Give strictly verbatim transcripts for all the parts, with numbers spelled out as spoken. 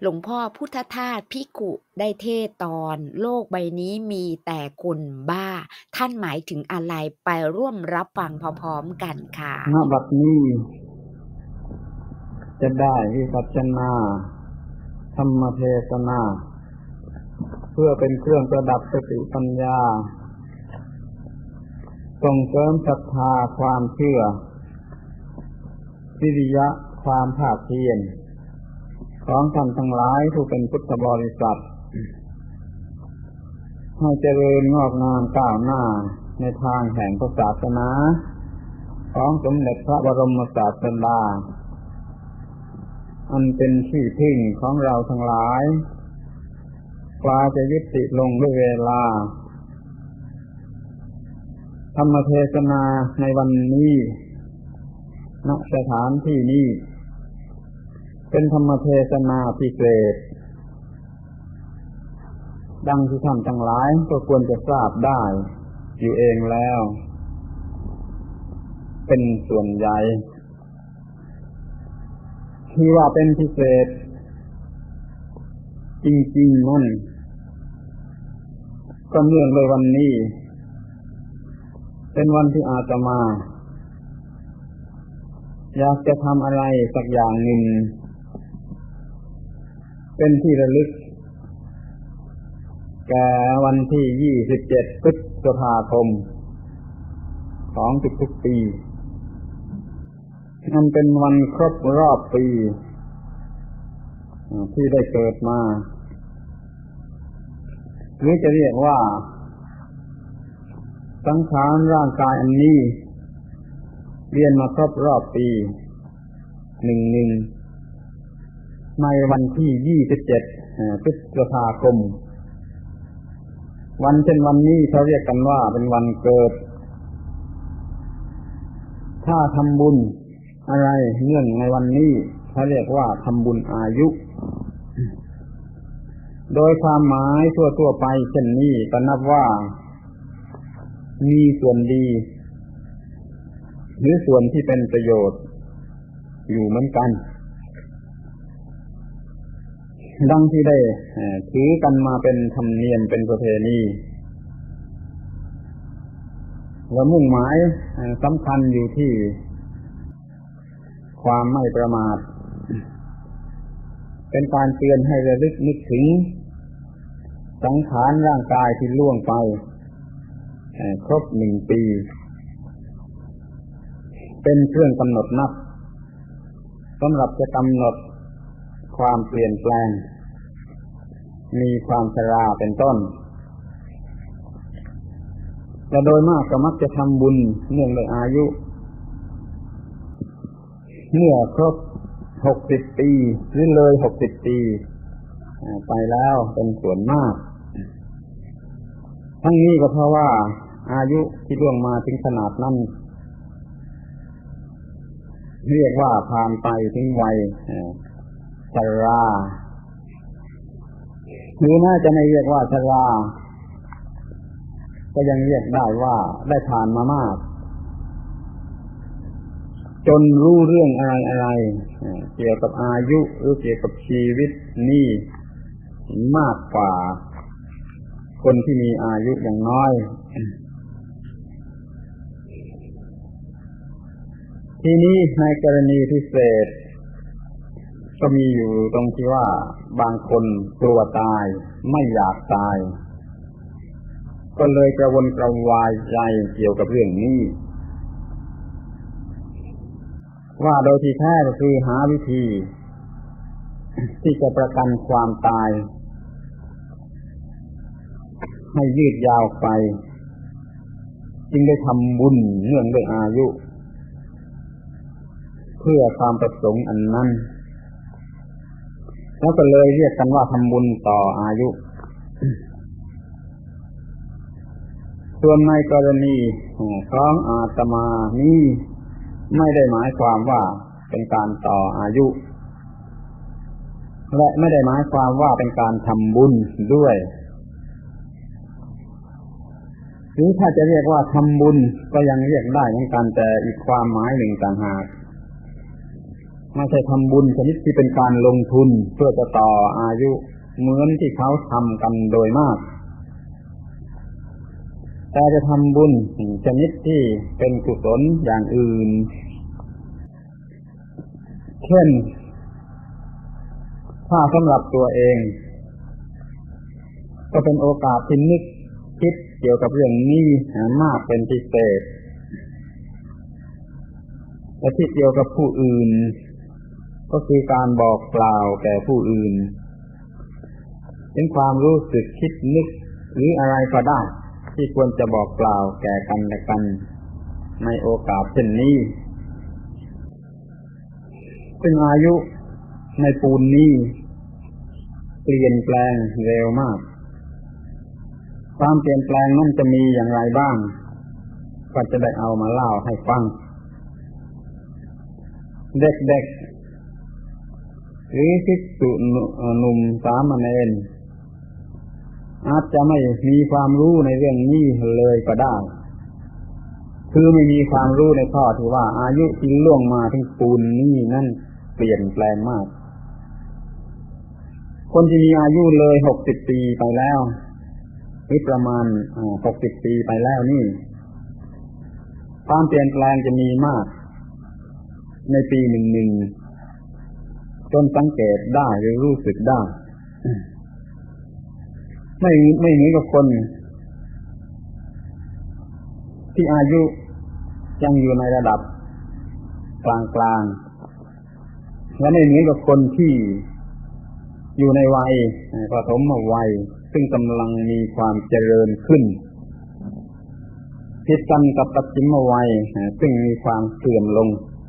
หลวงพ่อพุทธทาสภิกขุได้เทศน์ตอนโลกใบนี้มีแต่คนบ้าท่านหมายถึงอะไรไปร่วมรับฟังพร้อมๆกันค่ะณ บัดนี้จะได้วิปัสสนาธรรมเทศนาเพื่อเป็นเครื่องประดับสติปัญญาส่งเสริมศรัทธาความเชื่อวิริยะความภาคเพียรของท่านทั้งหลายผู้เป็นพุทธบริษัทให้เจริญงอกงามก้าวหน้าในทางแห่งพระศาสนาของสมเด็จพระบรมศาสดาอันเป็นที่พึ่งของเราทั้งหลายกว่าจะยุติลงด้วยเวลาธรรมเทศนาในวันนี้ณสถานที่นี้เป็นธรรมเทศนาพิเศษดังที่ท่านทั้งหลายก็ควรจะทราบได้อยู่เองแล้วเป็นส่วนใหญ่ที่ว่าเป็นพิเศษจริงๆนั่นก็เนื่องในวันนี้เป็นวันที่อาตมาอยากจะทำอะไรสักอย่างหนึ่งเป็นที่ระลึกแก่วันที่ยี่สิบเจ็ดพฤษภาคมของทุกๆปีนั่นเป็นวันครบรอบปีที่ได้เกิดมาหรือจะเรียกว่าสังขารร่างกายอันนี้เวียนมาครบรอบปีหนึ่งหนึ่งในวันที่ยี่สิบเจ็ดพฤษภาคมวันเช่นวันนี้เขาเรียกกันว่าเป็นวันเกิดถ้าทำบุญอะไรเนื่องในวันนี้เขาเรียกว่าทำบุญอายุโดยความหมายทั่วๆไปเช่นนี้ก็นับว่ามีส่วนดีหรือส่วนที่เป็นประโยชน์อยู่เหมือนกันดังที่ได้ถือกันมาเป็นธรรมเนียมเป็นประเพณีและมุ่งหมายสำคัญอยู่ที่ความไม่ประมาทเป็นการเตือนให้ระลึกนึกถึงสังขารร่างกายที่ล่วงไปครบหนึ่งปีเป็นเครื่องกำหนดนับสำหรับจะกำหนดความเปลี่ยนแปลงมีความชราเป็นต้นและโดยมากก็มักจะทำบุญเนื่องในอายุเมื่อครบหกสิบปีหรือเลยหกสิบปีไปแล้วเป็นส่วนมากทั้งนี้ก็เพราะว่าอายุที่ล่วงมาถึงขนาดนั้นเรียกว่าผ่านไปถึงวัยชราหรือน่าจะไม่เรียกว่าชราก็ยังเรียกได้ว่าได้ผ่านมามากจนรู้เรื่องอะไรอะไรเกี่ยวกับอายุหรือเกี่ยวกับชีวิตนี่มากกว่าคนที่มีอายุอย่างน้อยทีนี้ในกรณีพิเศษก็มีอยู่ตรงที่ว่าบางคนกลัวตายไม่อยากตายก็เลยกระวนกระวายใจเกี่ยวกับเรื่องนี้ว่าโดยที่แท้ก็คือหาวิธีที่จะประกันความตายให้ยืดยาวไปจึงได้ทำบุญเนื่องด้วยอายุเพื่อความประสงค์อันนั้นแล้วก็เลยเรียกกันว่าทำบุญต่ออายุส่วนในกรณีของอาตมานี้ไม่ได้หมายความว่าเป็นการต่ออายุและไม่ได้หมายความว่าเป็นการทำบุญด้วยหรือถ้าจะเรียกว่าทำบุญก็ยังเรียกได้เหมือนกันแต่อีกความหมายหนึ่งต่างหากไม่ใช่ทำบุญชนิดที่เป็นการลงทุนเพื่อจะต่ออายุเหมือนที่เขาทำกันโดยมากแต่จะทำบุญชนิดที่เป็นกุศลอย่างอื่นเช่นถ้าสำหรับตัวเองก็เป็นโอกาสที่นึกคิดเกี่ยวกับเรื่องนี้มากเป็นพิเศษและที่เกี่ยวกับผู้อื่นก็คือการบอกกล่าวแก่ผู้อื่นเป็นความรู้สึกคิดนึกหรืออะไรก็ได้ที่ควรจะบอกกล่าวแก่กันและกันในโอกาสเช่นนี้ซึ่งอายุในปูนนี้เปลี่ยนแปลงเร็วมากความเปลี่ยนแปลงนั้นจะมีอย่างไรบ้างก็จะได้เอามาเล่าให้ฟังเด็กๆหรือภิกษุหนุ่มสามเณรอาจจะไม่มีความรู้ในเรื่องนี้เลยก็ได้คือไม่มีความรู้ในข้อที่ว่าอายุที่ล่วงมาถึงปูนนี้นั่นเปลี่ยนแปลงมากคนที่มีอายุเลยหกสิบปีไปแล้วหรือประมาณหกสิบปีไปแล้วนี่ความเปลี่ยนแปลงจะมีมากในปีหนึ่งๆจนสังเกตได้หรือรู้สึกได้ไม่ไม่เหมือนกับคนที่อายุยังอยู่ในระดับกลางๆและไม่เหมือนกับคนที่อยู่ในวัยปฐมวัยซึ่งกำลังมีความเจริญขึ้นผิดกันกับปัจฉิมวัยซึ่งมีความเสื่อมลง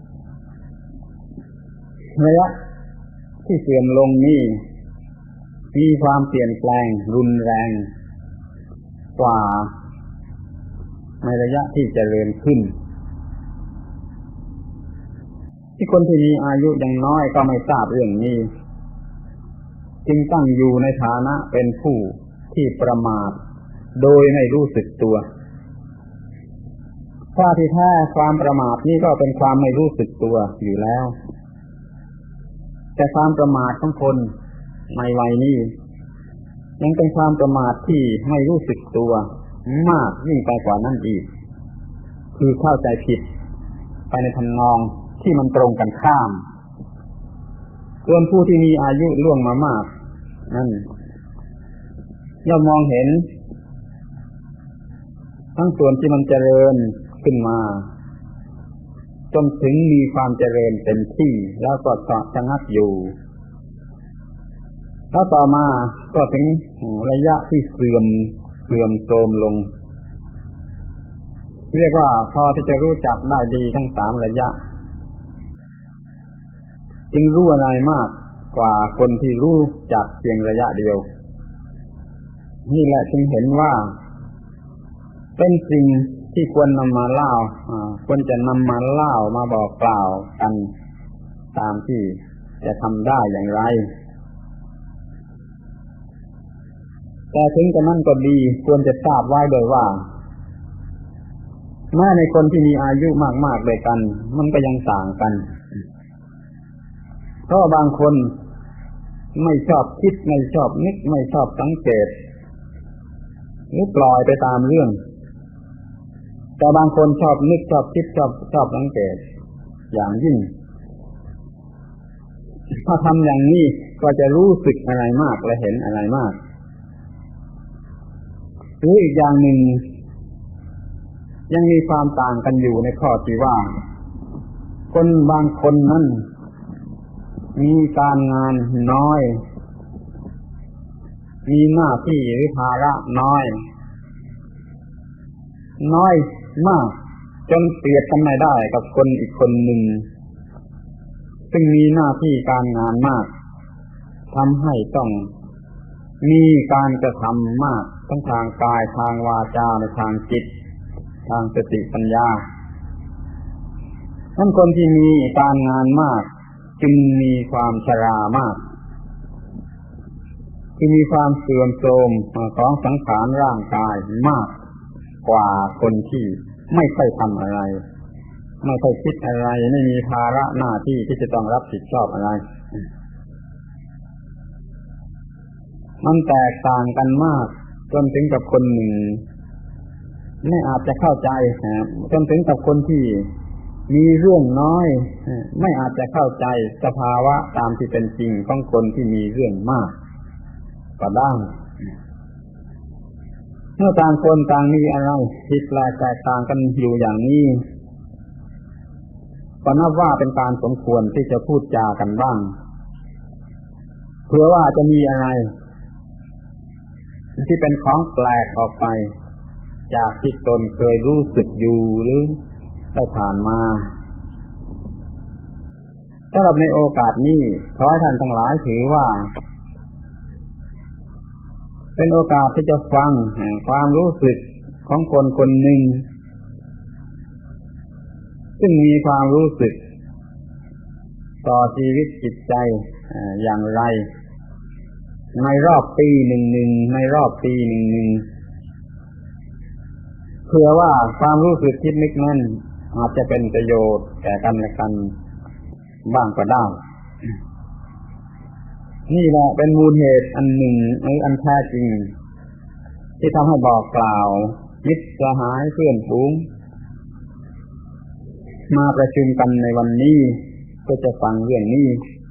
ระยะที่เสื่อมลงนี้มีความเปลี่ยนแปลงรุนแรงกว่าในระยะที่เจริญขึ้นที่คนที่มีอายุยังน้อยก็ไม่ทราบเรื่องนี้จึงตั้งอยู่ในฐานะเป็นผู้ที่ประมาทโดยไม่รู้สึกตัวถ้าที่แท้ความประมาทนี้ก็เป็นความไม่รู้สึกตัวอยู่แล้วแต่ความประมาทของคนในวัยนี้ยังเป็นความประมาทที่ไม่รู้สึกตัวมากยิ่งไปกว่านั้นอีกคือเข้าใจผิดไปในทำนองที่มันตรงกันข้ามส่วนผู้ที่มีอายุล่วงมามากนั่นย่อมมองเห็นทั้งส่วนที่มันเจริญขึ้นมาจนถึงมีความเจริญเต็มที่แล้วก็เกาะชะงักอยู่แล้วต่อมาก็ถึงระยะที่เสื่อมเสื่อมโทรมลงเรียกว่าพอที่จะรู้จักได้ดีทั้งสามระยะจึงรู้อะไรมากกว่าคนที่รู้จักเพียงระยะเดียวนี่แหละจึงเห็นว่าเป็นสิ่งที่ควรนำมาเล่าควรจะนำมาเล่ามาบอกกล่าวกันตามที่จะทำได้อย่างไรแต่ถึงกระนั้นก็ดีควรจะทราบไว้โดยว่าแม้ในคนที่มีอายุมากๆด้วยกันมันก็ยังต่างกันเพราะบางคนไม่ชอบคิดไม่ชอบนึกไม่ชอบสังเกตหรือปล่อยไปตามเรื่องแต่บางคนชอบนึกชอบคิดชอบชอบสังเกตอย่างยิ่งถ้าทำอย่างนี้ก็จะรู้สึกอะไรมากและเห็นอะไรมากหรืออีกอย่างหนึ่งยังมีความต่างกันอยู่ในข้อที่ว่าคนบางคนนั้นมีการงานน้อยมีหน้าที่หรือภาระน้อยน้อยมากจนเปรียบกันไม่ได้กับคนอีกคนหนึ่งซึ่งมีหน้าที่การงานมากทำให้ต้องมีการกระทำมากทั้งทางกายทางวาจาและทางจิตทางสติปัญญาทั้งคนที่มีการงานมากจึงมีความชรามากที่มีความเสื่อมโทรมของสังขารร่างกายมากกว่าคนที่ไม่ค่อยทำอะไรไม่ค่อยคิดอะไรไม่มีภาระหน้าที่ที่จะต้องรับผิดชอบอะไรมันแตกต่างกันมากจนถึงกับคนหนึ่งไม่อาจจะเข้าใจจนถึงกับคนที่มีเรื่องน้อยไม่อาจจะเข้าใจสภาวะตามที่เป็นจริงของคนที่มีเรื่องมากก็ได้เมื่อต่างคนต่างมีอะไรผิดแปลกแตกต่างกันอยู่อย่างนี้ก็นับว่าเป็นการสมควรที่จะพูดจากันบ้างเพื่อว่าจะมีอะไรที่เป็นของแปลกออกไปจากที่ตนเคยรู้สึกอยู่หรือได้ผ่านมาสำหรับในโอกาสนี้ขอให้ท่านทั้งหลายถือว่าเป็นโอกาสที่จะฟังความรู้สึกของคนคนหนึ่งซึ่งมีความรู้สึกต่อชีวิตจิตใจอย่างไรในรอบปีหนึ่งหนึ่งในรอบปีหนึ่งหนึ่งเพื่อว่าความรู้สึกคิดนึกนั้นอาจจะเป็นประโยชน์แก่กันและกันบ้างก็ได้นี่แหละเป็นมูลเหตุอันหนึ่งหรืออันแท้จริงที่ทำให้บอกกล่าวมิตรสหายเพื่อนฝูงมาประชุมกันในวันนี้เพื่อจะฟังเรื่องนี้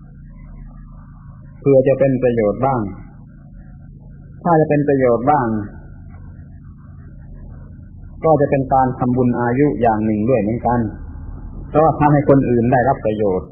เพื่อจะเป็นประโยชน์บ้างถ้าจะเป็นประโยชน์บ้างก็จะเป็นการทำบุญอายุอย่างหนึ่งด้วยเหมือนกันเพราะว่าทำให้คนอื่นได้รับประโยชน์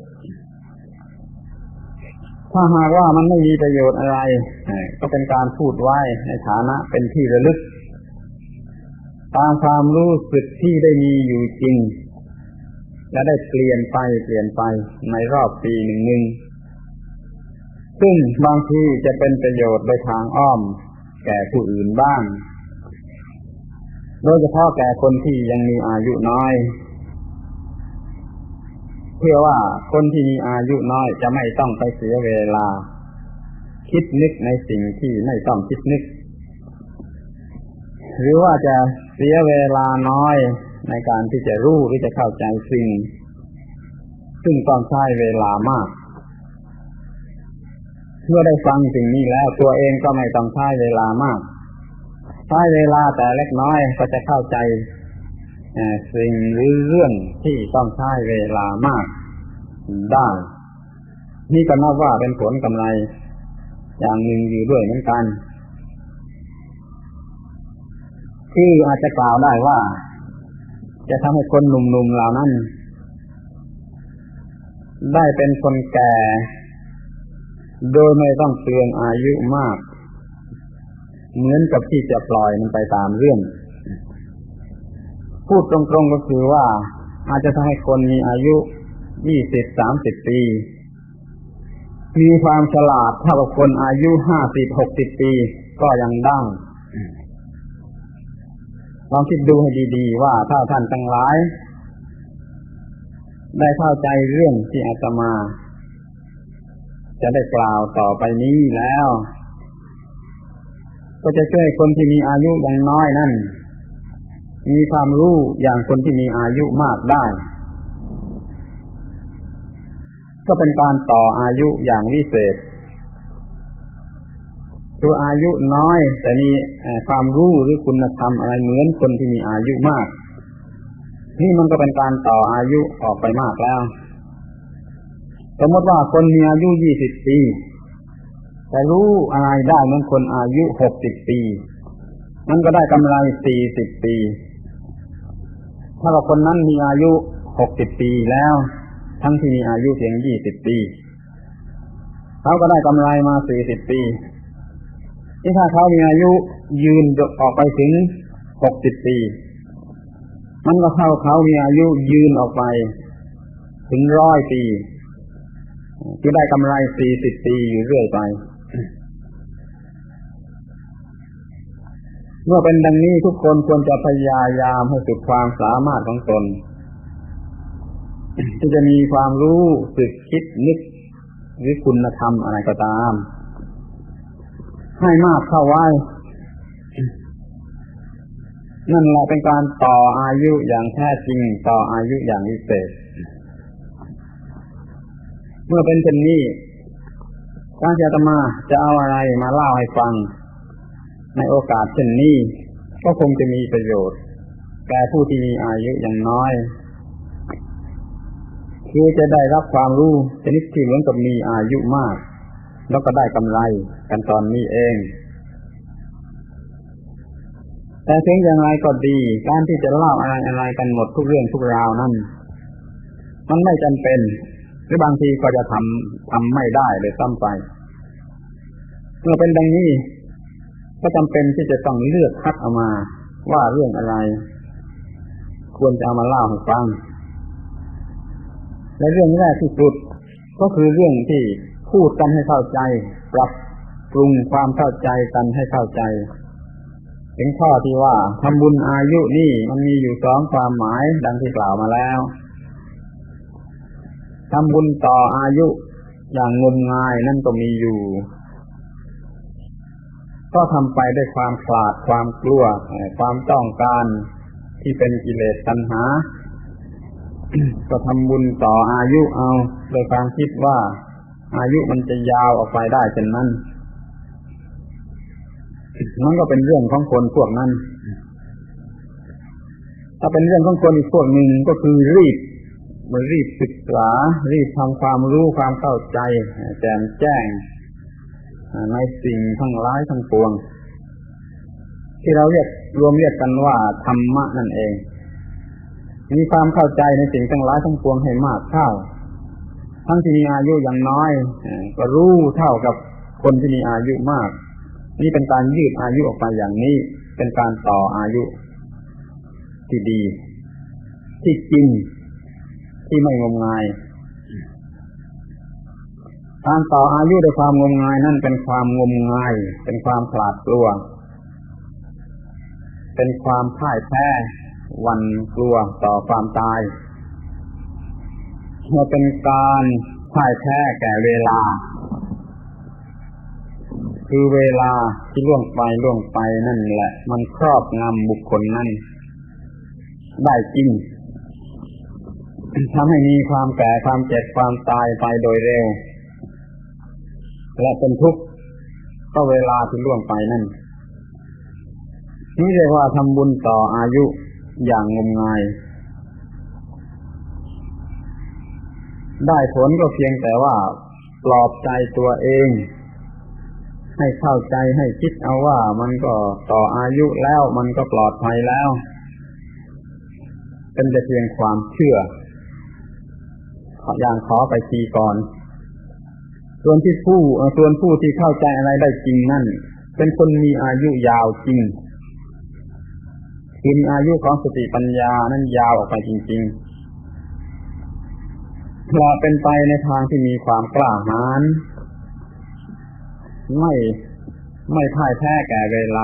ถ้าหากว่ามันไม่มีประโยชน์อะไรก็เป็นการพูดไว้ในฐานะเป็นที่ระลึกตามความรู้สึกที่ได้มีอยู่จริงและได้เปลี่ยนไปเปลี่ยนไปในรอบปีหนึ่งหนึ่งซึ่งบางทีจะเป็นประโยชน์โดยทางอ้อมแก่ผู้อื่นบ้างโดยเฉพาะแก่คนที่ยังมีอายุน้อยเพื่อว่าคนที่มีอายุน้อยจะไม่ต้องไปเสียเวลาคิดนึกในสิ่งที่ไม่ต้องคิดนึกหรือว่าจะเสียเวลาน้อยในการที่จะรู้หรือจะเข้าใจสิ่งซึ่งต้องใช้เวลามากเมื่อได้ฟังสิ่งนี้แล้วตัวเองก็ไม่ต้องใช้เวลามากใช้เวลาแต่เล็กน้อยก็จะเข้าใจสิ่งหรือเรื่องที่ต้องใช้เวลามากได้นี่ก็นับว่าเป็นผลกำไรอย่างหนึ่งอยู่ด้วยเหมือนกันที่อาจจะกล่าวได้ว่าจะทำให้คนหนุ่มๆเหล่านั้นได้เป็นคนแก่โดยไม่ต้องเปลืองอายุมากเหมือนกับที่จะปล่อยมันไปตามเรื่องพูดตรงๆก็คือว่าอาจจะทำให้คนมีอายุยี่สิบ สามสิบปีมีความฉลาดเท่ากับคนอายุห้าสิบ หกสิบปีก็ยังได้ลองคิดดูให้ดีๆว่าถ้าท่านทั้งหลายได้เข้าใจเรื่องที่อาตมาจะได้กล่าวต่อไปนี้แล้วก็จะช่วยคนที่มีอายุยังน้อยนั่นมีความรู้อย่างคนที่มีอายุมากได้ก็เป็นการต่ออายุอย่างวิเศษตัวอายุน้อยแต่มีความรู้หรือคุณธรรมอะไรเหมือนคนที่มีอายุมากนี่มันก็เป็นการต่ออายุออกไปมากแล้วสมมติว่าคนมีอายุยี่สิบปีแต่รู้อะไรได้เหมือนคนอายุหกสิบปีมันก็ได้กำไรสี่สิบปีถ้าว่าคนนั้นมีอายุหกสิบปีแล้วทั้งที่มีอายุเพียงยี่สิบปีเขาก็ได้กำไรมาสี่สิบปีที่ถ้าเขามีอายุยืนออกไปถึงหกสิบปีมันก็เท่าเขามีอายุยืนออกไปถึงร้อยปีจะได้กำไรสี่สิบปีอยู่เรื่อยไปเมื่อเป็นดังนี้ทุกคนควรจะพยายามให้สุดความสามารถของตนที่จะมีความรู้สึกคิดนึกหรือคุณธรรมอะไรก็ตามให้มากเข้าไว้นั่นแหละเป็นการต่ออายุอย่างแท้จริงต่ออายุอย่างวิเศษเมื่อเป็นเช่นนี้การที่อาตมาจะเอาอะไรมาเล่าให้ฟังในโอกาสเช่นนี้ก็คงจะมีประโยชน์แก่ผู้ที่มีอายุอย่างน้อยคือจะได้รับความรู้ชนิดที่เหมือนกับมีอายุมากแล้วก็ได้กำไรกันตอนนี้เองแต่ถึงอย่างไรก็ดีการที่จะเล่าอะไรอะไรกันหมดทุกเรื่องทุกราวนั้นมันไม่จำเป็นหรือบางทีก็จะทำทำไม่ได้เลยซ้ำไปเมื่อเป็นดังนี้ก็จำเป็นที่จะต้องเลือกคัดเอามาว่าเรื่องอะไรควรจะเอามาเล่าให้ฟังและเรื่องแรกที่สุดก็คือเรื่องที่พูดกันให้เข้าใจปรับปรุงความเข้าใจกันให้เข้าใจถึงข้อที่ว่าทำบุญอายุนี่มันมีอยู่สองความหมายดังที่กล่าวมาแล้วทำบุญต่ออายุอย่างงมงายนั่นก็มีอยู่ก็ทำไปด้วยความขลาดความกลัวความต้องการที่เป็นกิเลสตัณหา ก็ทำบุญต่ออายุเอาโดยความคิดว่าอายุมันจะยาวออกไปได้เช่นนั้นนั่นก็เป็นเรื่องของคนพวกนั้นถ้าเป็นเรื่องของคนอีกพวกหนึ่งก็คือรีบมันรีบศึกษารีบทำความรู้ความเข้าใจแจ่มแจ้งในสิ่งทั้งหลายทั้งปวงที่เราเรียกรวมเรียกกันว่าธรรมะนั่นเองมีความเข้าใจในสิ่งทั้งหลายทั้งปวงให้มากเข้าทั้งที่มีอายุอย่างน้อยก็รู้เท่ากับคนที่มีอายุมากนี่เป็นการยืดอายุออกไปอย่างนี้เป็นการต่ออายุที่ดีที่จริงที่ไม่งมงายการต่ออายุด้วยความงมงายนั่นเป็นความงมงายเป็นความขลาดกลัวเป็นความพ่ายแพ้หวั่นกลัวต่อความตายมันเป็นการพ่ายแพ้แก่เวลาคือเวลาที่ล่วงไปล่วงไปนั่นแหละมันครอบงำบุคคลนั้นได้จริงทำให้มีความแก่ความเจ็บความตายไปโดยเร็วและเป็นทุกข์เพราะเวลาที่ล่วงไปนั่นนี่เรียกว่าทำบุญต่ออายุอย่างงมงายได้ผลก็เพียงแต่ว่าปลอบใจตัวเองให้เข้าใจให้คิดเอาว่ามันก็ต่ออายุแล้วมันก็ปลอดภัยแล้วเป็นแต่เพียงความเชื่ออย่างขอไปทีก่อนส่วนที่ผู้ส่วนผู้ที่เข้าใจอะไรได้จริงนั่นเป็นคนมีอายุยาวจริงคือมีอายุของสติปัญญานั้นยาวออกไปจริงๆเพราะเป็นไปในทางที่มีความกล้าหาญไม่ไม่พ่ายแพ้แก่เวลา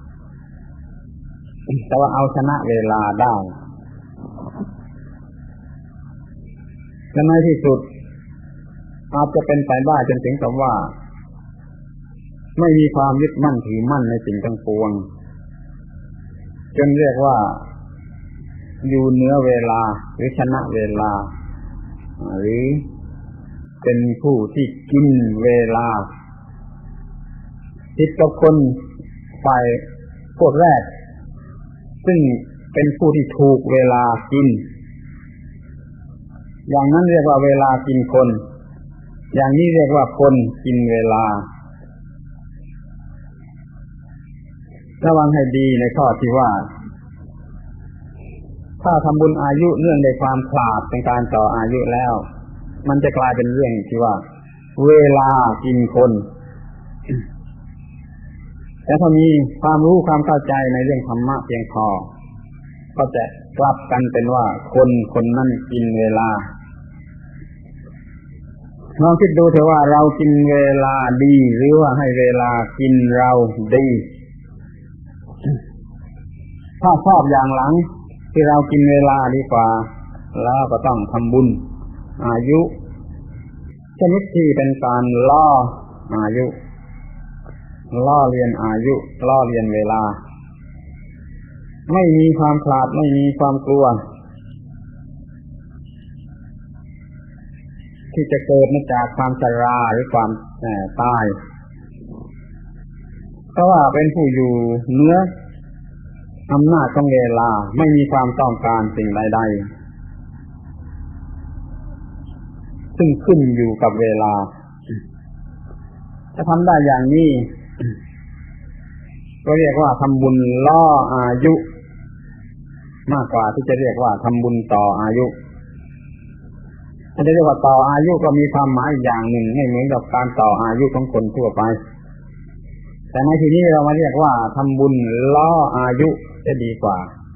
แต่ว่าเอาชนะเวลาได้และในที่สุดอาจจะเป็นไปได้จนถึงกับว่าไม่มีความยึดมั่นถือมั่นในสิ่งทั้งปวงจนเรียกว่าอยู่เหนือเวลาหรือชนะเวลาหรือเป็นผู้ที่กินเวลาผิดกับคนฝ่ายพวกแรกซึ่งเป็นผู้ที่ถูกเวลากินอย่างนั้นเรียกว่าเวลากินคนอย่างนี้เรียกว่าคนกินเวลาระวังให้ดีในข้อที่ว่าถ้าทำบุญอายุเนื่องในความขลาดเป็นการต่ออายุแล้วมันจะกลายเป็นเรื่องที่ว่าเวลากินคนแต่ถ้ามีความรู้ความเข้าใจในเรื่องธรรมะเพียงพอก็จะกลับกันเป็นว่าคนคนนั้นกินเวลาลองคิดดูเถอะว่าเรากินเวลาดีหรือว่าให้เวลากินเราดีถ้าชอบอย่างหลังที่เรากินเวลาดีกว่าแล้วก็ต้องทำบุญอายุชนิดที่เป็นการล่ออายุล่อเลียนอายุล่อเลียนเวลาไม่มีความขลาดไม่มีความกลัวที่จะเกิดมาจากความชราหรือความตายเพราะว่าเป็นผู้อยู่เหนืออำนาจของเวลาไม่มีความต้องการสิ่งใดๆซึ่งขึ้นอยู่กับเวลาจะทำได้อย่างนี้ก็เรียกว่าทำบุญล่ออายุมากกว่าที่จะเรียกว่าทำบุญต่ออายุถ้าจะเรียกว่าต่ออายุก็มีความหมายอย่างหนึ่งไม่เหมือนกับการต่ออายุของคนทั่วไปแต่ในที่นี้เรามาเรียกว่าทำบุญล่ออายุจะดีกว่า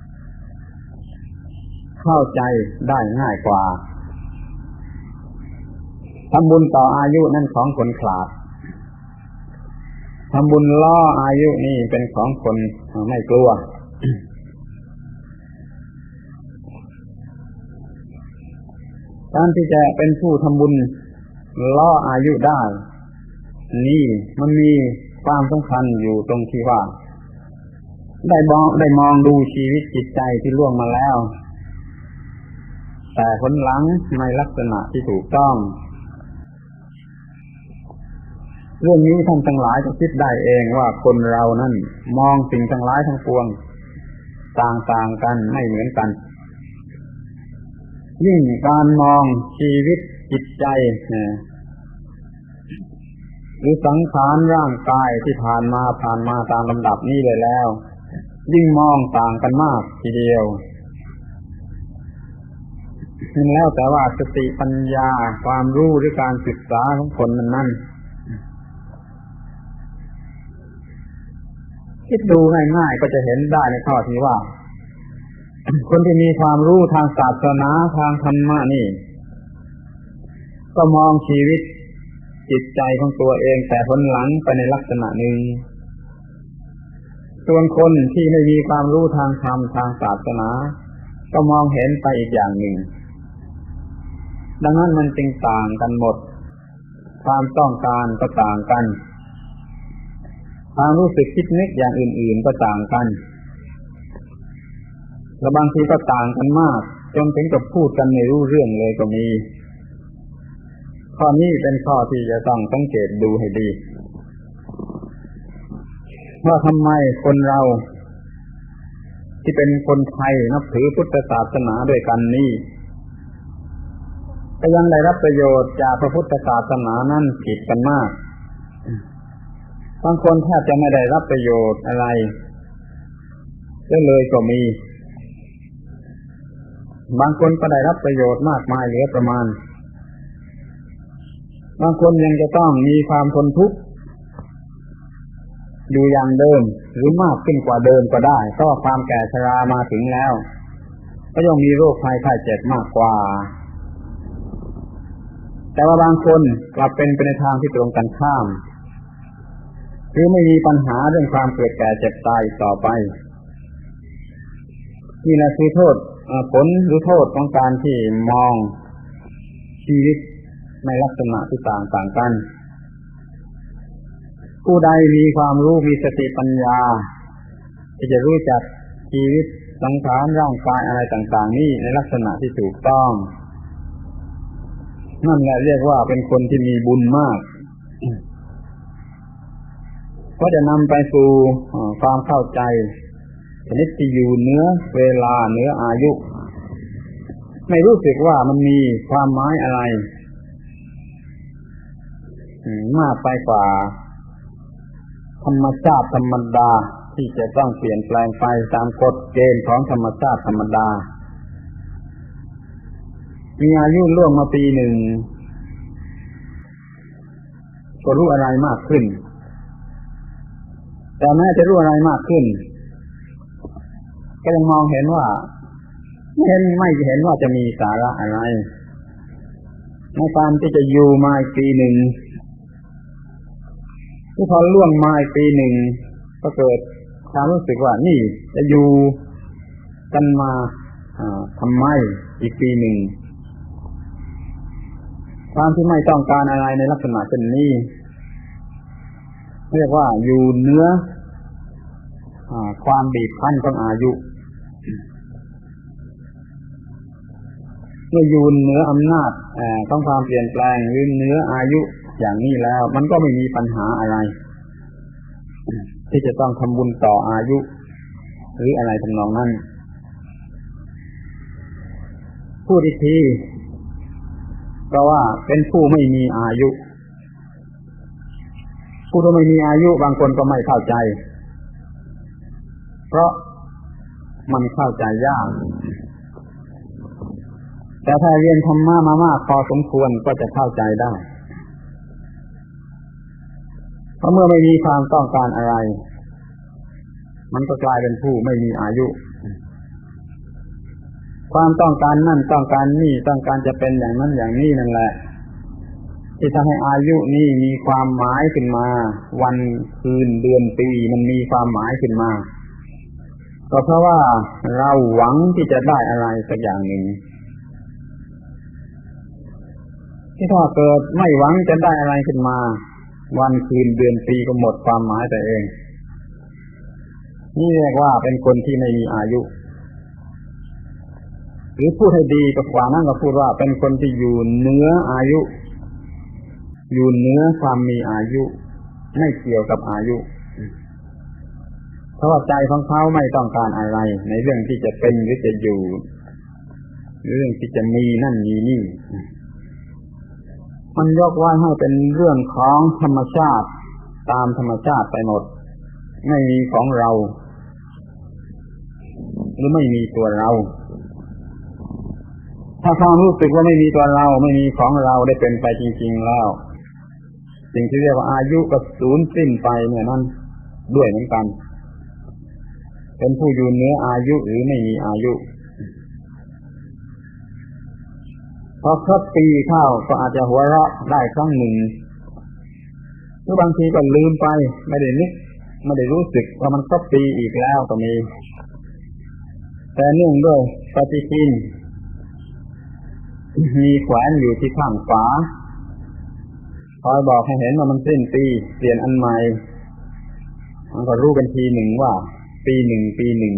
เข้าใจได้ง่ายกว่าทำบุญต่ออายุนั่นของคนขลาดทำบุญล่ออายุนี่เป็นของคนไม่กลัวการที่จะเป็นผู้ทำบุญล่ออายุได้นี่มันมีความสำคัญอยู่ตรงที่ว่าได้มองได้มองดูชีวิตจิตใจที่ล่วงมาแล้วแต่ผลหลังในลักษณะที่ถูกต้องเรื่องนี้ท่านทั้งหลายจะคิดได้เองว่าคนเรานั้นมองสิ่งทั้งหลายทั้งปวงต่างๆกันไม่เหมือนกันยิ่งการมองชีวิตจิตใจหรือสังขารร่างกายที่ผ่านมาผ่านมาตามลำดับนี้เลยแล้วยิ่งมองต่างกันมากทีเดียวนั่นแล้วแต่ว่าสติปัญญาความรู้หรือการศึกษาของคนนั้นคิดดูง่ายๆก็จะเห็นได้ในข้อที่ว่าคนที่มีความรู้ทางศาสนาทางธรรมะนี่ก็มองชีวิตจิตใจของตัวเองแต่ผลหลังไปในลักษณะหนึ่งส่วนคนที่ไม่มีความรู้ทางธรรมทางศาสนาก็มองเห็นไปอีกอย่างหนึ่งดังนั้นมันจึงต่างกันหมดความต้องการก็ต่างกันความรู้สึกคิดนึกอย่างอื่นๆก็ต่างกันและบางทีก็ต่างกันมากจนถึงกับพูดกันไม่รู้เรื่องเลยก็มีข้อนี้เป็นข้อที่จะต้องสังเกตดูให้ดีว่าทำไมคนเราที่เป็นคนไทยนับถือพุทธศาสนาด้วยกันนี้ก็ยังได้รับประโยชน์จากพระพุทธศาสนานั้นผิดกันมากบางคนแทบจะไม่ได้รับประโยชน์อะไรเลยก็มีบางคนก็ได้รับประโยชน์มากมายเหลือประมาณบางคนยังจะต้องมีความทนทุกข์อยู่อย่างเดิมหรือมากขึ้นกว่าเดิมก็ได้เพราะความแก่ชรามาถึงแล้วก็ย่อมมีโรคภัยไข้เจ็บมากกว่าแต่ว่าบางคนกลับเป็นไปในทางที่ตรงกันข้ามคือไม่มีปัญหาเรื่องความเกิดแก่เจ็บตายต่อไปนี่แหละคือโทษผลหรือโทษของการที่มองชีวิตในลักษณะที่ต่างต่างกันผู้ใดมีความรู้มีสติปัญญาที่จะรู้จักชีวิตสังขารร่างกายอะไรต่างๆนี้ในลักษณะที่ถูกต้องนั่นแหละเรียกว่าเป็นคนที่มีบุญมากก็จะนำไปสู่ความเข้าใจชนิดที่อยู่เหนือเวลาเหนืออายุไม่รู้สึกว่ามันมีความหมายอะไรมากไปกว่าธรรมชาติธรรมดาที่จะต้องเปลี่ยนแปลงไปตามกฎเกณฑ์ของธรรมชาติธรรมดามีอายุล่วงมาปีหนึ่งก็รู้อะไรมากขึ้นแต่แม้จะรู้อะไรมากขึ้นก็ยังมองเห็นว่าไม่เห็นไม่เห็นว่าจะมีสาระอะไรในการที่จะอยู่มาอีกปีหนึ่งที่พอล่วงมาอีกปีหนึ่งก็เกิดความรู้สึกว่านี่จะอยู่กันมาทำไมอีกปีหนึ่งความที่ไม่ต้องการอะไรในลักษณะเช่นนี้เรียกว่าอยู่เหนือความบีบคั้นของอายุเมื่ออยู่เหนืออำนาจของความเปลี่ยนแปลงหรือเหนืออายุอย่างนี้แล้วมันก็ไม่มีปัญหาอะไรที่จะต้องทำบุญต่ออายุหรืออะไรทำนองนั้นพูดอีกทีก็ว่าเป็นผู้ไม่มีอายุผู้ที่ไม่มีอายุบางคนก็ไม่เข้าใจเพราะมันเข้าใจยากแต่ถ้าเรียนธรรมะมามากพอสมควรก็จะเข้าใจได้เพราะเมื่อไม่มีความต้องการอะไรมันก็กลายเป็นผู้ไม่มีอายุความต้องการนั่นต้องการนี่ต้องการจะเป็นอย่างนั้นอย่างนี้นั่นแหละที่ทำให้อายุนี้มีความหมายขึ้นมาวันคืนเดือนปีมันมีความหมายขึ้นมาก็เพราะว่าเราหวังที่จะได้อะไรสักอย่างหนึ่งที่ถ้าเกิดไม่หวังจะได้อะไรขึ้นมาวันคืนเดือนปีก็หมดความหมายแต่เองนี่เรียกว่าเป็นคนที่ไม่มีอายุหรือพูดให้ดีกว่านั้นก็พูดว่าเป็นคนที่อยู่เหนืออายุอยู่เหนือความมีอายุไม่เกี่ยวกับอายุเพราะว่าใจของเขาไม่ต้องการอะไรในเรื่องที่จะเป็นหรือจะอยู่หรือเรื่องที่จะมีนั่นมีนี่มันยกไว้ให้เป็นเรื่องของธรรมชาติตามธรรมชาติไปหมดไม่มีของเราหรือไม่มีตัวเราถ้าความรู้สึกว่าไม่มีตัวเราไม่มีของเราได้เป็นไปจริงๆแล้วสิ่งที่เรียกว่าอายุก็สูญสิ้นไปเนี่ยนั่นด้วยเหมือนกันเป็นผู้อยู่เหนืออายุหรือไม่มีอายุพอครบปีเข้าก็อาจจะหัวเราะได้ครั้งหนึ่งหรือบางทีก็ลืมไปไม่ได้นึกไม่ได้รู้สึกว่ามันครบปีอีกแล้วก็มีแต่เนื่องด้วยปฏิทินมีแขวนอยู่ที่ข้างฝาคอยบอกให้เห็นว่ามันสิ้นปีเปลี่ยนอันใหม่มันก็รู้กันทีหนึ่งว่าปีหนึ่งปีหนึ่ง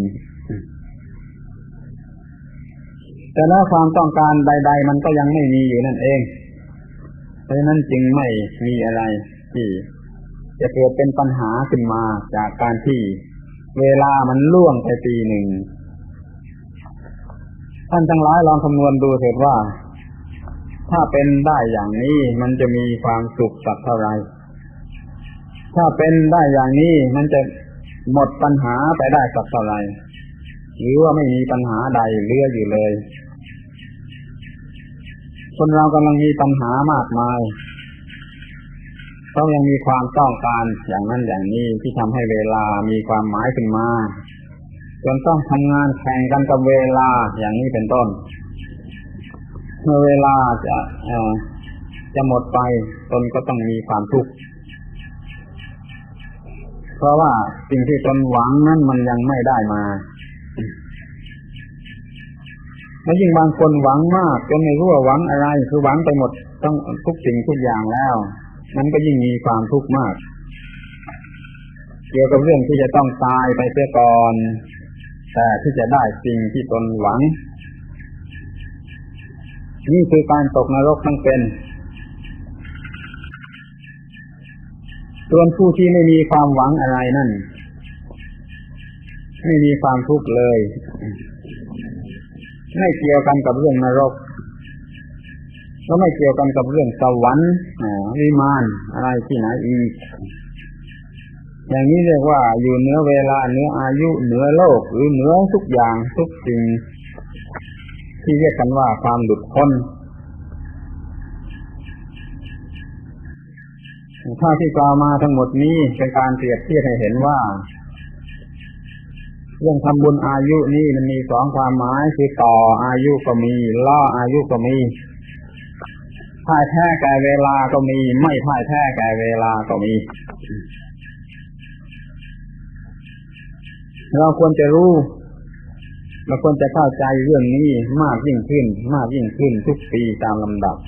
แต่แล้วความต้องการใดๆมันก็ยังไม่มีอยู่นั่นเองเพราะฉะนั้นจึงไม่มีอะไรที่จะเกิดเป็นปัญหาขึ้นมาจากการที่เวลามันล่วงไปปีหนึ่งท่านทั้งหลายลองคำนวณดูเถิดว่าถ้าเป็นได้อย่างนี้มันจะมีความสุขสักเท่าไรถ้าเป็นได้อย่างนี้มันจะหมดปัญหาไปได้สักเท่าไรหรือว่าไม่มีปัญหาใดเหลืออยู่เลยคนเรากำลังมีปัญหามากมายต้องยังมีความต้องการอย่างนั้นอย่างนี้ที่ทำให้เวลามีความหมายขึ้นมาจนต้องทำงานแข่งกันกับเวลาอย่างนี้เป็นต้นเมื่อเวลาจะเอ่อจะหมดไปตนก็ต้องมีความทุกข์เพราะว่าสิ่งที่ตนหวังนั้นมันยังไม่ได้มาแล้วยิ่งบางคนหวังมากจนไม่รู้ว่าหวังอะไรคือหวังไปหมดต้องทุกสิ่งทุกอย่างแล้วนั้นก็ยิ่งมีความทุกข์มากเกี่ยวกับเรื่องที่จะต้องตายไปเสียก่อนแต่ที่จะได้สิ่งที่ตนหวังนี่คือการตกนรกทั้งเป็นส่วนผู้ที่ไม่มีความหวังอะไรนั่นไม่มีความทุกข์เลยไม่เกี่ยวกันกับเรื่องนรกก็ไม่เกี่ยวกันกับเรื่องสวรรค์วิมานอะไรที่ไหนอีกอย่างนี้เรียกว่าอยู่เหนือเวลาเหนืออายุเหนือโลกหรือเหนือทุกอย่างทุกสิ่งที่เรียกกันว่าความหลุดพ้นถ้าที่กล่าวมาทั้งหมดนี้เป็นการเปรียบเทียบให้เห็นว่าเรื่องทำบุญอายุนี่มันมีสองความหมายคือต่ออายุก็มีล่ออายุก็มีพ่ายแพ้แก่เวลาก็มีไม่พ่ายแพ้แก่เวลาก็มีเราควรจะรู้เราควรจะเข้าใจเรื่องนี้มากยิ่งขึ้นมากยิ่งขึ้นทุกปีตามลำดับ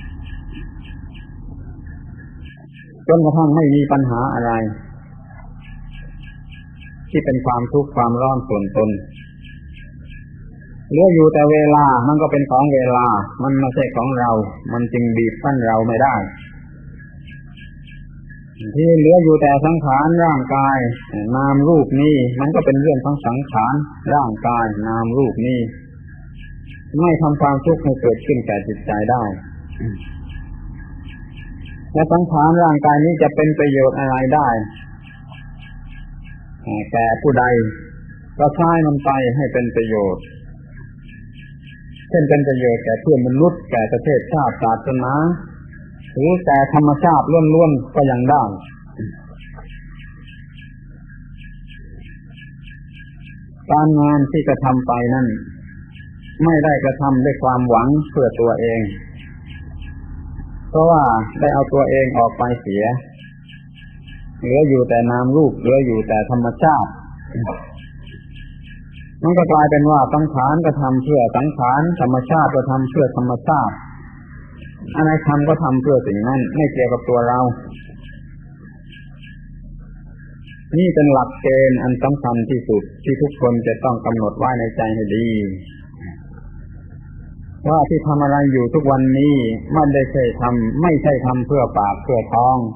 จนกระทั่งไม่มีปัญหาอะไรที่เป็นความทุกข์ความร้อนส่วนตนเหลืออยู่แต่เวลามันก็เป็นของเวลามันไม่ใช่ของเรามันจึงบีบคั้นเราไม่ได้ที่เหลืออยู่แต่สังขารร่างกายนามรูปนี้มันก็เป็นเรื่องของสังขารร่างกายนามรูปนี้ไม่ทำความทุกข์ให้เกิดขึ้นแก่จิตใจได้และสังขารร่างกายนี้จะเป็นประโยชน์อะไรได้แก่ผู้ใดก็ใช้มันไปให้เป็นประโยชน์เช่นเป็นประโยชน์แก่เพื่อนมนุษย์แก่ประเทศชาติศาสนาหรือแต่ธรรมชาติล้วนๆก็ยังได้การงานที่กระทำไปนั้นไม่ได้กระทำด้วยความหวังเพื่อตัวเองเพราะว่าได้เอาตัวเองออกไปเสียเหลืออยู่แต่นามรูปเหลืออยู่แต่ธรรมชาติมันก็กลายเป็นว่าสังขารก็ทำเพื่อสังขารธรรมชาติก็ทำเพื่อธรรมชาติอะไรทำก็ทำเพื่อสิ่งนั้นไม่เกี่ยวกับตัวเรานี่เป็นหลักเกณฑ์อันสำคัญที่สุดที่ทุกคนจะต้องกำหนดไว้ในใจให้ดีว่าที่ทำอะไรอยู่ทุกวันนี้ไม่ได้ใช่ทำไม่ใช่ทำเพื่อปากเพื่อท้อง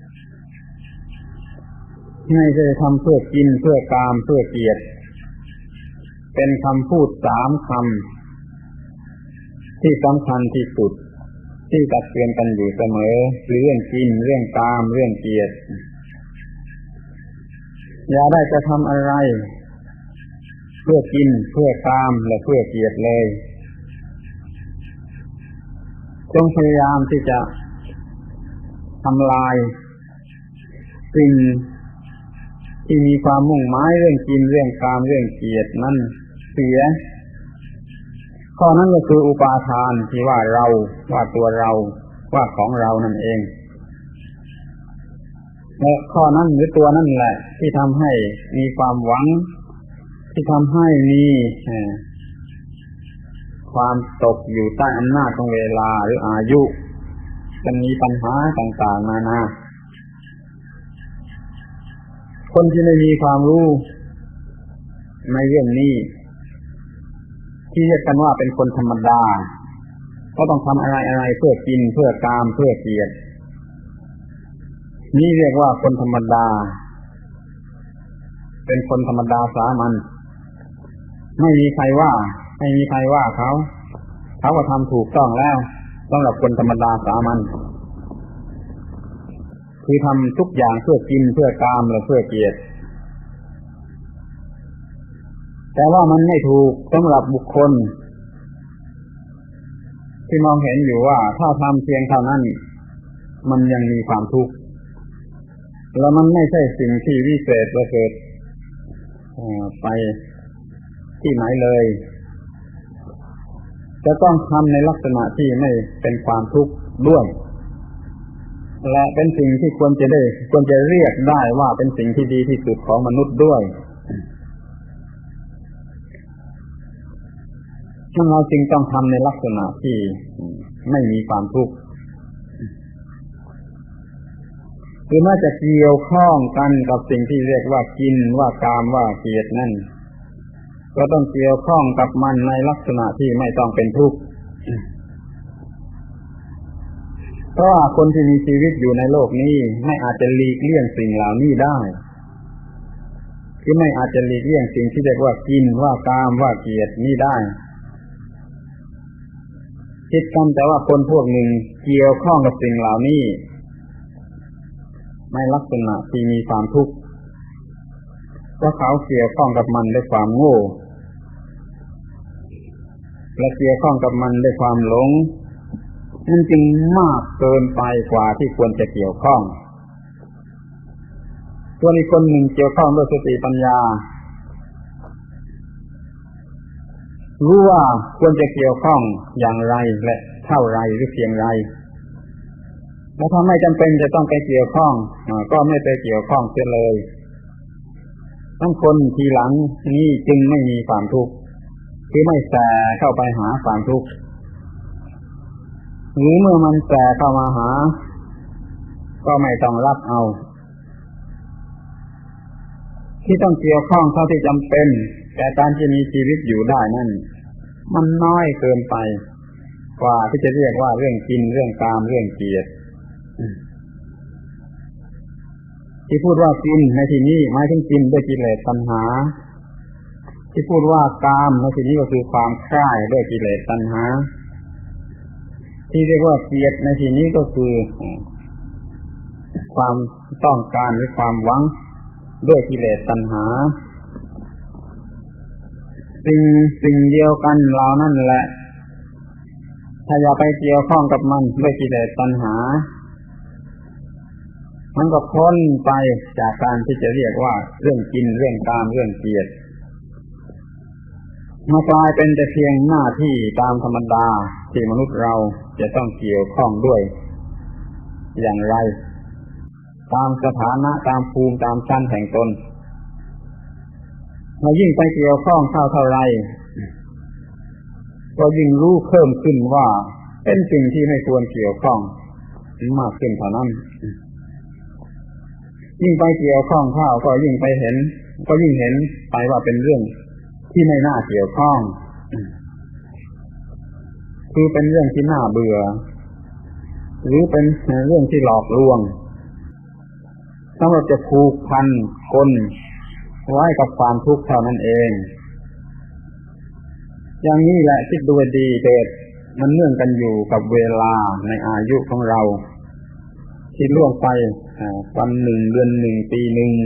ไม่ใช่ทำเพื่อกินเพื่อกามเพื่อเกียรติเป็นคำพูดสามคำที่สำคัญที่สุดที่ตักเตือนกันอยู่เสมอเรื่องกินเรื่องกามเรื่องเกียรติอย่าได้จะทำอะไรเพื่อกินเพื่อกามและเพื่อเกียรติเลยจงพยายามที่จะทำลายสิ่งที่มีความมุ่งหมายเรื่องกินเรื่องกามเรื่องเกียรตินั้นเสียข้อนั้นก็คืออุปาทานที่ว่าเราว่าตัวเราว่าของเรานั่นเองและข้อนั้นหรือตัวนั่นแหละที่ทำให้มีความหวังที่ทำให้มีความตกอยู่ใต้อำนาจของเวลาหรืออายุจะมีปัญหาต่างๆนานาคนที่ไม่มีความรู้ในเรื่องนี้ที่เรียกกันว่าเป็นคนธรรมดาก็ต้องทำอะไรอะไรเพื่อกินเพื่อกามเพื่อเกียรตินี่เรียกว่าคนธรรมดาเป็นคนธรรมดาสามัญไม่มีใครว่าไม่มีใครว่าเขาเขาก็ทำถูกต้องแล้วสำหรับคนธรรมดาสามัญคือทำทุกอย่างเพื่อกินเพื่อกามและเพื่อเกียรติแต่ว่ามันไม่ถูกสำหรับบุคคลที่มองเห็นอยู่ว่าถ้าทำเพียงเท่านั้นมันยังมีความทุกข์แล้วมันไม่ใช่สิ่งที่วิเศษประเสริฐไปที่ไหนเลยจะต้องทำในลักษณะที่ไม่เป็นความทุกข์ด้วยและเป็นสิ่งที่ควรจะได้ควรจะเรียกได้ว่าเป็นสิ่งที่ดีที่สุดของมนุษย์ด้วยฉะนั้นเราจึงต้องทำในลักษณะที่ไม่มีความทุกข์คือแม้จะเกี่ยวข้องกันกับสิ่งที่เรียกว่ากินว่ากามว่าเกียรตินั่นก็ต้องเกี่ยวข้องกับมันในลักษณะที่ไม่ต้องเป็นทุกข์เพราะว่าคนที่มีชีวิตอยู่ในโลกนี้ไม่อาจจะหลีกเลี่ยงสิ่งเหล่านี้ได้คือไม่อาจจะหลีกเลี่ยงสิ่งที่เรียกว่ากินว่ากามว่าเกียรตินี้ได้คิดกันแต่ว่าคนพวกหนึ่งเกี่ยวข้องกับสิ่งเหล่านี้ในลักษณะที่มีความทุกข์เพราะเขาเกี่ยวข้องกับมันด้วยความโง่และเกี่ยวข้องกับมันด้วยความหลงมันจึงมากเกินไปกว่าที่ควรจะเกี่ยวข้องส่วนอีกคนหนึ่งเกี่ยวข้องด้วยสติปัญญารู้ว่าควรจะเกี่ยวข้องอย่างไรและเท่าไรหรือเพียงไรแล้วถ้าไม่จำเป็นจะต้องไปเกี่ยวข้องก็ไม่ไปเกี่ยวข้องเสียเลยทั้งคนทีหลังนี้จึงไม่มีความทุกข์คือไม่แสเข้าไปหาความทุกข์หรือเมื่อมันแสเข้ามาหาก็ไม่ต้องรับเอาที่ต้องเกี่ยวข้องเท่าที่จำเป็นแก่การที่มีชีวิตอยู่ได้นั่นมันน้อยเกินไปกว่าที่จะเรียกว่าเรื่องกินเรื่องกามเรื่องเกียรติที่พูดว่ากินในที่นี้หมายถึงกินด้วยกิเลสตัณหาที่พูดว่ากามในที่นี้ก็คือความใคร่ด้วยกิเลสตัณหาที่เรียกว่าเกียรติในที่นี้ก็คือความต้องการหรือความหวังด้วยกิเลสตัณหาสิ่งสิ่งเดียวกันเหล่านั้นแหละถ้าอย่าไปเกี่ยวข้องกับมันด้วยกิเลสตัณหามันก็พ้นไปจากการที่จะเรียกว่าเรื่องกินเรื่องกามเรื่องเกียรติมากลายเป็นแต่เพียงหน้าที่ตามธรรมดาที่มนุษย์เราจะต้องเกี่ยวข้องด้วยอย่างไรตามสถานะตามภูมิตามชั้นแห่งตนเรายิ่งไปเกี่ยวข้องเท่าเท่าไรก็ยิ่งรู้เพิ่มขึ้นว่าเป็นสิ่งที่ไม่ควรเกี่ยวข้องมากขึ้นเท่านั้นยิ่งไปเกี่ยวข้องเข้าก็ยิ่งไปเห็นก็ยิ่งเห็นไปว่าเป็นเรื่องที่ไม่น่าเกี่ยวข้องคือเป็นเรื่องที่น่าเบื่อหรือเป็นเรื่องที่หลอกลวงสำหรับจะผูกพันคนไว้กับความทุกข์เท่านั้นเองอย่างนี้แหละคิดดูดีเถิดมันเนื่องกันอยู่กับเวลาในอายุของเราที่ล่วงไปวันหนึ่งเดือนหนึ่งปีหนึ่ง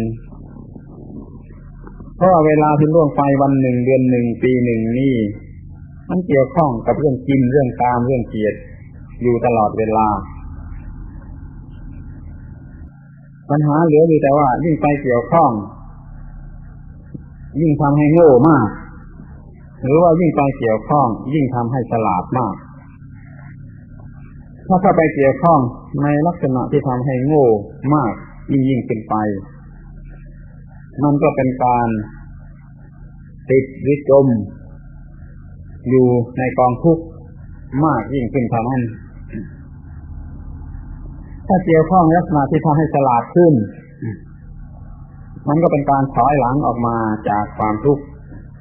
เพราะเวลาที่ล่วงไปวันหนึ่งเดือนหนึ่งปีหนึ่งนี่มันเกี่ยวข้องกับเรื่องกินเรื่องกามเรื่องเกียรติอยู่ตลอดเวลาปัญหาเหลืออยู่แต่ว่ายิ่งไปเกี่ยวข้องยิ่งทำให้โง่มากหรือว่ายิ่งไปเกี่ยวข้องยิ่งทำให้ฉลาดมากถ้าเข้าไปเกี่ยวข้องในลักษณะที่ทำให้โง่มากยิ่งยิ่งขึ้นไปมันก็เป็นการติดหรือจมอยู่ในกองทุกข์มากยิ่งขึ้นเท่านั้นถ้าเกี่ยวข้องลักษณะที่ทำให้ฉลาดขึ้นมันก็เป็นการถอยหลังออกมาจากความทุกข์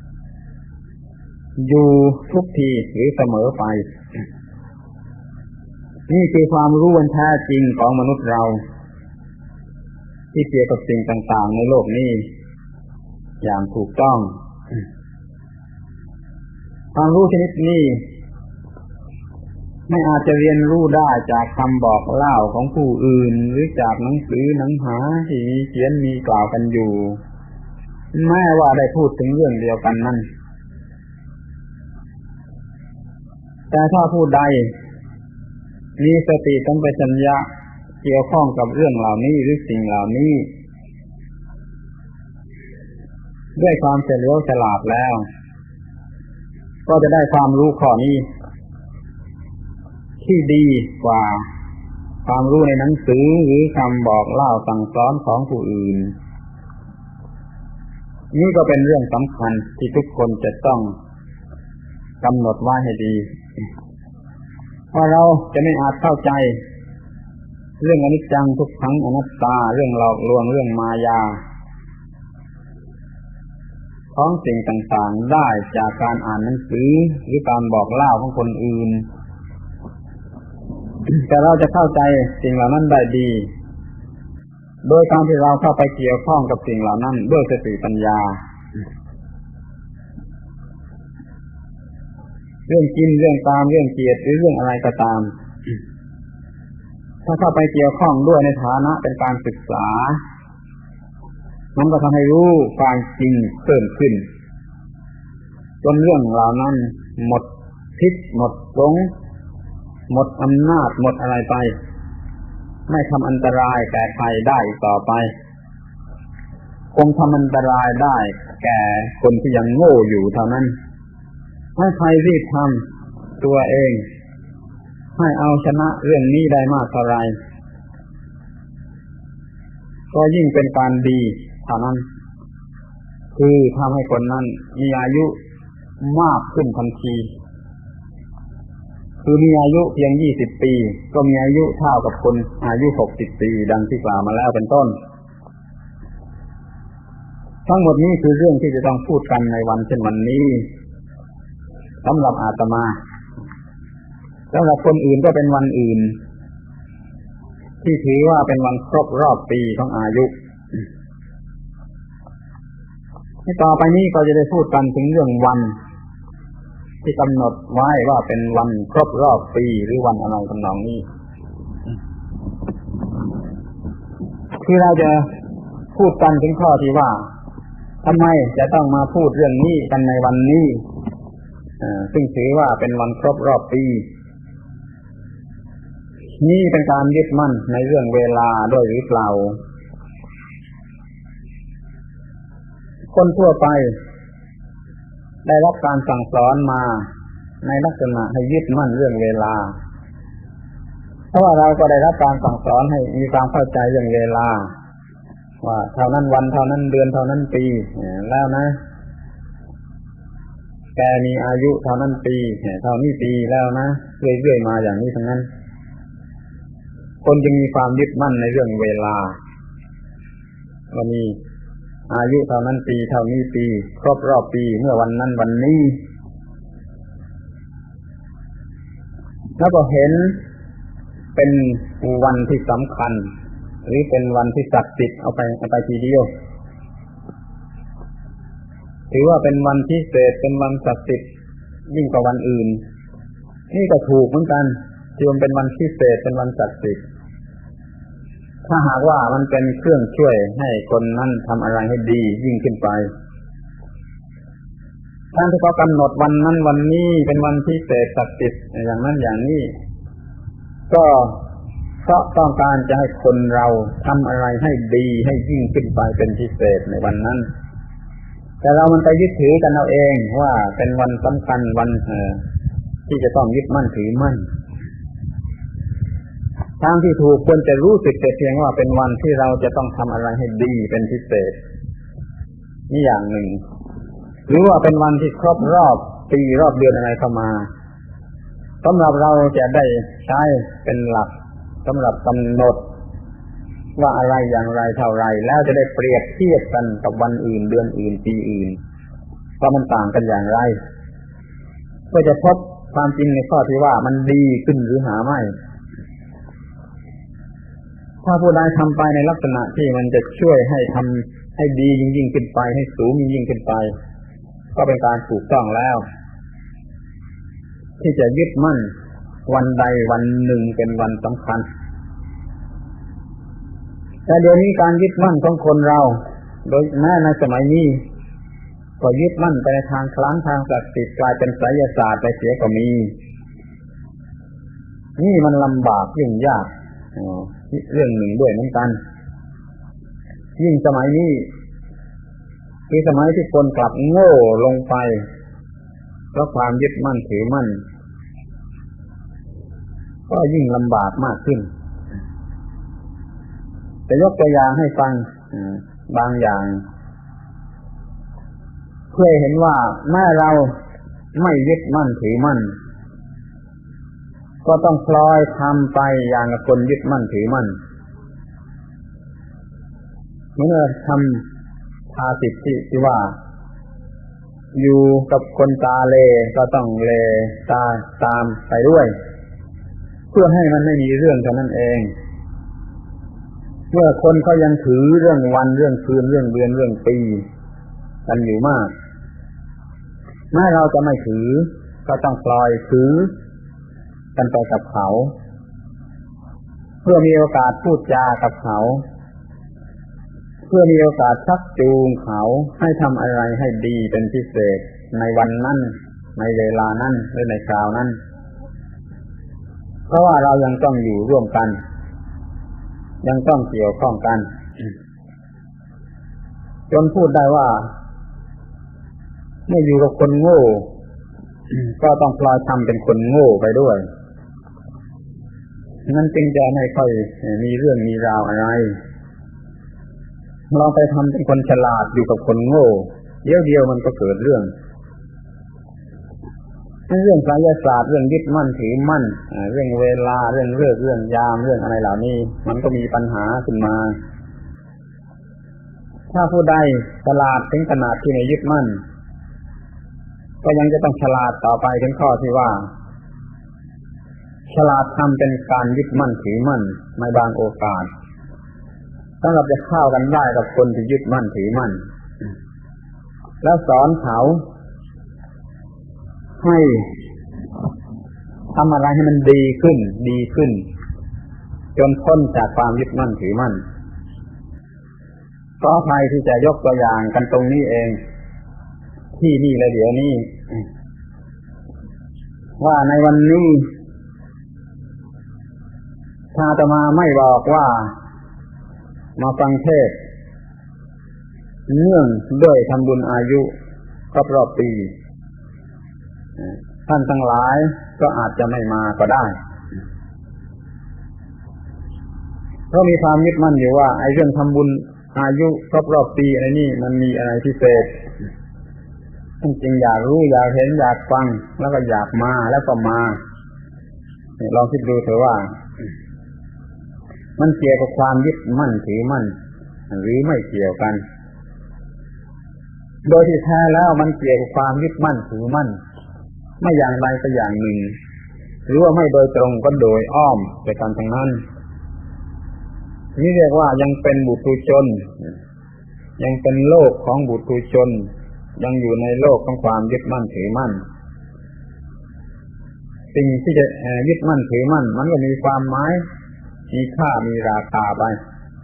อยู่ทุกทีหรือเสมอไปนี่คือความรู้อันแท้จริงของมนุษย์เราที่เกี่ยวกับสิ่งต่างๆในโลกนี้อย่างถูกต้องความรู้ชนิดนี้ไม่อาจจะเรียนรู้ได้จากคำบอกเล่าของผู้อื่นหรือจากหนังสือหนังหาที่มีเขียนมีกล่าวกันอยู่แม้ว่าได้พูดถึงเรื่องเดียวกันนั้นแต่ถ้าผู้ใดมีสติสัมปชัญญะเกี่ยวข้องกับเรื่องเหล่านี้หรือสิ่งเหล่านี้ด้วยความเฉลียวฉลาดแล้วก็จะได้ความรู้ข้อนี้ที่ดีกว่าความรู้ในหนังสือหรือคำบอกเล่าสั่งสอนของผู้อื่นนี่ก็เป็นเรื่องสำคัญที่ทุกคนจะต้องกำหนดไว้ให้ดีว่าเราจะไม่อาจเข้าใจเรื่องอนิจจังทุกขังอนัตตาเรื่องหลอกลวงเรื่องมายาของสิ่งต่างๆได้จากการอ่านหนังสือหรือการบอกเล่าของคนอื่นแต่เราจะเข้าใจสิ่งเหล่านั้นได้ดีโดยการที่เราเข้าไปเกี่ยวข้องกับสิ่งเหล่านั้นด้วยสติปัญญาเรื่องกินเรื่องกามเรื่องเกียรติหรือเรื่องอะไรก็ตามถ้าเข้าไปเกี่ยวข้องด้วยในฐานะเป็นการศึกษามันก็ทำให้รู้ความจริงเพิ่มขึ้นจนเรื่องเหล่านั้นหมดพิษหมดสงหมดอำนาจหมดอะไรไปไม่ทำอันตรายแก่ใครได้อีกต่อไปคงทำอันตรายได้แก่คนที่ยังโง่อยู่เท่านั้นให้ใครรีบทำตัวเองให้เอาชนะเรื่องนี้ได้มากเท่าไรก็ยิ่งเป็นการดีเท่านั้นคือทำให้คนนั้นมีอายุมากขึ้นทันทีคือมีอายุเพียงยี่สิบปีก็มีอายุเท่ากับคนอายุหกสิบปีดังที่กล่าวมาแล้วเป็นต้นทั้งหมดนี้คือเรื่องที่จะต้องพูดกันในวันเช่นวันนี้สำหรับอาตมาสำหรับคนอื่นก็เป็นวันอื่นที่ถือว่าเป็นวันครบรอบปีของอายุต่อไปนี้ก็จะได้พูดกันถึงเรื่องวันที่กำหนดไว้ว่าเป็นวันครบรอบปีหรือวันอะไรทำนองนี้คือเราจะพูดกันถึงข้อที่ว่าทำไมจะต้องมาพูดเรื่องนี้กันในวันนี้ซึ่งถือว่าเป็นวันครบรอบปีนี่เป็นการยึดมั่นในเรื่องเวลาด้วยหรือเปล่าคนทั่วไปได้รับการสั่งสอนมาในลักษณะให้ยึดมั่นเรื่องเวลาเพราะว่าเราก็ได้รับการสั่งสอนให้มีความเข้าใจเรื่องเวลาว่าเท่านั้นวันเท่านั้นเดือนเท่านั้นปีแล้วนะแกมีอายุเท่านั้นปีเท่านี้ปีแล้วนะเรื่อยๆมาอย่างนี้ทั้งนั้นคนจึงมีความยึดมั่นในเรื่องเวลาว่ามีอายุเท่านั้นปีเท่านี้ปีครบรอบปีเมื่อวันนั้นวันนี้แล้วก็เห็นเป็นวันที่สำคัญหรือเป็นวันที่ศักดิ์สิทธิ์เอาไปเอาไปทีเดียวถือว่าเป็นวันพิเศษเป็นวันศักดิ์สิทธิ์ยิ่งกว่าวันอื่นนี่ก็ถูกเหมือนกันที่มันเป็นวันพิเศษเป็นวันศักดิ์สิทธิ์ถ้าหากว่ามันเป็นเครื่องช่วยให้คนนั้นทำอะไรให้ดียิ่งขึ้นไปการที่เขากำหนดวันนั้นวันนี้เป็นวันพิเศษศักดิ์สิทธิ์อย่างนั้นอย่างนี้ก็เพราะต้องการจะให้คนเราทำอะไรให้ดีให้ยิ่งขึ้นไปเป็นพิเศษในวันนั้นแต่เรามันไปยึดถือกันเอาเองว่าเป็นวันสำคัญวันที่จะต้องยึดมั่นถือมั่นทางที่ถูกควรจะรู้สึกแต่เพียงว่าเป็นวันที่เราจะต้องทำอะไรให้ดีเป็นพิเศษนี่อย่างหนึ่งหรือว่าเป็นวันที่ครบรอบปีรอบเดือนอะไรเข้ามาสำหรับเราจะได้ใช้เป็นหลักสำหรับกำหนดว่าอะไรอย่างไรเท่าไรแล้วจะได้เปรียบเทียบกันกับวันอื่นเดือนอื่นปีอื่นว่ามันต่างกันอย่างไรเพื่อจะพบความจริงในข้อที่ว่ามันดีขึ้นหรือหาไม่ถ้าผู้ใดทำไปในลักษณะที่มันจะช่วยให้ทำให้ดียิ่งยิ่งขึ้นไปให้สูงยิ่งยิ่งขึ้นไปก็เป็นการถูกต้องแล้วที่จะยึดมั่นวันใดวันหนึ่งเป็นวันสำคัญแต่เดี๋ยวนี้การยึดมั่นของคนเราโดยแม้ในสมัยนี้ก็ยึดมั่นไปในทางคลางทางศักดิ์สิทธิ์กลายเป็นไสยศาสตร์ไปเสียก็มีนี่มันลำบากยุ่งยากเรื่องหนึ่งด้วยเหมือนกันยิ่งสมัยนี้คือสมัยที่คนกลับโง่ลงไปเพราะความยึดมั่นถือมั่นก็ยิ่งลำบากมากขึ้นจะยกตัวอย่างให้ฟังบางอย่างเพื่อเห็นว่าแม้เราไม่ยึดมั่นถือมั่นก็ต้องพลอยทำไปอย่างคนยึดมั่นถือมั่นเมื่อทำภาษิตที่ว่าอยู่กับคนตาเลก็ต้องเลตาตามไปด้วยเพื่อให้มันไม่มีเรื่องเท่านั้นเองเมื่อคนเขายังถือเรื่องวันเรื่องคืนเรื่องเดือนเรื่องปีกันอยู่มากแม้เราจะไม่ถือก็ต้องปล่อยถือกันไปกับเขาเพื่อมีโอกาสพูดจากับเขาเพื่อมีโอกาสชักจูงเขาให้ทำอะไรให้ดีเป็นพิเศษในวันนั้นในเวลานั้นหรือในคราวนั้นเพราะว่าเรายังต้องอยู่ร่วมกันยังต้องเกี่ยวข้องกันจนพูดได้ว่าเมื่ออยู่กับคนโง่ก็ต้องพลอยทำเป็นคนโง่ไปด้วยนั่นจึงจะไม่ค่อยมีเรื่องมีราวอะไรลองไปทำเป็นคนฉลาดอยู่กับคนโง่เดี๋ยวเดียวมันก็เกิดเรื่องเรื่องไสยศาสตร์เรื่องยึดมั่นถือมั่นเรื่องเวลาเรื่องเลิกเรื่องยามเรื่องอะไรเหล่านี้มันก็มีปัญหาขึ้นมาถ้าผู้ใดฉลาดถึงขนาดที่ไม่ยึดมั่นก็ยังจะต้องฉลาดต่อไปถึงข้อที่ว่าฉลาดทำเป็นการยึดมั่นถือมั่นในบางโอกาสสำหรับจะเข้ากันได้กับคนที่ยึดมั่นถือมั่นแล้วสอนเขาให้ทำอะไรให้มันดีขึ้นดีขึ้นจนพ้นจากความยึดมั่นถือมั่นขออภัยที่จะยกตัวอย่างกันตรงนี้เองที่นี่เลยเดี๋ยวนี้ว่าในวันนี้ถ้าอาตมาไม่บอกว่ามาฟังเทศน์เนื่องด้วยทำบุญอายุครบรอบปีท่านทั้งหลายก็อาจจะไม่มาก็ได้เพราะมีความยึดมั่นอยู่ว่าไอ้เรื่องทำบุญอายุครบรอบปีอะไรนี่มันมีอะไรพิเศษจริงๆอยากรู้อยากเห็นอยากฟังแล้วก็อยากมาแล้วก็มาลองคิดดูเถอะว่ามันเกี่ยวกับความยึดมั่นถือมั่นหรือไม่เกี่ยวกันโดยที่แท้แล้วมันเกี่ยวกับความยึดมั่นถือมั่นไม่อย่างใดก็อย่างหนึ่งหรือว่าไม่โดยตรงก็โดยอ้อมไปกันทั้งนั้นนี่เรียกว่ายังเป็นบุตุชนยังเป็นโลกของบุตุชนยังอยู่ในโลกของความยึดมั่นถือมั่นสิ่งที่จะยึดมั่นถือมั่นมันก็มีความหมายมีค่ามีราคาไป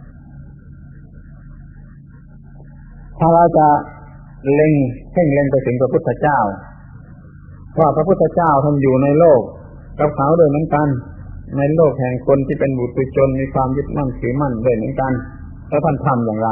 ถ้าเราจะเล็งเพ่งเล็งไปถึงพระพุทธเจ้าว่าพระพุทธเจ้าท่านอยู่ในโลกกับเขาด้วยเหมือนกันในโลกแห่งคนที่เป็นบุตุชนมีความยึดมั่นถือมั่นด้วยเหมือนกันแล้วท่านทำอย่างไร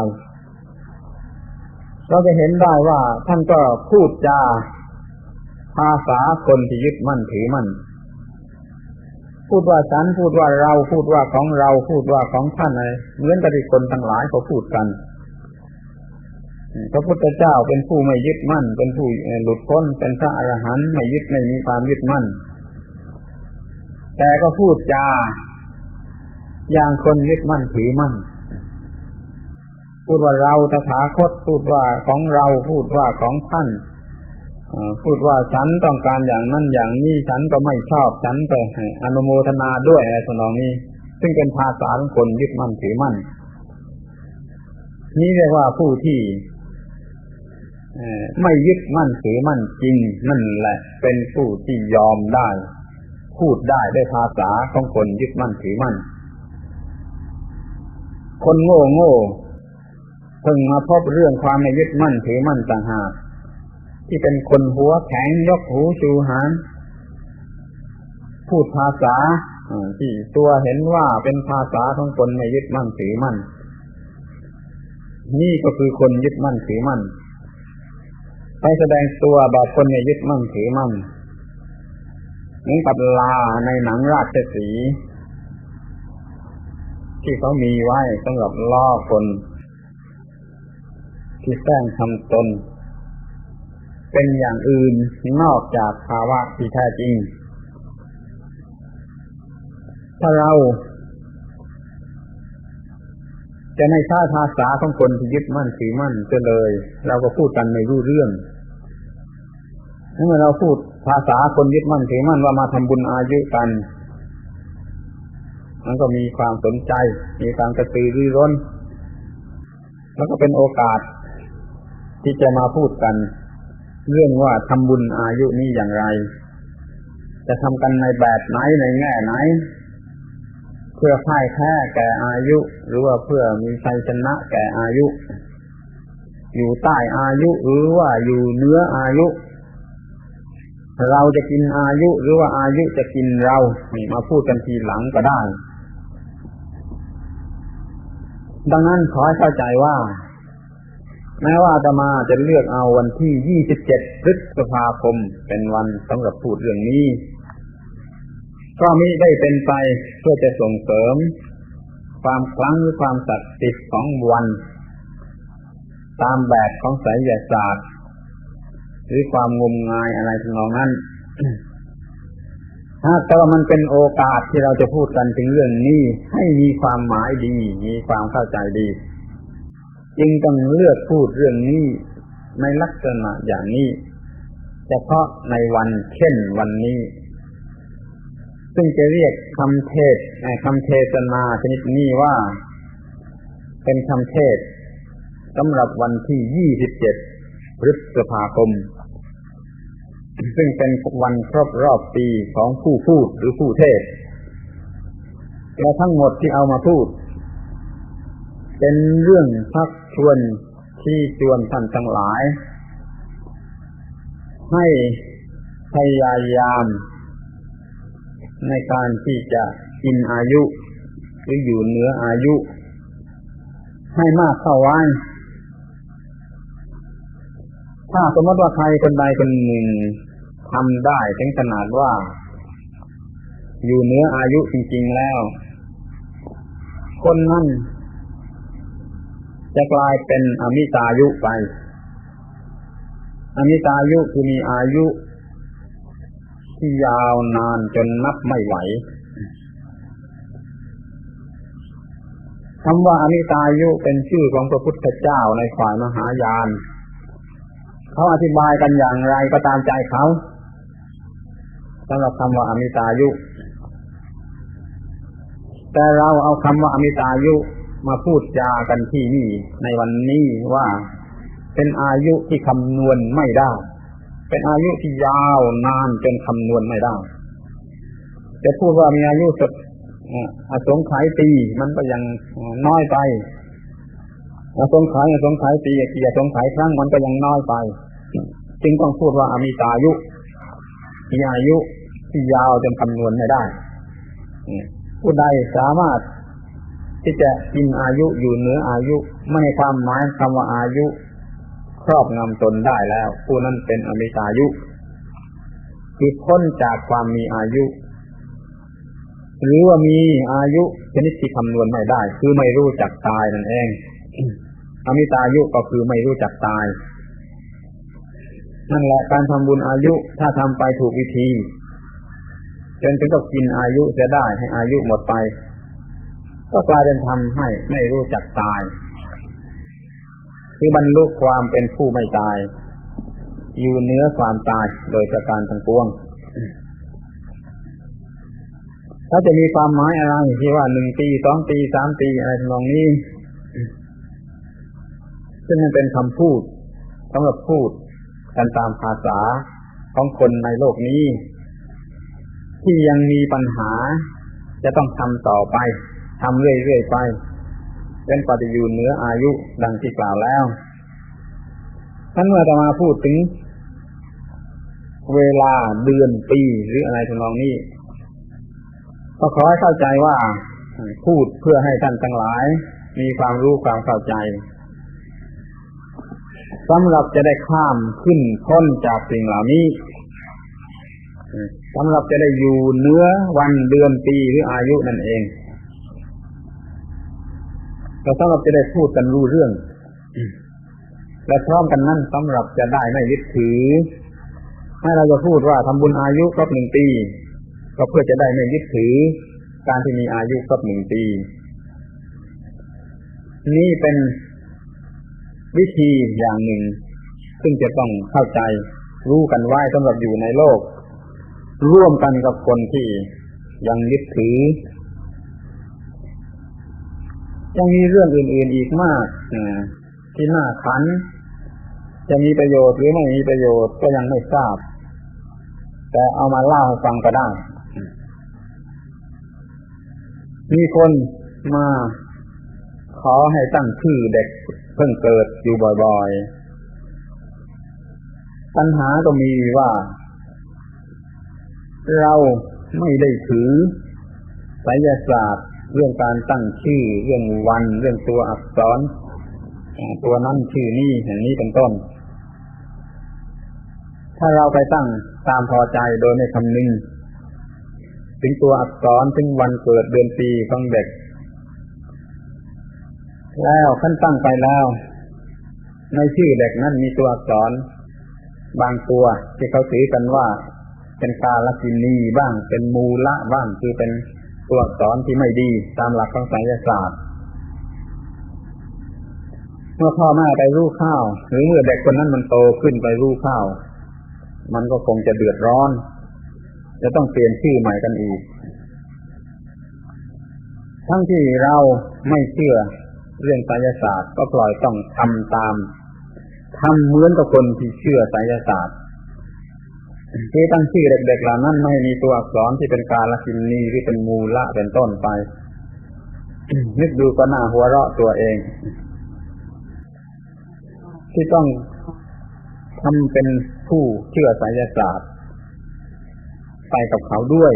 เราจะเห็นได้ว่าท่านก็พูดจาภาษาคนที่ยึดมั่นถือมั่นพูดว่าฉันพูดว่าเราพูดว่าของเราพูดว่าของท่านอะไรเหมือนกับที่คนทั้งหลายเขาพูดกันพระพุทธเจ้าเป็นผู้ไม่ยึดมั่นเป็นผู้หลุดพ้นเป็นพระอรหันต์ไม่ยึดไม่มีความยึดมั่นแต่ก็พูดจาอย่างคนยึดมั่นถือมั่นพูดว่าเราตถาคตพูดว่าของเราพูดว่าของท่านพูดว่าฉันต้องการอย่างนั้นอย่างนี้ฉันก็ไม่ชอบฉันไปอนุโมทนาด้วยอะไรทำนองนี้ซึ่งเป็นภาษาของคนยึดมั่นถือมั่นนี่เรียกว่าผู้ที่ไม่ยึดมั่นถือมั่นจริงนั่นแหละเป็นผู้ที่ยอมได้พูดได้ด้วยภาษาของคนยึดมั่นถือมั่นคนโง่โง่เพิ่งมาพบเรื่องความไม่ยึดมั่นถือมั่นต่างหากที่เป็นคนหัวแข็งยกหูชูหางพูดภาษาที่ตัวเห็นว่าเป็นภาษาของคนไม่ยึดมั่นถือมั่นนี่ก็คือคนยึดมั่นถือมั่นไปแสดงตัวแบบคนไม่ยึดมั่นถือมั่นนี่กับลาในหนังราชสีห์ที่เขามีไว้สำหรับล่อคนที่แกล้งทำตนเป็นอย่างอื่นนอกจากภาวะที่แท้จริงถ้าเราจะไม่ใช้ภาษาของคนที่ยึดมั่นถือมั่นจะเลยเราก็พูดกันไม่รู้เรื่องเมื่อเราพูดภาษาคนยึดมั่นถือมั่นว่ามาทำบุญอายุกันมันก็มีความสนใจมีความกระตือรือร้นแล้วก็เป็นโอกาสที่จะมาพูดกันเรื่องว่าทำบุญอายุนี้อย่างไรจะทำกันในแบบไหนในแง่ไหนเพื่อพ่ายแพ้แก่อายุหรือว่าเพื่อมีชัยชนะแก่อายุอยู่ใต้อายุหรือว่าอยู่เหนืออายุเราจะกินอายุหรือว่าอายุจะกินเรานี่มาพูดกันทีหลังก็ได้ดังนั้นขอให้เข้าใจว่าแม้ว่าอาตมาจะเลือกเอาวันที่ยี่สิบเจ็ดพฤษภาคมเป็นวันสำหรับพูดเรื่องนี้ก็มิได้เป็นไปเพื่อจะส่งเสริมความคลังหรือความศักดิ์สิทธิ์ของวันตามแบบของไสยศาสตร์หรือความงมงายอะไรทำนองนั้น แต่ว่ามันเป็นโอกาสที่เราจะพูดกันถึงเรื่องนี้ให้มีความหมายดีมีความเข้าใจดีจึงต้องเลือกพูดเรื่องนี้ในลักษณะอย่างนี้เฉพาะในวันเช่นวันนี้ซึ่งจะเรียกคำเทศคำเทศนาชนิดนี้ว่าเป็นคำเทศสำหรับวันที่ยี่สิบเจ็ดพฤษภาคมซึ่งเป็นวันครบรอบปีของผู้พูดหรือผู้เทศและทั้งหมดที่เอามาพูดเป็นเรื่องชักชวนที่ชวนท่านทั้งหลายให้พยายามในการที่จะกินอายุหรืออยู่เหนืออายุให้มากเข้าไว้ถ้าสมมติว่าใครคนใดคนหนึ่งทำได้ถึงขนาดว่าอยู่เหนืออายุจริงๆแล้วคนนั้นจะกลายเป็นอมิตายุไปอมิตายุคือมีอายุที่ยาวนานจนนับไม่ไหวคำว่าอมิตายุเป็นชื่อของพระพุทธเจ้าในฝ่ายมหายานเขาอธิบายกันอย่างไรก็ตามใจเขาสำหรับคำว่าอมิตายุแต่เราเอาคำว่าอมิตายุมาพูดจากันที่นี่ในวันนี้ว่าเป็นอายุที่คำนวณไม่ได้เป็นอายุที่ยาวนานจนคำนวณไม่ได้จะพูดว่ามีอายุสักอสงไขยปีมันก็ยังน้อยไปอสงไขยอสงไขยปีกี่อสงไขยครั้งมันก็ยังน้อยไปจึงต้องพูดว่าอมิตายุมีอายุที่ยาวจนคำนวณไม่ได้ผู้ใดสามารถที่จะกินอายุอยู่เหนืออายุไม่ให้ความหมายคำว่าอายุครอบงำตนได้แล้วผู้นั้นเป็นอมิตายุคือพ้นจากความมีอายุหรือว่ามีอายุชนิดที่คำนวณไม่ได้คือไม่รู้จักตายนั่นเองอมิตายุก็คือไม่รู้จักตายนั่นแหละการทำบุญอายุถ้าทำไปถูกวิธีจนถึงกับกินอายุจะได้ให้อายุหมดไปก็กลายเป็นทำให้ไม่รู้จักตายคือบรรลุความเป็นผู้ไม่ตายอยู่เหนือความตายโดยประการทั้งปวงถ้าจะมีความหมายอะไรที่ว่าหนึ่งปีสองปีสามปีอะไรทำนองนี้ซึ่งมันเป็นคำพูดสำหรับพูดกันตามภาษาของคนในโลกนี้ที่ยังมีปัญหาจะต้องทำต่อไปทำเรื่อยๆไปเป็นปฏิยูนเหนืออายุดังที่กล่าวแล้วท่านเมื่อจะมาพูดถึงเวลาเดือนปีหรืออะไรทำนองนี้ก็ขอให้เข้าใจว่าพูดเพื่อให้ท่านทั้งหลายมีความรู้ความเข้าใจสำหรับจะได้ข้ามขึ้นพ้นจากสิ่งเหล่านี้สำหรับจะได้อยู่เหนือวันเดือนปีหรืออายุนั่นเองและสำหรับจะได้พูดกันรู้เรื่องและพร้อมกันนั้นสำหรับจะได้ไม่ยึดถือให้เราจะพูดว่าทำบุญอายุครบหนึ่งปีก็เพื่อจะได้ไม่ยึดถือการที่มีอายุครบหนึ่งปีนี่เป็นวิธีอย่างหนึ่งซึ่งจะต้องเข้าใจรู้กันไว้สำหรับอยู่ในโลกร่วมกันกับคนที่ยังยึดถือยังมีเรื่องอื่นๆอีกมากที่น่าขันจะมีประโยชน์หรือไม่มีประโยชน์ก็ยังไม่ทราบแต่เอามาเล่าให้ฟังก็ได้มีคนมาขอให้ตั้งชื่อเด็กเพิ่งเกิดอยู่บ่อยๆปัญหาก็มีว่าเราไม่ได้ถือไสยศาสตร์เรื่องการตั้งชื่อเรื่องวันเรื่องตัวอักษรตัวนั้นชื่อนี้อย่างนี้เป็นต้นถ้าเราไปตั้งตามพอใจโดยไม่คำนึงถึงตัวอักษรถึงวันเกิดเดือนปีของเด็กแล้วขั้นตั้งไปแล้วในชื่อเด็กนั้นมีตัวอักษรบางตัวที่เขาถือกันว่าเป็นกาลกินีบ้างเป็นมูละบ้างคือเป็นตัวอักษรที่ไม่ดีตามหลักของไสยศาสตร์เมื่อพ่อแม่ไปรู้ข้าวหรือเมื่อเด็กคนนั้นมันโตขึ้นไปรู้ข้าวมันก็คงจะเดือดร้อนจะต้องเปลี่ยนชื่อใหม่กันอีกทั้งที่เราไม่เชื่อเรื่องไสยศาสตร์ก็ปล่อยต้องทำตามทำเหมือนกับคนที่เชื่อไสยศาสตร์ที่ตั้งชื่อเด็กๆเหล่านั้นไม่มีตัวอักษรที่เป็นกาลกิณนีหรือเป็นมูละเป็นต้นไป นึกดูก็น่าหัวเราะตัวเองที่ต้องทำเป็นผู้เชื่อไสยศาสตร์ไปกับเขาด้วย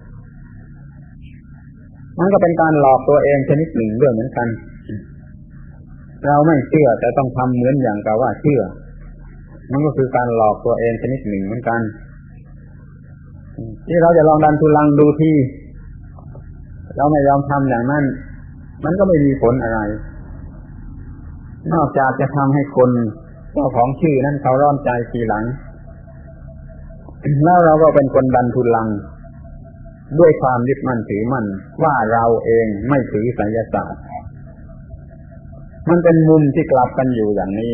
มันก็เป็นการหลอกตัวเองชนิดหนึ่งด้วยเหมือนกันเราไม่เชื่อแต่ต้องทำเหมือนอย่างกับว่าเชื่อมันก็คือการหลอกตัวเองชนิดหนึ่งเหมือนกันที่เราจะลองดันทุลังดูที่เราไม่ยอมทำอย่างนั้นมันก็ไม่มีผลอะไรนอกจากจะทำให้คนเจ้าของชื่อนั้นเขาร้อนใจทีหลังแล้วเราก็เป็นคนดันทุลังด้วยความยึดมั่นถือมั่นว่าเราเองไม่ถือไสยศาสตร์มันเป็นมุมที่กลับกันอยู่อย่างนี้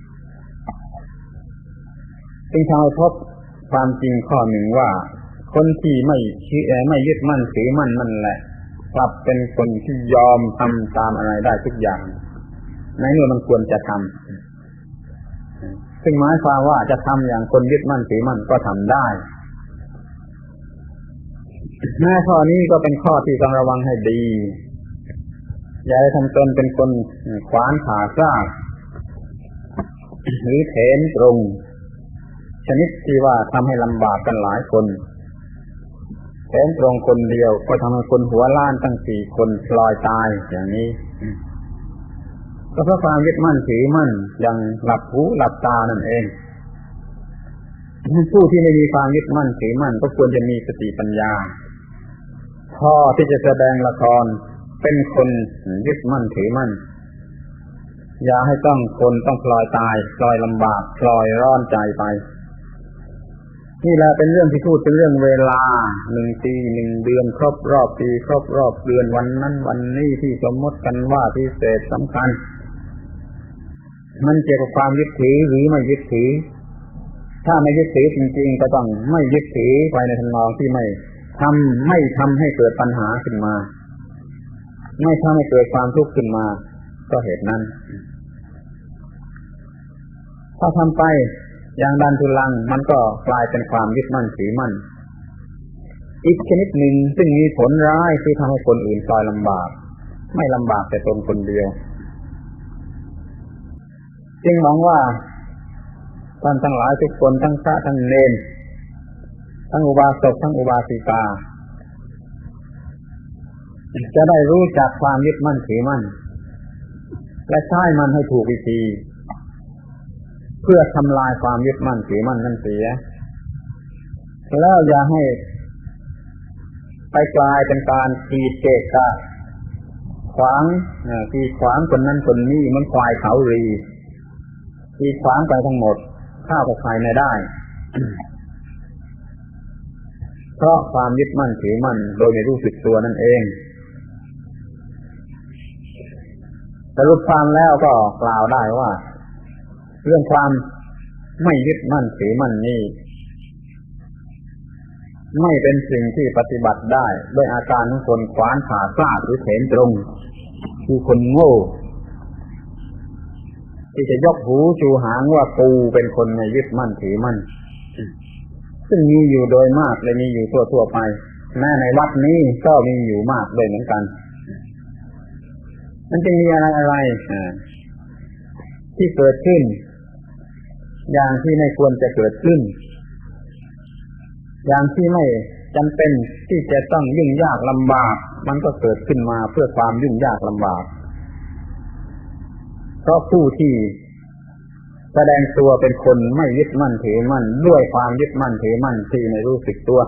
จึงทำให้พบความจริงข้อหนึ่งว่าคนที่ไม่ชื่อไม่ยึดมั่นถือมั่นนั่นแหละกลับเป็นคนที่ยอมทำตามอะไรได้ทุกอย่างในเมื่อมันควรจะทำซึ่งหมายความว่าจะทำอย่างคนยึดมั่นถือมั่นก็ทำได้แม้ข้อนี้ก็เป็นข้อที่ต้องระวังให้ดีอย่าให้ทำตนเป็นคนขวานผ่าซากหรือเถนตรงชนิดที่ว่าทำให้ลำบากกันหลายคนเถนตรงคนเดียวก็ทำให้คนหัวล้านตั้งสี่คนพลอยตายอย่างนี้ก็เพราะความยึดมั่นถือมั่นอย่างหลับหูหลับตานั่นเองผู้ที่ไม่มีความยึดมั่นถือมั่นก็ควรจะมีสติปัญญาพอที่จะแสดงละครเป็นคนยึดมั่นถือมั่นอย่าให้ต้องคนต้องพลอยตายพลอยลำบากพลอยร้อนใจไปนี่แหละเป็นเรื่องที่พูดเป็นเรื่องเวลาหนึ่งปีหนึ่งเดือนครบรอบปีครบรอบเดือนวันนั้นวันนี้ที่สมมติกันว่าพิเศษสำคัญมันเกี่ยวกับความยึดถือหรือไม่ยึดถือถ้าไม่ยึดถือจริงๆก็ต้องไม่ยึดถือไปในทางนองที่ไม่ทำไม่ทำให้เกิดปัญหาขึ้นมาไม่ทำให้เกิดความทุกข์ขึ้นมาก็เหตุนั้นถ้าทำไปอย่างดันทุลังมันก็กลายเป็นความยึดมั่นถือมั่นอีกชนิดหนึ่งซึ่งมีผลร้ายคือทำให้คนอื่นพลอยลำบากไม่ลำบากแต่ตนคนเดียวจึงหวังว่าท่านทั้งหลายทุกคนทั้งพระทั้งเณรทั้งอุบาสกทั้งอุบาสิกาจะได้รู้จักความยึดมั่นถือมั่นและใช้มันให้ถูกวิธีเพื่อทำลายความยึดมั่นถือมั่นนั้นเสียแล้วอย่าให้ไปกลายเป็นการขีดเกะกะขวางขีดขวางคนนั้นคนนี้มันควายเขารีขีดขวางไปทั้งหมดข้าวกับใครไม่ได้ เพราะความยึดมั่นถือมั่นโดยไม่รู้สึกตัวนั่นเองสรุปความแล้วก็กล่าวได้ว่าเรื่องความไม่ยึดมั่นถือมั่นนี้ไม่เป็นสิ่งที่ปฏิบัติได้ด้วยอาการของคนขวานผ่าซากหรือเถนตรงคือคนโง่ที่จะยกหูชูหางว่ากูเป็นคนไม่ยึดมั่นถือมั่นซึ่งมีอยู่โดยมากและมีอยู่ทั่วๆไปแม้ในวัดนี้ก็มีอยู่มากเลยเหมือนกันมันจะมีอะไรอะไรที่เกิดขึ้นอย่างที่ไม่ควรจะเกิดขึ้นอย่างที่ไม่จำเป็นที่จะต้องยุ่งยากลำบากมันก็เกิดขึ้นมาเพื่อความยุ่งยากลำบากเพราะผู้ที่แสดงตัวเป็นคนไม่ยึดมั่นถือมั่นด้วยความยึดมั่นถือมั่นที่ไม่รู้สึกตัว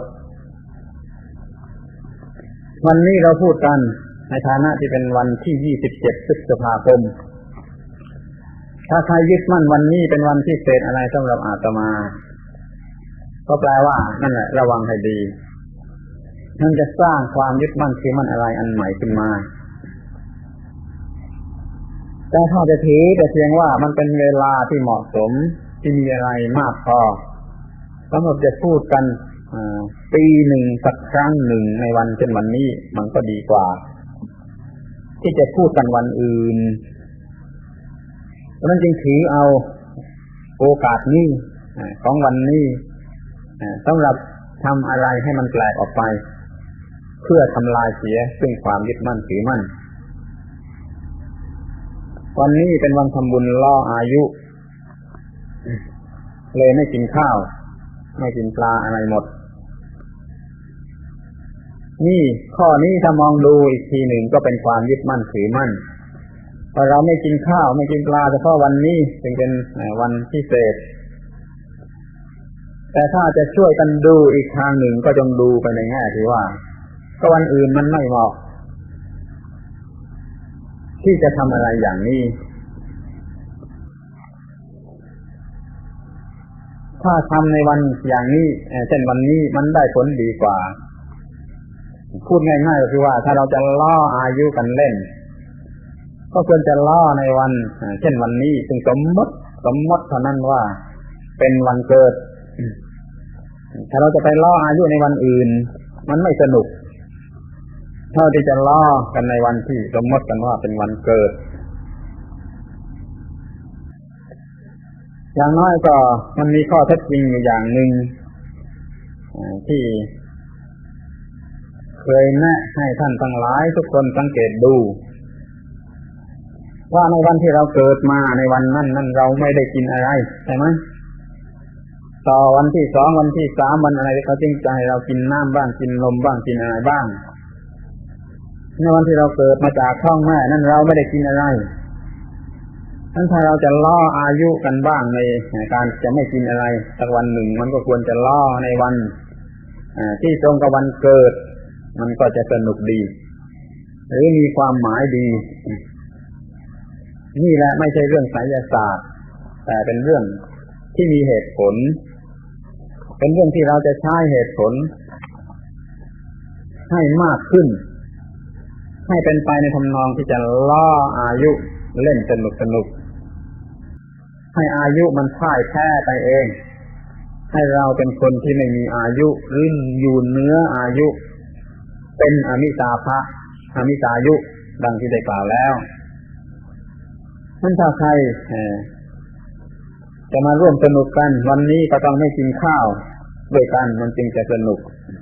วันนี้เราพูดกันในฐานะที่เป็นวันที่ยี่สิบเจ็ดพฤษภาคมถ้าใครยึดมั่นวันนี้เป็นวันพิเศษอะไรสำหรับอาตมาก็แปลว่านั่นแหละระวังให้ดีมันจะสร้างความยึดมั่นถือมั่นอะไรอันใหม่ขึ้นมาแต่ถ้าจะถือแต่เพียงว่ามันเป็นเวลาที่เหมาะสมที่มีอะไรมากพอสำหรับจะพูดกันปีหนึ่งสักครั้งหนึ่งในวันเช่นวันนี้มันก็ดีกว่าที่จะพูดกันวันอื่นเพราะนั้นจึงถือเอาโอกาสนี้ของวันนี้สำหรับทำอะไรให้มันแปลกออกไปเพื่อทำลายเสียซึ่งความยึดมั่นถือมั่นวันนี้เป็นวันทำบุญล่ออายุเลยไม่กินข้าวไม่กินปลาอะไรหมดนี่ข้อนี้ถ้ามองดูอีกทีหนึ่งก็เป็นความยึดมั่นถือมั่นพอเราไม่กินข้าวไม่กินปลาเฉพาะวันนี้จึงเป็นวันพิเศษแต่ถ้าจะช่วยกันดูอีกทางหนึ่งก็จงดูไปในแง่ที่ว่าก็วันอื่นมันไม่เหมาะที่จะทำอะไรอย่างนี้ถ้าทำในวันอย่างนี้เช่นวันนี้มันได้ผลดีกว่าพูดง่ายๆก็คือว่าถ้าเราจะล่ออายุกันเล่นก็ควรจะล่อในวันเช่นวันนี้ซึ่งสมมติสมมติเท่านั้นว่าเป็นวันเกิดถ้าเราจะไปล่ออายุในวันอื่นมันไม่สนุกเท่าที่จะล่อกันในวันที่สมมติกันว่าเป็นวันเกิดอย่างน้อยก็มันมีข้อเท็จจริงอยู่อย่างหนึ่งที่เคยแนะให้ท่านทั้งหลายทุกคนสังเกตดูว่าในวันที่เราเกิดมาในวันนั้นนั้นเราไม่ได้กินอะไรใช่ไหมต่อวันที่สองวันที่สามวันอะไรเขาจริงใจเรากินน้ำบ้างกินนมบ้างกินอะไรบ้างในวันที่เราเกิดมาจากท้องแม่นั้นเราไม่ได้กินอะไรนั้นถ้าเราจะล่ออายุกันบ้างในการจะไม่กินอะไรสักวันหนึ่งมันก็ควรจะล่อในวันที่ตรงกับวันเกิดมันก็จะสนุกดีหรือมีความหมายดีนี่แหละไม่ใช่เรื่องไสยศาสตร์แต่เป็นเรื่องที่มีเหตุผลเป็นเรื่องที่เราจะใช้เหตุผลให้มากขึ้นให้เป็นไปในทำนองที่จะล่ออายุเล่นสนุกสนุกให้อายุมันพ่ายแพ้ไปเองให้เราเป็นคนที่ไม่มีอายุหรืออยู่เหนืออายุเป็นอมิตาภะอมิตายุดังที่ได้กล่าวแล้วนั่นถ้าใครจะมาร่วมสนุกกันวันนี้ก็ต้องไม่กินข้าวด้วยกันมันจึงจะสนุก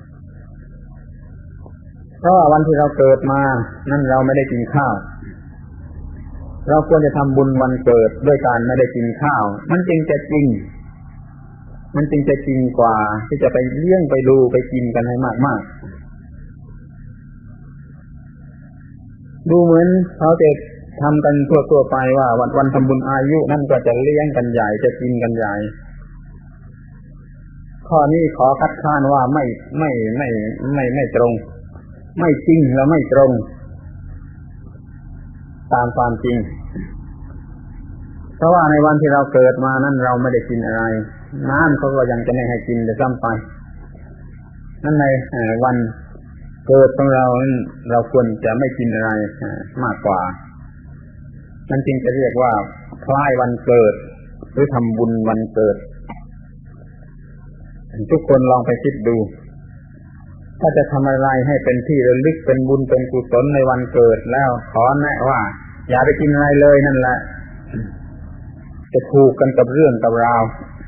เพราะว่าวันที่เราเกิดมานั่นเราไม่ได้กินข้าวเราควรจะทำบุญวันเกิดด้วยการไม่ได้กินข้าวมันจึงจะจริงมันจึงจะจริงกว่าที่จะไปเลี้ยงไปดูไปกินกันให้มากๆดูเหมือนเขาจะทำกันทั่วๆไปว่าวันวันทำบุญอายุนั่นก็จะเลี้ยงกันใหญ่จะกินกันใหญ่ข้อนี้ขอคัดค้านว่าไม่ไม่ไม่ไม่ไม่ตรงไม่จริงและไม่ตรงตามความจริงเพราะว่าในวันที่เราเกิดมานั้นเราไม่ได้กินอะไรน้ำเขาก็ยังจะไม่ให้กินเลยซ้ำไปนั่นในวันเกิดของเราเราควรจะไม่กินอะไรมากกว่านั่นจึงจะเรียกว่าคล้ายวันเกิดหรือทำบุญวันเกิดทุกคนลองไปคิดดูถ้าจะทำอะไรให้เป็นที่ระลึกเป็นบุญเป็นกุศลในวันเกิดแล้วขอแนะว่าอย่าไปกินอะไรเลยนั่นแหละจะถูกกันกับเรื่องกับราว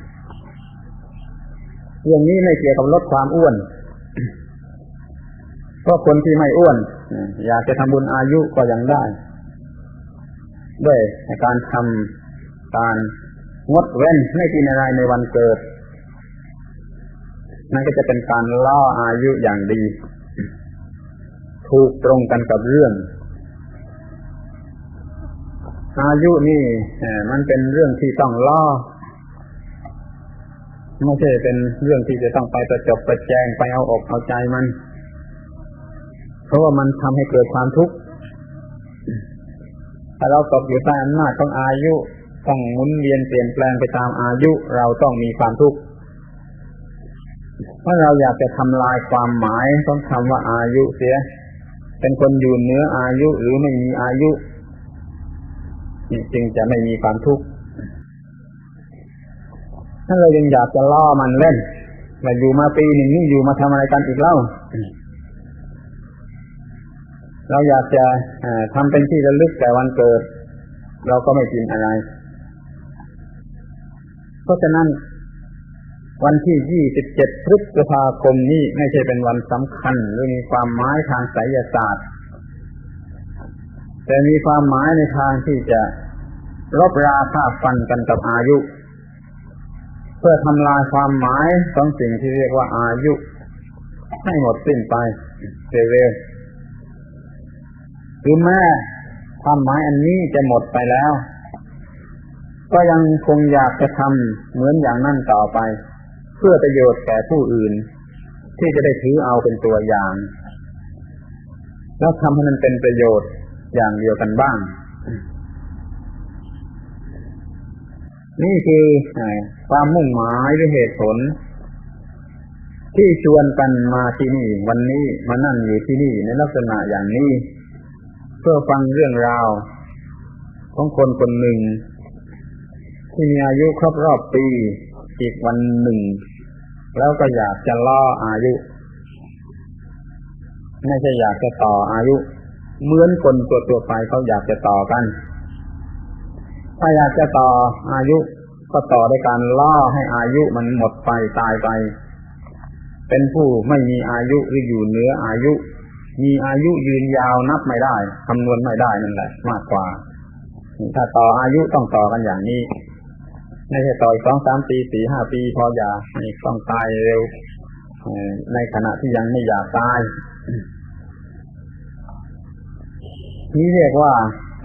เรื่องนี้ไม่เกี่ยวกับลดความอ้วนเพราะคนที่ไม่อ้วนอยากจะทำบุญอายุก็ยังได้ด้วยการทำการงดเว้นไม่กินอะไรในวันเกิดนั่นก็จะเป็นการล่ออายุอย่างดีถูกตรงกันกับเรื่องอายุนี่มันเป็นเรื่องที่ต้องล่อไม่ใช่เป็นเรื่องที่จะต้องไปประจบประแจงไปเอาอกเอาใจมันเพราะว่ามันทำให้เกิดความทุกข์ถ้าเราตกอยู่ใต้อำนาจของอายุต้องหมุนเวียนเปลี่ยนแปลงไปตามอายุเราต้องมีความทุกข์เพราะเราอยากจะทำลายความหมายของคำว่าอายุเสียเป็นคนอยู่เหนืออายุหรือไม่มีอายุนี่จึงจะไม่มีความทุกข์ถ้าเรายังอยากจะล่อมันเล่นว่าอยู่มาปีหนึ่งนี่อยู่มาทำอะไรกันอีกเล่าเราอยากจะทำเป็นที่ระลึกแต่วันเกิดเราก็ไม่กินอะไรเพราะฉะนั้นวันที่ยี่สิบเจ็ดพฤษภาคมนี้ไม่ใช่เป็นวันสำคัญหรือมีความหมายทางไสยศาสตร์แต่มีความหมายในทางที่จะรบราฆ่าฟันกันกับอายุเพื่อทำลายความหมายของสิ่งที่เรียกว่าอายุให้หมดสิ้นไปเร็วๆหรือแม้ความหมายอันนี้จะหมดไปแล้วก็ยังคงอยากจะทำเหมือนอย่างนั้นต่อไปเพื่อประโยชน์แก่ผู้อื่นที่จะได้ถือเอาเป็นตัวอย่างแล้วทำให้มันเป็นประโยชน์อย่างเดียวกันบ้างนี่คือความมุ่งหมายหรือเหตุผลที่ชวนกันมาที่นี่วันนี้มานั่งอยู่ที่นี่ในลักษณะอย่างนี้เพื่อฟังเรื่องราวของคนคนหนึ่งที่มีอายุครบรอบปีอีกวันหนึ่งแล้วก็อยากจะล่ออายุไม่ใช่อยากจะต่ออายุเหมือนคนตัวๆไปเขาอยากจะต่อกันถ้าอยากจะต่ออายุก็ต่อด้วยการล่อให้อายุมันหมดไปตายไปเป็นผู้ไม่มีอายุหรืออยู่เหนืออายุมีอายุยืนยาวนับไม่ได้คำนวณไม่ได้นั่นแหละมากกว่าถ้าต่ออายุต้องต่อกันอย่างนี้ไม่ใช่ต่ออีกสองสามปีสี่ห้าปีพออย่าต้องตายเร็วในขณะที่ยังไม่อยากตายนี่เรียกว่า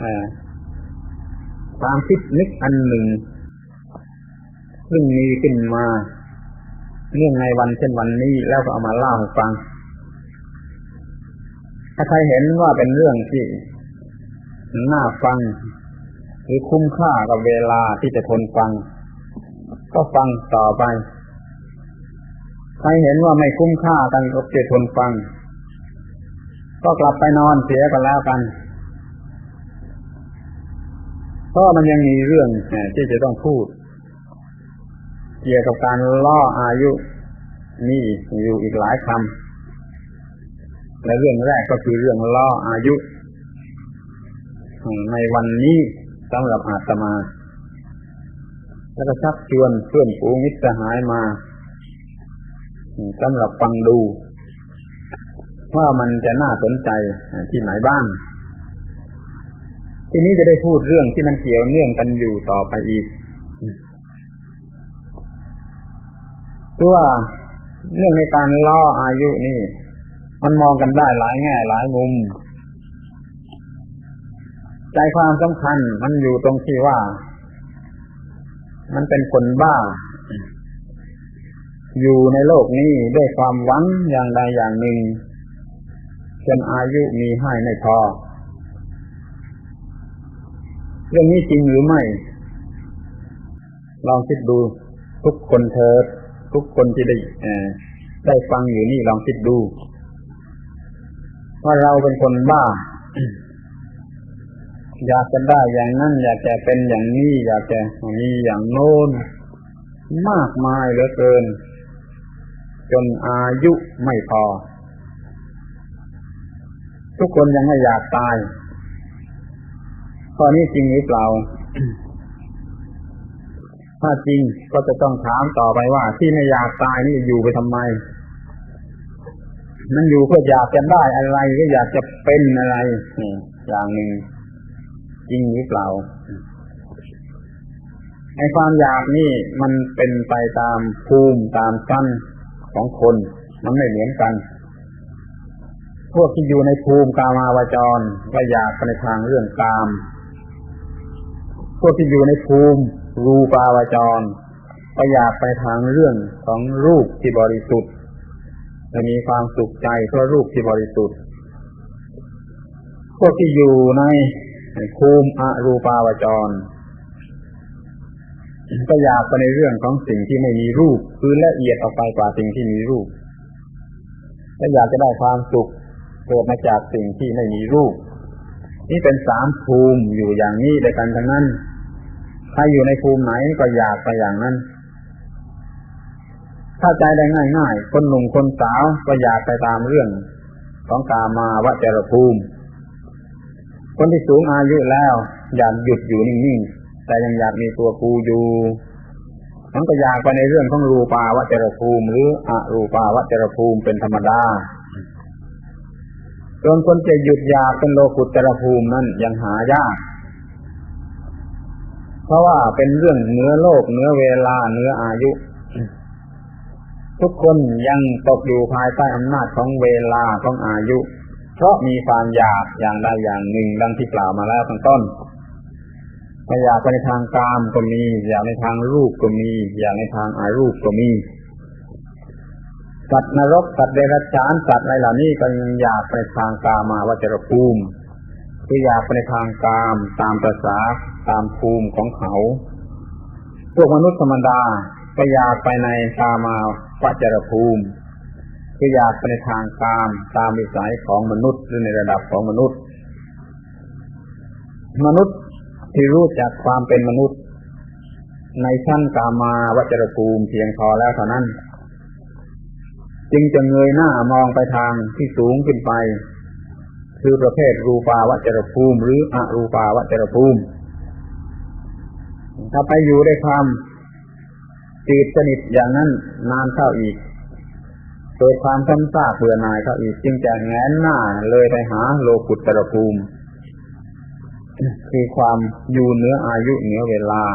ความคิดนึกอันหนึ่งซึ่งมีขึ้นมาเนื่องในวันเช่นวันนี้แล้วก็เอามาเล่าให้ฟังถ้าใครเห็นว่าเป็นเรื่องที่น่าฟังหรือคุ้มค่ากับเวลาที่จะทนฟังก็ฟังต่อไปใครเห็นว่าไม่คุ้มค่ากันก็จะทนฟังก็กลับไปนอนเสียกันแล้วกันเพราะมันยังมีเรื่องที่จะต้องพูดเกี่ยวกับการล่ออายุนี่อยู่อีกหลายคำและเรื่องแรกก็คือเรื่องล่ออายุในวันนี้สำหรับอาตมาแล้วก็ชักชวนเพื่อนฝูงมิตรสหายมาสำหรับฟังดูว่ามันจะน่าสนใจที่ไหนบ้างทีนี้จะได้พูดเรื่องที่มันเกี่ยวเนื่องกันอยู่ต่อไปอีกตัวเรื่องในการล่ออายุนี่มันมองกันได้หลายแง่หลายมุมใจความสำคัญมันอยู่ตรงที่ว่ามันเป็นคนบ้าอยู่ในโลกนี้ด้วยความหวังอย่างใดอย่างหนึ่งจนอายุมีให้ไม่พอเรื่องนี้จริงหรือไม่ลองคิดดูทุกคนเถิดทุกคนที่ได้ได้ฟังอยู่นี่ลองคิดดูว่าเราเป็นคนบ้าอยากจะได้อย่างนั้นอยากจะเป็นอย่างนี้อยากจะมีอย่างโน้นมากมายเหลือเกินจนอายุไม่พอทุกคนยังไม่อยากตายข้อนี้จริงหรือเปล่า ถ้าจริงก็จะต้องถามต่อไปว่าที่ไม่อยากตายนี่อยู่ไปทำไมมันอยู่เพื่ออยากจะได้อะไรหรืออยากจะเป็นอะไรอย่างหนึ่งจริงหรือเปล่าไอ้ความอยากนี่มันเป็นไปตามภูมิตามชั้นของคนมันไม่เหมือนกันพวกที่อยู่ในภูมิกามาวจรก็อยากไปในทางเรื่องกามพวกที่อยู่ในภูมิรูปาวจรก็อยากไปทางเรื่องของรูปที่บริสุทธิ์จะมีความสุขใจเพราะรูปที่บริสุทธิ์พวกที่อยู่ในภูมิอรูปาวจรก็อยากไปในเรื่องของสิ่งที่ไม่มีรูปคือละเอียดออกไปกว่าสิ่งที่มีรูปและอยากจะได้ความสุขเกิดมาจากสิ่งที่ไม่มีรูปนี่เป็นสามภูมิอยู่อย่างนี้ด้วยกันทั้งนั้นถ้าอยู่ในภูมิไหนก็อยากไปอย่างนั้นเข้าใจได้ง่ายๆคนหนุ่มคนสาวก็อยากไปตามเรื่องของกามาวจรภูมิคนที่สูงอายุแล้วอยากหยุดอยู่นิ่งๆแต่ยังอยากมีตัวกูอยู่มันก็อยากไปในเรื่องของรูปาวจรภูมิหรืออรูปาวจรภูมิเป็นธรรมดาส่วนคนจะหยุดอยากเป็นโลกุตรภูมินั้นยังหายากเพราะว่าเป็นเรื่องเหนือโลกเหนือเวลาเหนืออายุทุกคนยังตกอยู่ภายใต้อำนาจของเวลาของอายุเพราะมีความอยากอย่างใดอย่างหนึ่งดังที่กล่าวมาแล้วตั้งต้นอยากไปในทางกามก็มีอยากในทางรูปก็มีอยากในทางอารูปก็มีสัตว์นรกสัตว์เดรัจฉานสัตว์อะไรเหล่านี้ก็ยังอยากไปทางกามาวจรภูมิคืออยากไปในทางกามตามภาษาตามภูมิของเขาพวกมนุษย์ธรรมดาก็อยากไปในกามาวจรภูมิคืออยากไปในทางกามตามวิสัยของมนุษย์หรือในระดับของมนุษย์มนุษย์ที่รู้จักความเป็นมนุษย์ในชั้นกามาวจรภูมิเพียงพอแล้วเท่านั้นจึงจะเงยหน้ามองไปทางที่สูงขึ้นไปคือประเภทรูปาวจรภูมิหรืออรูปาวจรภูมิถ้าไปอยู่ด้วยความจืดสนิทอย่างนั้นนานเข้าอีกโดยความซ้ำซากเบื่อหน่ายเข้าอีกจึงจะแงนหน้าเลยไปหาโลกุตรภูมิคือความอยู่เหนืออายุเหนือเวลา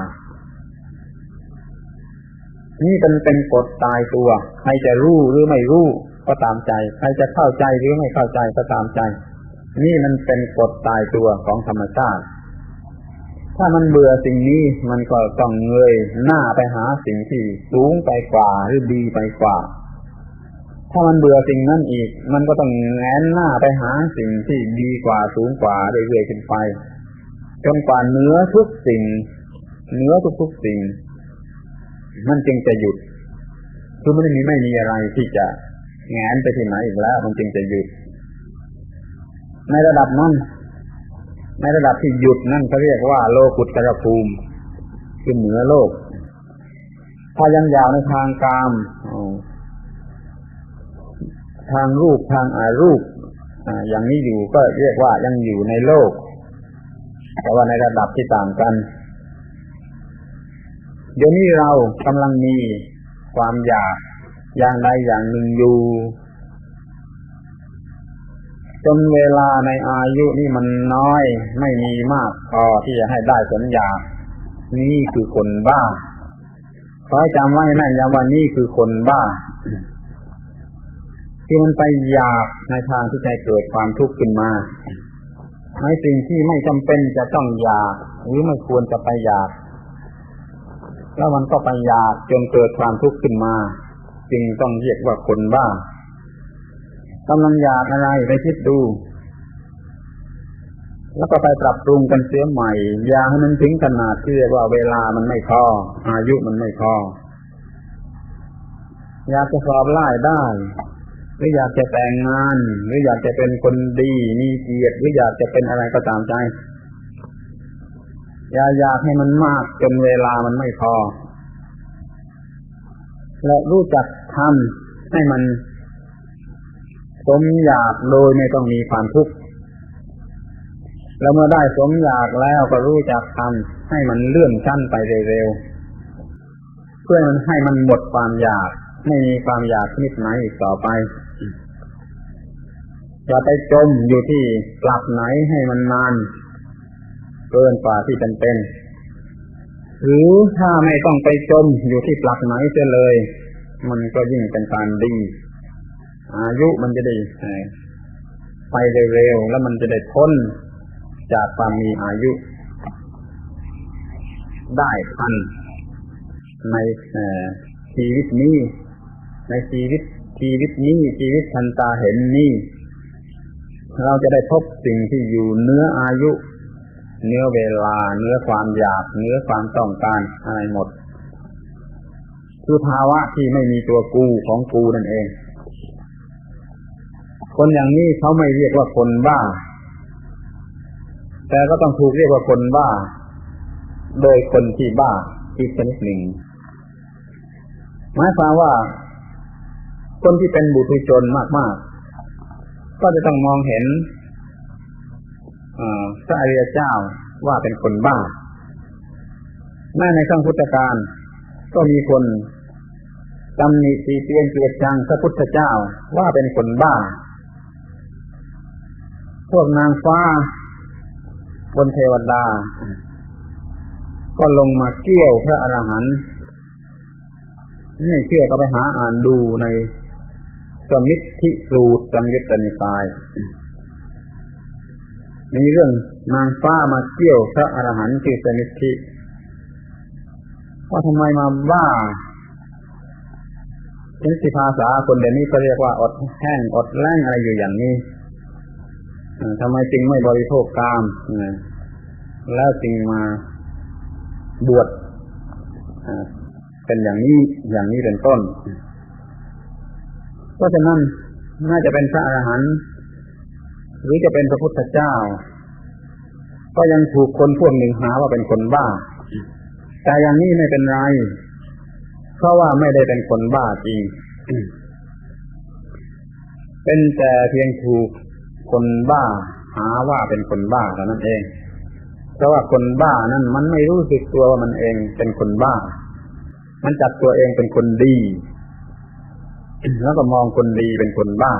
นี่เป็นเป็นกฎตายตัวใครจะรู้หรือไม่รู้ก็ตามใจใครจะเข้าใจหรือไม่เข้าใจก็ตามใจนี่มันเป็นกฎตายตัวของธรรมชาติถ้ามันเบื่อสิ่งนี้มันก็ต้องเงยหน้าไปหาสิ่งที่สูงไปกว่าหรือดีไปกว่าถ้ามันเบื่อสิ่งนั้นอีกมันก็ต้องแงนหน้าไปหาสิ่งที่ดีกว่าสูงกว่าเรื่อยๆขึ้นไปจนกว่าเหนือทุกสิ่งเหนือทุกๆสิ่งมันจึงจะหยุดคือมันไม่มีไม่มีอะไรที่จะแงนไปที่ไหนอีกแล้วมันจึงจะหยุดในระดับนั้นในระดับที่หยุดนั่นเขาเรียกว่าโลกุตรภูมิคือเหนือโลกถ้ายังยาวในทางกามทางรูปทางอารูปอย่างนี้อยู่ก็เรียกว่ายังอยู่ในโลกแต่ว่าในระดับที่ต่างกันเดี๋ยวนี้เรากำลังมีความอยากอย่างใดอย่างหนึ่งอยู่จนเวลาในอายุนี่มันน้อยไม่มีมากพอที่จะให้ได้ผลอยากนี่คือคนบ้าขอให้จำไว้แม่นยำว่านี่คือคนบ้าที่มันไปอยากในทางที่จะเกิดความทุกข์ขึ้นมาในสิ่งที่ไม่จำเป็นจะต้องอยากหรือไม่ควรจะไปอยากแล้วมันก็ไปอยากจนเกิดความทุกข์ขึ้นมาจึงต้องเรียกว่าคนบ้ากำลังอยากอะไรไปคิดดูแล้วก็ไปปรับปรุงกันเสียใหม่อย่าให้มันถึงขนาดที่เรียกว่าเวลามันไม่พออายุมันไม่พออยากจะสอบไล่ได้หรืออยากจะแต่งงานหรืออยากจะเป็นคนดีมีเกียรติหรืออยากจะเป็นอะไรก็ตามใจอย่าอยากให้มันมากจนเวลามันไม่พอและรู้จักทำให้มันสมอยากโดยไม่ต้องมีความทุกข์แล้วเมื่อได้สมอยากแล้วก็รู้จักทำให้มันเลื่อนชั้นไปเร็วๆเพื่อมันให้มันหมดความอยากไม่มีความอยากชนิดไหนอีกต่อไปอย่าไปจมอยู่ที่กลับไหนให้มันนานเกินกว่าที่จำเป็นหรือถ้าไม่ต้องไปจมอยู่ที่ปลักไหนเสียเลยมันก็ยิ่งเป็นการดีอายุมันจะได้ไปเร็วๆแล้วมันจะได้พ้นจากความมีอายุได้ทันในชีวิตนี้ในชีวิตชีวิตนี้ชีวิตทันตาเห็นนี้เราจะได้พบสิ่งที่อยู่เหนืออายุเหนือเวลาเหนือความอยากเหนือความต้องการอะไรหมดคือภาวะที่ไม่มีตัวกูของกูนั่นเองคนอย่างนี้เขาไม่เรียกว่าคนบ้าแต่ก็ต้องถูกเรียกว่าคนบ้าโดยคนที่บ้าอีกชนิดหนึ่งหมายความว่าคนที่เป็นบุตุชนมากๆก็จะต้องมองเห็นพระอริยเจ้าว่าเป็นคนบ้าแม้ในครั้งพุทธกาลก็มีคนตำหนิตีเตียนเกลียดชังพระพุทธเจ้าว่าเป็นคนบ้าพวกนางฟ้าบนเทวดาก็ลงมาเกี่ยวพระอรหันต์ไม่เชื่อก็ไปหาอ่านดูในสมิทธิสูตรสังยุตตนิกายมีเรื่องนางฟ้ามาเกี่ยวพระอรหันต์ชื่อสมิทธิว่าทำไมมาบ้าเป็นสิภาษาคนเดี๋ยวนี้ก็เรียกว่าอดแห้งอดแล้งอะไรอยู่อย่างนี้ทำไมจึงไม่บริโภคกามแล้วจึงมาบวชเป็นอย่างนี้อย่างนี้เป็นต้นเพราะฉะนั้นน่าจะเป็นพระอรหันต์หรือจะเป็นพระพุทธเจ้าก็ยังถูกคนพวกหนึ่งหาว่าเป็นคนบ้าแต่อย่างนี้ไม่เป็นไรเพราะว่าไม่ได้เป็นคนบ้าจริงเป็นแต่เพียงถูกคนบ้าหาว่าเป็นคนบ้าเท่านั้นเองเพราะว่าคนบ้านั้นมันไม่รู้สึกตัวว่ามันเองเป็นคนบ้ามันจับตัวเองเป็นคนดีแล้วก็มองคนดีเป็นคนบ้า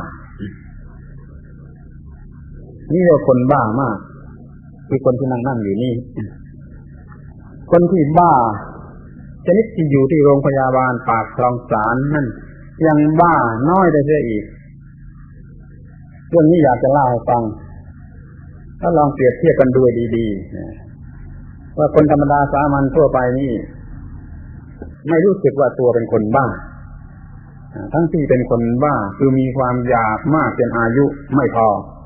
นี่เราคนบ้ามากคือคนที่นั่งนั่งอยู่นี่คนที่บ้าชนิดที่อยู่ที่โรงพยาบาลปากคลองสานนั่นยังบ้าน้อยได้เสียอีกเรื่องนี้อยากจะเล่าให้ฟังถ้าลองเปรียบเทียบกันดูดีๆว่าคนธรรมดาสามัญทั่วไปนี่ไม่รู้สึกว่าตัวเป็นคนบ้าทั้งที่เป็นคนบ้าคือมีความอยากมากจนอายุไม่พอ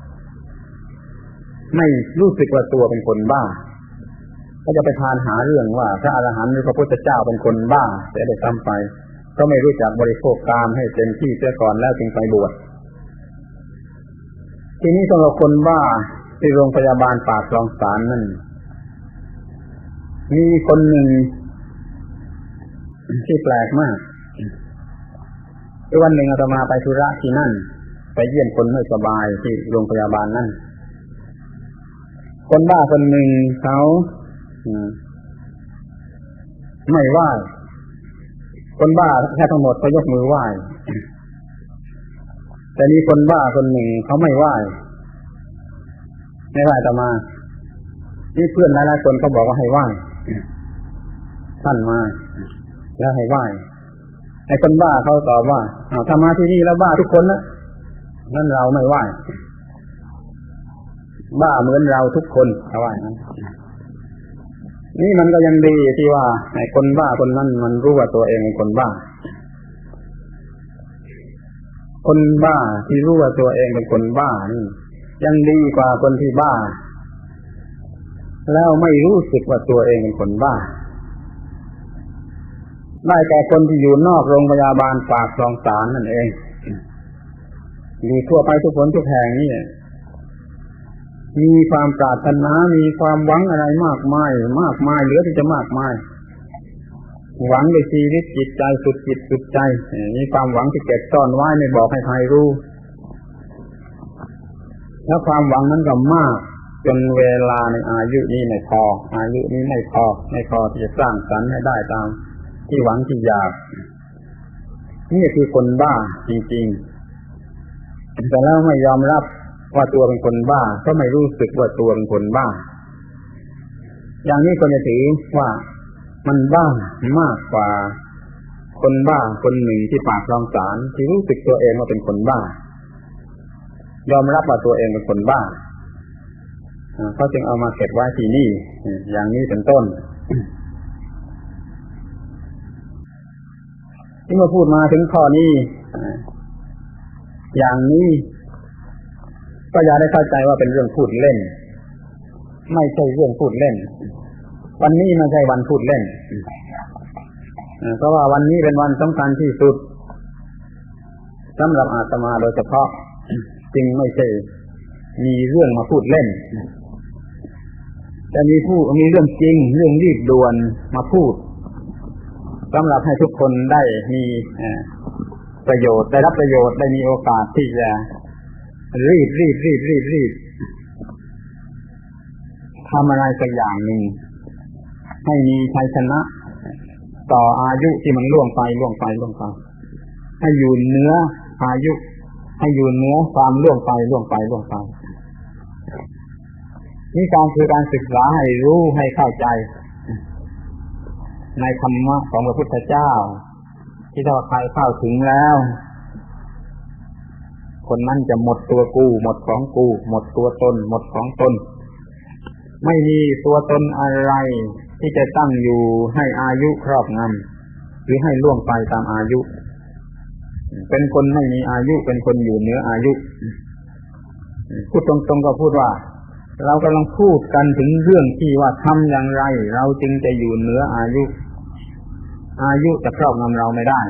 ไม่รู้สึกว่าตัวเป็นคนบ้าก็จะไปพานหาเรื่องว่าพระอรหันต์หรือพระพุทธเจ้าเป็นคนบ้าแต่ได้ซ้ำไปก็ไม่รู้จักบริโภคกามให้เต็มที่เสียก่อนแล้วจึงไปบวชทีนี้สำหรับคนบ้าที่โรงพยาบาลปากคลองสานนั่นมีคนหนึ่งที่แปลกมากวันหนึ่งอาตมาไปธุระที่นั่นไปเยี่ยมคนไม่สบายที่โรงพยาบาลนั่นคนบ้าคนหนึ่งเขาไม่ไหว้คนบ้าแค่ทั้งหมดเขายกมือไหว้แต่มีคนบ้าคนหนึ่งเขาไม่ไหว้ไม่ไหว้อาตมานี่เพื่อนหลายๆคนเขาบอกว่าให้ไหว้ท่านมาแล้วให้ไหว้ไอ้คนบ้าเขาตอบว่าอ้าวถ้ามาที่นี่แล้วบ้าทุกคนนะนั่นเราไม่ไหว้บ้าเหมือนเราทุกคนเขาว่านะนี่มันก็ยังดีที่ว่าไอ้คนบ้าคนนั้นมันรู้ว่าตัวเองเป็นคนบ้าคนบ้าที่รู้ว่าตัวเองเป็นคนบ้านี่ยังดีกว่าคนที่บ้าแล้วไม่รู้สึกว่าตัวเองเป็นคนบ้าได้แก่คนที่อยู่นอกโรงพยาบาลปากคลองสานนั่นเองอยู่ทั่วไปทุกคนทุกแห่งนี่มีความปรารถนามีความหวังอะไรมากมายมากมายเหลือที่จะมากมายหวังในชีวิตจิตใจสุดจิตสุดใจมีความหวังที่เก็บซ่อนไว้ไม่บอกให้ใครรู้แล้วความหวังนั้นก็มากจนเวลาในอายุนี้ไม่พออายุนี้ไม่พอไม่พอที่จะสร้างสรรค์ให้ได้ตามที่หวังที่อยากนี่คือคนบ้าจริงๆแต่แล้วไม่ยอมรับว่าตัวเป็นคนบ้าก็ไม่รู้สึกว่าตัวเป็นคนบ้าอย่างนี้ก็จะถือว่ามันบ้ามากกว่าคนบ้าคนหนึ่งที่ปากคลองสานที่รู้สึกตัวเองว่าเป็นคนบ้ายอมรับว่าตัวเองเป็นคนบ้าเขาจึงเอามาเก็บไว้ที่นี่อย่างนี้เป็นต้นที่มาพูดมาถึงข้อนี้อย่างนี้ก็อย่าได้เข้าใจว่าเป็นเรื่องพูดเล่นไม่ใช่เรื่องพูดเล่นวันนี้ไม่ใช่วันพูดเล่นเพราะว่าวันนี้เป็นวันสำคัญที่สุดสำหรับอาตมาโดยเฉพาะจึงไม่ใช่มีเรื่องมาพูดเล่นจะมีผู้มีเรื่องจริงเรื่องรีบด่วนมาพูดสำหรับให้ทุกคนได้มีประโยชน์ได้รับประโยชน์ได้มีโอกาสที่จะรีบรีบรีบรีบรีบทำอะไรสักอย่างหนึ่งให้มีชัยชนะต่ออายุที่มันล่วงไปล่วงไปล่วงไปให้อยู่เหนืออายุให้อยู่เหนือความล่วงไปล่วงไปล่วงไปนี่การคือการศึกษาให้รู้ให้เข้าใจในธรรมะของพระพุทธเจ้าที่ถ้าใครเข้าถึงแล้วคนนั้นจะหมดตัวกูหมดของกูหมดตัวตนหมดของตนไม่มีตัวตนอะไรที่จะตั้งอยู่ให้อายุครอบงำหรือให้ล่วงไปตามอายุเป็นคนไม่มีอายุเป็นคนอยู่เหนืออายุพูดตรงๆก็พูดว่าเรากำลังพูดกันถึงเรื่องที่ว่าทำอย่างไรเราจึงจะอยู่เหนืออายุอายุจะครอบงำเราไม่ได้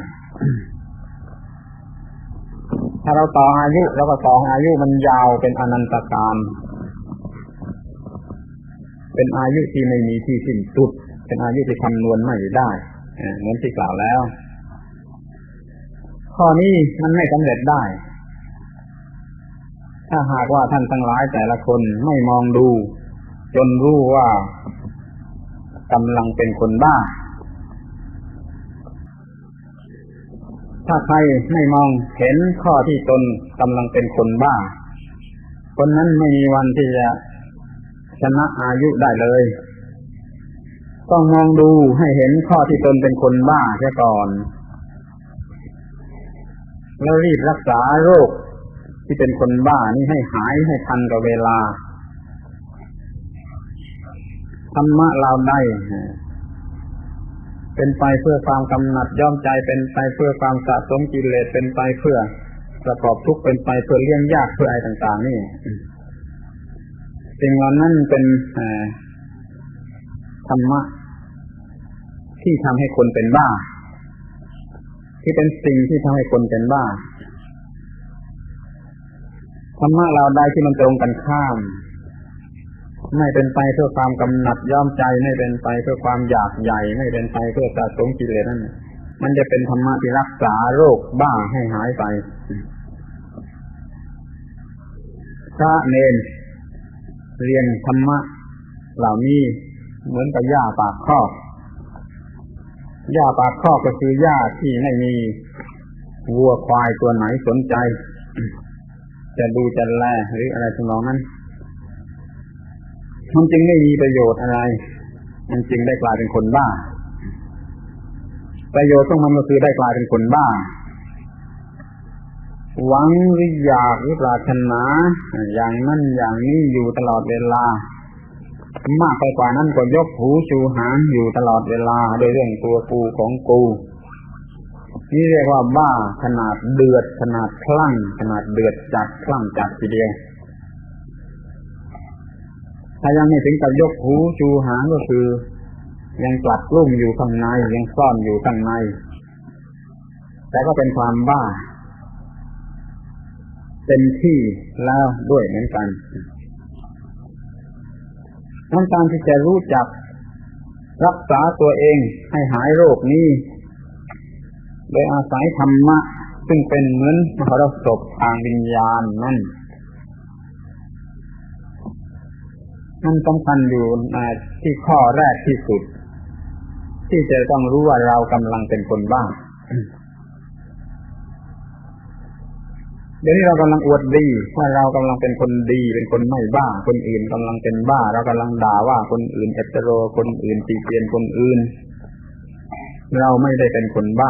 ถ้าเราต่ออายุเราก็ต่ออายุมันยาวเป็นอนันตกาลเป็นอายุที่ไม่มีที่สิ้นสุดเป็นอายุที่คำนวณไม่ได้เหมือนที่กล่าวแล้วข้อนี้มันไม่สำเร็จได้ถ้าหากว่าท่านทั้งหลายแต่ละคนไม่มองดูจนรู้ว่ากำลังเป็นคนบ้าถ้าใครไม่มองเห็นข้อที่ตนกำลังเป็นคนบ้าคนนั้นไม่มีวันที่จะชนะอายุได้เลยต้องมองดูให้เห็นข้อที่ตนเป็นคนบ้าเสียก่อนแล้วรีบรักษาโรคที่เป็นคนบ้านี่ให้หายให้ทันกับเวลาธรรมะเราได้เป็นไปเพื่อความกำหนัดย่อมใจเป็นไปเพื่อความสะสมกิเลสเป็นไปเพื่อประกอบทุกข์เป็นไปเพื่อเลี่ยงยากเพื่ออะไรต่างๆนี่สิ่งเหล่านั้นเป็นธรรมะที่ทำให้คนเป็นบ้าที่เป็นสิ่งที่ทำให้คนเป็นบ้าธรรมะเราได้ที่มันตรงกันข้ามไม่เป็นไปเพื่อความกำหนัดย่อมใจไม่เป็นไปเพื่อความอยากใหญ่ไม่เป็นไปเพื่อสะสมกิเลสนั่นมันจะเป็นธรรมะที่รักษาโรคบ้าให้หายไปพระเณรเรียนธรรมะเหล่านี้เหมือนกับหญ้าปากคอกหญ้าปากคอกก็คือหญ้าที่ไม่มีวัวควายตัวไหนสนใจจะดูจะแลหรืออะไรทำนองนั้นมันจึงไม่มีประโยชน์อะไรมันจึงได้กลายเป็นคนบ้าประโยชน์ของมันก็คือได้กลายเป็นคนบ้าหวังหรืออยากหรือปรารถนาอย่างนั้นอย่างนี้อยู่ตลอดเวลามากไปกว่านั้นก็ยกหูชูหางอยู่ตลอดเวลาโดยเรื่องตัวกูของกูนี่เรียกว่าบ้าขนาดเดือดขนาดคลั่งขนาดเดือดจัดคลั่งจัดทีเดียวถ้ายังไม่ถึงกับยกหูชูหางก็คือยังกลัดกลุ้มอยู่ข้างในยังซ่อนอยู่ข้างในแต่ก็เป็นความบ้าเป็นที่แล้วด้วยเหมือนกันทั้งการที่จะรู้จักรักษาตัวเองให้หายโรคนี้โดยอาศัยธรรมะซึ่งเป็นเหมือนมหรสพทางวิญญาณนั่นนั่นสำคัญอยู่ที่ข้อแรกที่สุดที่จะต้องรู้ว่าเรากำลังเป็นคนบ้าเดี๋ยวนี้เรากำลังอวดดีว่าเรากำลังเป็นคนดีเป็นคนไม่บ้าคนอื่นกำลังเป็นบ้าเรากำลังด่าว่าคนอื่นเอตโรคนอื่นตีเตียนคนอื่นเราไม่ได้เป็นคนบ้า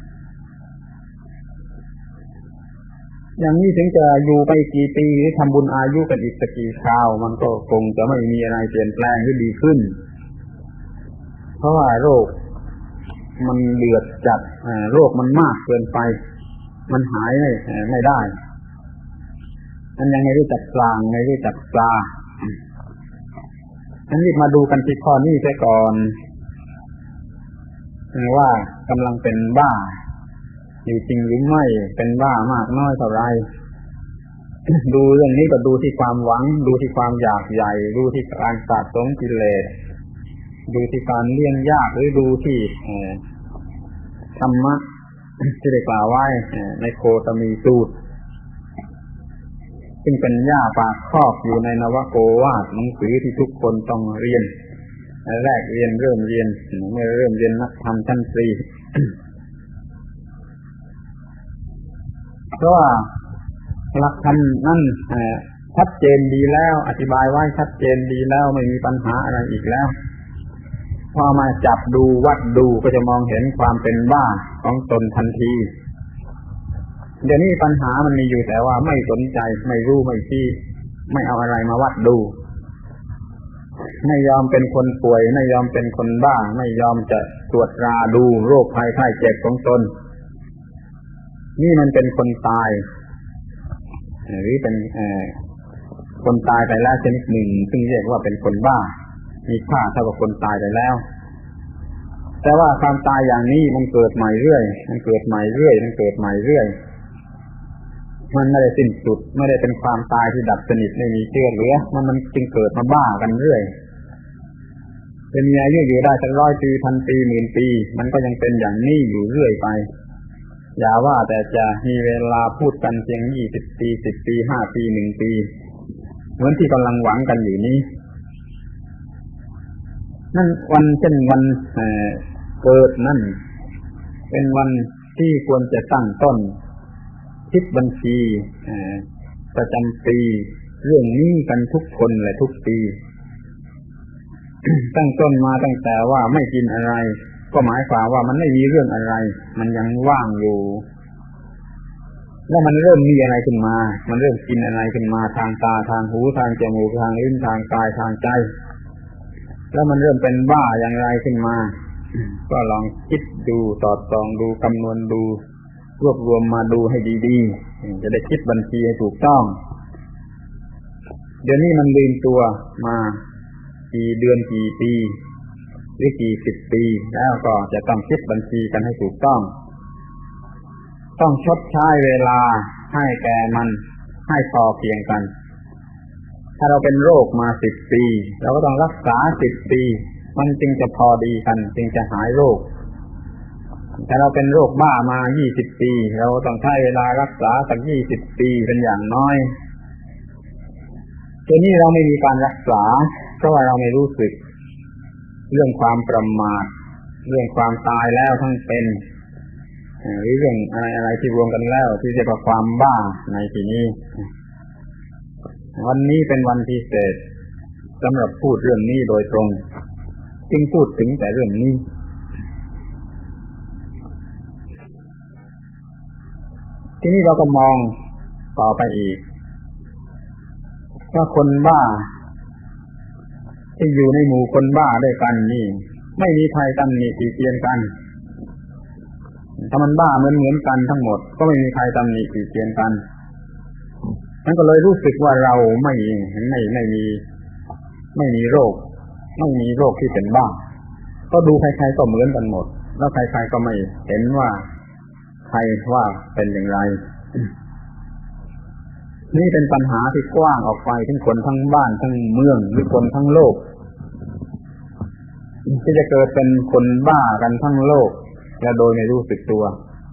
อย่างนี้ถึงจะอยู่ไปกี่ปีหรือทำบุญอายุกันอีกสักกี่คราวมันก็คงจะไม่มีอะไรเปลี่ยนแปลงหรือดีขึ้นเพราะว่าโรคมันเดือดจัดโรคมันมากเกินไปมันหายไม่ไม่ได้มันยังไม่รู้จักกลางไม่รู้จักปลางั้นรีบมาดูกันที่ข้อนี้ซะก่อนว่ากำลังเป็นบ้าอยู่จริงหรือไม่เป็นบ้ามากน้อยเท่าไรดูเรื่องนี้ก็ดูที่ความหวังดูที่ความอยากใหญ่ดูที่การสะสมกิเลสดูที่การเลี่ยงยากหรือดูที่ธรรมะที่ได้กล่าวไว้ในโคตมีสูตรซึ่งเป็นหญ้าปากครอบอยู่ในนวโกวาทหนังสือที่ทุกคนต้องเรียนแรกเรียนเริ่มเรียนเมื่อเริ่มเรียนนักธรรมชั้นตรีเพราะว่าหลักธรรมนั่นชัดเจนดีแล้วอธิบายไว้ชัดเจนดีแล้วไม่มีปัญหาอะไรอีกแล้วพอมาจับดูวัดดูก็จะมองเห็นความเป็นบ้าของตนทันทีเดี๋ยวนี้ปัญหามันมีอยู่แต่ว่าไม่สนใจไม่รู้ไม่ชี้ไม่เอาอะไรมาวัดดูไม่ยอมเป็นคนป่วยไม่ยอมเป็นคนบ้าไม่ยอมจะตรวจตราดูโรคภัยไข้เจ็บของตนนี่มันเป็นคนตายหรือเป็นคนตายไปแล้วชนิดหนึ่งซึ่งเรียกว่าเป็นคนบ้ามีค่าเท่ากับคนตายไปแล้วแต่ว่าความตายอย่างนี้มันเกิดใหม่เรื่อยมันเกิดใหม่เรื่อยมันเกิดใหม่เรื่อยมันไม่ได้สิ้นสุดไม่ได้เป็นความตายที่ดับสนิทไม่มีเชื้อเหลือมันมันจึงเกิดมาบ้ากันเรื่อยจะมีอายุอยู่ได้สักร้อยปีพันปีหมื่นปีมันก็ยังเป็นอย่างนี้อยู่เรื่อยไปอย่าว่าแต่จะมีเวลาพูดกันเพียงยี่สิบปีสิบปีห้าปีหนึ่งปีเหมือนที่กำลังหวังกันอยู่นี้นั่นวันเช่นวันเกิดนั่นเป็นวันที่ควรจะตั้งต้นคิดบัญชีประจำปีเรื่องนี้กันทุกคนและทุกปี ตั้งต้นมาตั้งแต่ว่าไม่กินอะไรก็หมายความว่ามันไม่มีเรื่องอะไรมันยังว่างอยู่แล้วมันเริ่มมีอะไรขึ้นมามันเริ่มกินอะไรขึ้นมาทางตาทางหูทางจมูกทางลิ้นทางกายทางใจแล้วมันเริ่มเป็นบ้าอย่างไรขึ้นมาก็ลองคิดดูสอดส่องดูคำนวณดูรวบรวมมาดูให้ดีๆจะได้คิดบัญชีให้ถูกต้องเดี๋ยวนี้มันลืมตัวมากี่เดือนกี่ปีหรือกี่สิบปีแล้วก็จะต้องคิดบัญชีกันให้ถูกต้องต้องชดใช้เวลาให้แก่มันให้พอเพียงกันถ้าเราเป็นโรคมาสิบปีเราก็ต้องรักษาสิบปีมันจึงจะพอดีกันจึงจะหายโรคถ้าเราเป็นโรคบ้ามายี่สิบปีเราต้องใช้เวลารักษาสักยี่สิบปีเป็นอย่างน้อยทีนี้เราไม่มีการรักษาเพราะว่าเราไม่รู้สึกเรื่องความประมาทเรื่องความตายแล้วทั้งเป็นหรือเรื่องอะไรอะไรที่รวมกันแล้วที่เรียกว่าความบ้าในที่นี้วันนี้เป็นวันพิเศษสำหรับพูดเรื่องนี้โดยตรงจึงพูดถึงแต่เรื่องนี้ทีนี้เราก็มองต่อไปอีกว่าคนบ้าที่อยู่ในหมู่คนบ้าด้วยกันนี่ไม่มีใครตำหนิติเตียนกันถ้ามันบ้าเหมือนเหมือนกันทั้งหมดก็ไม่มีใครตำหนิติเตียนกันมันก็เลยรู้สึกว่าเราไม่ไม่ไม่มีไม่มีโรคไม่มีโรคที่เป็นบ้าก็ดูใครๆก็เหมือนกันหมดแล้วใครๆก็ไม่เห็นว่าใครว่าเป็นอย่างไรนี่เป็นปัญหาที่กว้างออกไปถึงคนทั้งบ้านทั้งเมืองหรือคนทั้งโลกที่จะเกิดเป็นคนบ้ากันทั้งโลกและโดยไม่รู้สึกตัว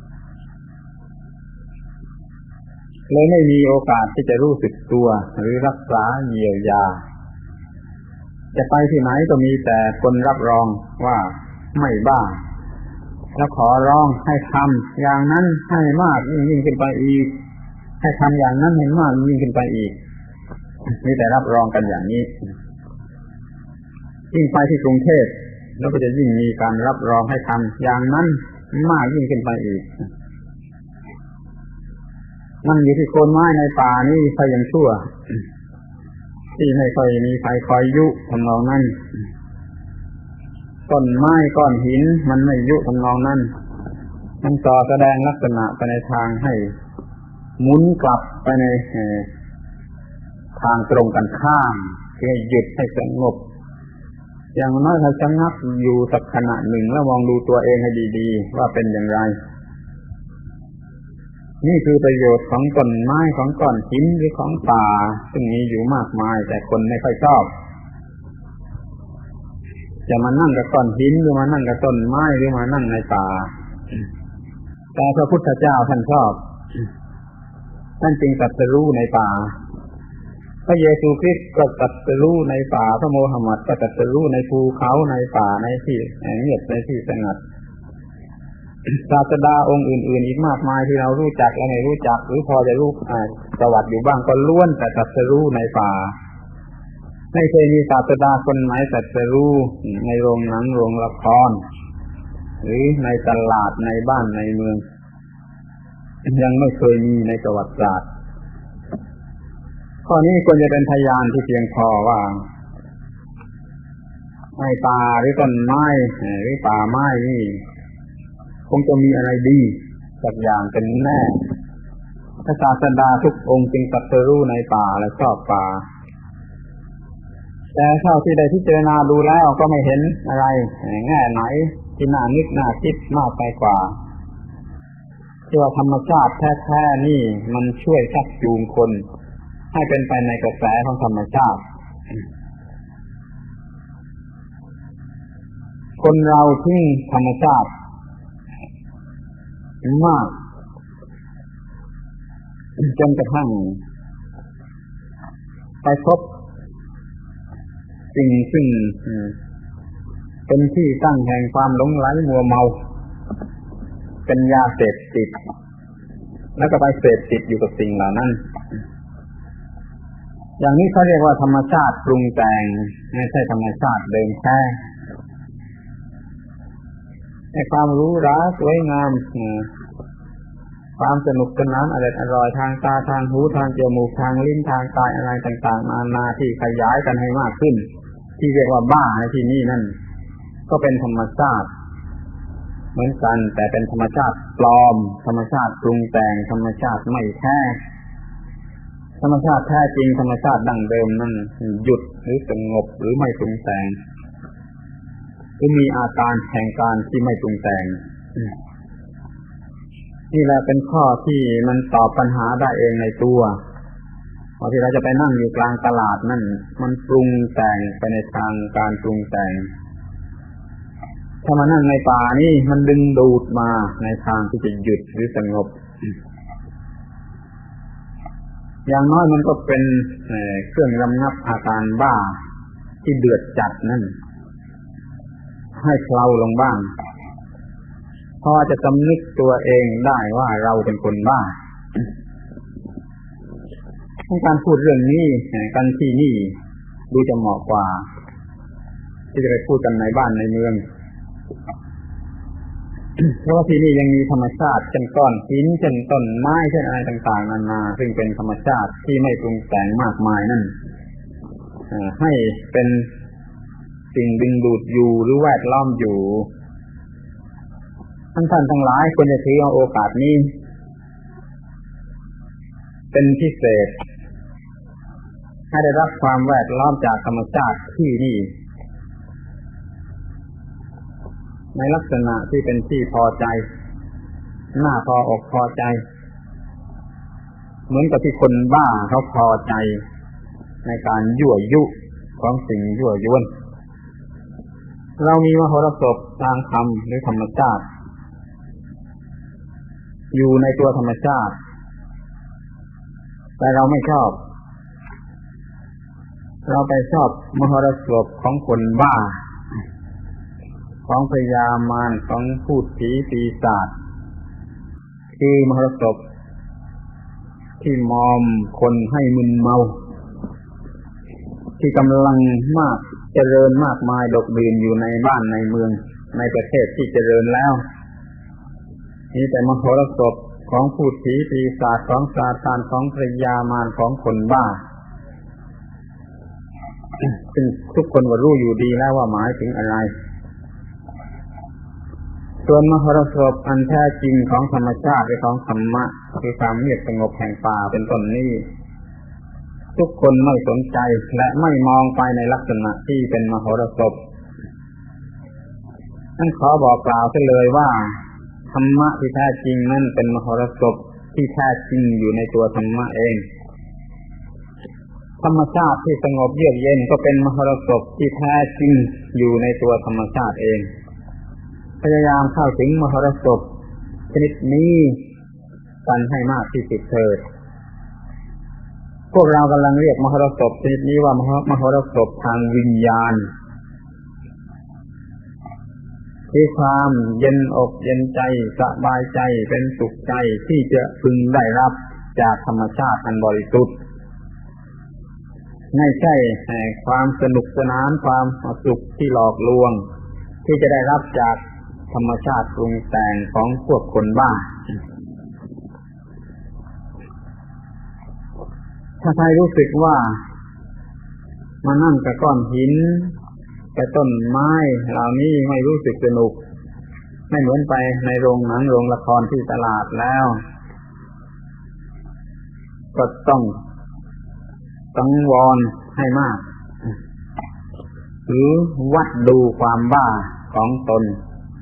เลยไม่มีโอกาสที่จะรู้สึกตัวหรือรักษาเยียวยาจะไปที่ไหนก็มีแต่คนรับรองว่าไม่บ้าแล้วขอร้องให้ทำอย่างนั้นให้มากยิ่งยิ่งขึ้นไปอีกให้ทำอย่างนั้นให้มากยิ่งขึ้นไปอีกมีแต่รับรองกันอย่างนี้ยิ่งไปที่กรุงเทพแล้วก็จะยิ่งมีการรับรองให้ทำอย่างนั้นมากยิ่งขึ้นไปอีกนั่งอยู่ที่โคนไม้ในป่านี่ใครยังชั่วที่ไม่ค่อยมีใครคอยยุทำนองนั้นต้นไม้ก้อนหินมันไม่ยุทำนองนั้นมันต่อแสดงลักษณะไปในทางให้หมุนกลับไปในทางตรงกันข้ามให้หยุดให้สงบอย่างน้อยให้ชะงักอยู่สักขณะหนึ่งแล้วมองดูตัวเองให้ดีๆว่าเป็นอย่างไรนี่คือประโยชน์ของต้นไม้ของก้อนหินหรือของป่าซึ่งมีอยู่มากมายแต่คนไม่ค่อยชอบจะมานั่งกับก้อนหินหรือมานั่งกับต้นไม้หรือมานั่งในป่าแต่พระพุทธเจ้าท่านชอบท่านจึงตรัสรู้ในป่าพระเยซูคริสต์ก็ตรัสรู้ในป่าพระโมหัมหมัดก็ตรัสรู้ในภูเขาในป่าในที่เงียบในที่สงัดศาสดาองค์อื่นๆอีกมากมายที่เรารู้จักและไม่รู้จักหรือพอจะรู้ประวัติอยู่บ้างก็ล้วนแต่ตรัสรู้ในป่าไม่เคยมีศาสดาคนไหนตรัสรู้ในโรงหนังโรงละครหรือในตลาดในบ้านในเมืองยังไม่เคยมีในประวัติศาสตร์ข้อนี้ควรจะเป็นพยานที่เพียงพอว่าในป่าหรือต้นไม้หรือป่าไม้นี่คงจะมีอะไรดีสักอย่างเป็นแน่พระศาสดาทุกองค์จึงตรัสรู้ในป่าและชอบป่าแต่เท่าที่ได้พิจารณาดูแล้วก็ไม่เห็นอะไรแง่ไหนที่น่านึกน่าคิดมากไปกว่าที่ว่าธรรมชาติแท้ๆนี่มันช่วยชักจูงคนให้เป็นไปในกระแสของธรรมชาติคนเราทิ้งธรรมชาติมากจนกระทั่งไปพบสิ่งซึ่งเป็นที่ตั้งแห่งความหลงไหลมัวเมาเป็นยาเสพติดแล้วก็ไปเสพติดอยู่กับสิ่งเหล่านั้นอย่างนี้เขาเรียกว่าธรรมชาติปรุงแต่งไม่ใช่ธรรมชาติเดิมแท้ในความหรูหราสวยงามความสนุกสนานอร่อยอร่อยทางตาทางหูทางจมูกทางลิ้นทางกายอะไรต่างๆนานาที่ขยายกันให้มากขึ้นที่เรียกว่าบ้าในที่นี้นั่นก็เป็นธรรมชาติเหมือนกันแต่เป็นธรรมชาติปลอมธรรมชาติปรุงแต่งธรรมชาติไม่แท้ธรรมชาติแท้จริงธรรมชาติดั้งเดิมนั่นหยุดหรือสงบหรือไม่ปรุงแต่งหรือมีอาการแห่งการที่ไม่ปรุงแต่งนี่แหละเป็นข้อที่มันตอบปัญหาได้เองในตัวพอที่เราจะไปนั่งอยู่กลางตลาดนั่นมันปรุงแต่งไปในทางการปรุงแต่งถ้ามานั่งในป่านี่มันดึงดูดมาในทางที่จะหยุดหรือสงบอย่างน้อยมันก็เป็นเครื่องระงับอาการบ้าที่เดือดจัดนั่นให้เคลาลงบ้างพอจะสำนึกตัวเองได้ว่าเราเป็นคนบ้าการพูดเรื่องนี้กันที่นี่ดูจะเหมาะกว่าที่จะไปพูดกันในบ้านในเมืองเพราะว่าที่นี่ยังมีธรรมชาติเช่นก้อนหินเช่นต้นไม้เช่นอะไรต่างๆนานาซึ่งเป็นธรรมชาติที่ไม่ปรุงแต่งมากมายนั่นให้เป็นสิ่งดึงดูดอยู่หรือแวดล้อมอยู่ท่านท่านทั้งหลายควรจะถือเอาโอกาสนี้เป็นพิเศษให้ได้รับความแวดล้อมจากธรรมชาติที่นี่ในลักษณะที่เป็นที่พอใจน่าพออกพอใจเหมือนกับที่คนบ้าเขาพอใจในการยั่วยุของสิ่งยั่วยวนเรามีมโหรสพทางธรรมหรือธรรมชาติอยู่ในตัวธรรมชาติแต่เราไม่ชอบเราไปชอบมโหรสพของคนบ้าของพยามารของพูดผีปีศาจคือมโหรสพที่มอมคนให้มึนเมาที่กำลังมากเจริญมากมายดกดื่นอยู่ในบ้านในเมืองในประเทศที่เจริญแล้วนี่แต่มโหรสพของพูดผีปีศาจของซาตานของพยามารของคนบ้าซึ่งทุกคนก็รู้อยู่ดีแล้วว่าหมายถึงอะไรส่วนมโหรสพอันแท้จริงของธรรมชาติหรือของธรรมะคือความเงียบสงบแห่งป่าเป็นต้นนี้ทุกคนไม่สนใจและไม่มองไปในลักษณะที่เป็นมโหรสพนั่นขอบอกกล่าวเสียเลยว่าธรรมะที่แท้จริงนั้นเป็นมโหรสพที่แท้จริงอยู่ในตัวธรรมะเองธรรมชาติที่สงบเยือกเย็นก็เป็นมหรสพที่แท้จริงอยู่ในตัวธรรมชาติเองพยายามเข้าถึงมหรสพชนิดนี้กันให้มากที่สุดเถิดพวกเรากำลังเรียกมหรสพชนิดนี้ว่ามหรสพทางวิญญาณคือความเย็นอกเย็นใจสบายใจเป็นสุขใจที่จะพึงได้รับจากธรรมชาติอันบริสุทธิ์ไม่ใช่ความสนุกสนานความสุขที่หลอกลวงที่จะได้รับจากธรรมชาติปรุงแต่งของพวกคนบ้าถ้าใครรู้สึกว่ามานั่งกับก้อนหินกับต้นไม้เหล่านี้ไม่รู้สึกสนุกไม่เหมือนไปในโรงหนังโรงละครที่ตลาดแล้วก็ต้องสังวรให้มากหรือวัดดูความบ้าของตน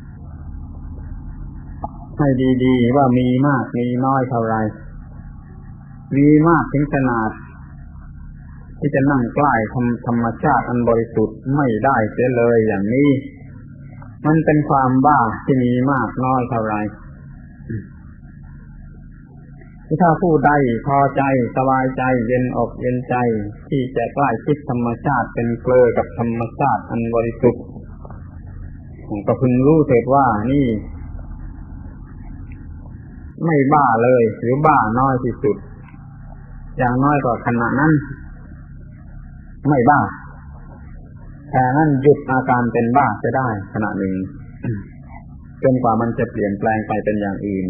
ให้ดีๆว่ามีมากมีน้อยเท่าไรมีมากถึงขนาดที่จะนั่งใกล้ธรรมชาติอันบริสุทธิ์ไม่ได้เสียเลยอย่างนี้มันเป็นความบ้าที่มีมากน้อยเท่าไรถ้าผู้ใดพอใจสบายใจเย็นอกเย็นใจที่จะใกล้ชิดธรรมชาติเป็นเกลือกับธรรมชาติอันบริสุทธิ์ก็พึงรู้เถิดว่านี่ไม่บ้าเลยหรือบ้าน้อยที่สุดอย่างน้อยก็ขณะนั้นไม่บ้าแต่นั้นหยุดอาการเป็นบ้าจะได้ขณะหนึ่งจนกว่ามันจะเปลี่ยนแปลงไปเป็นอย่างอื่น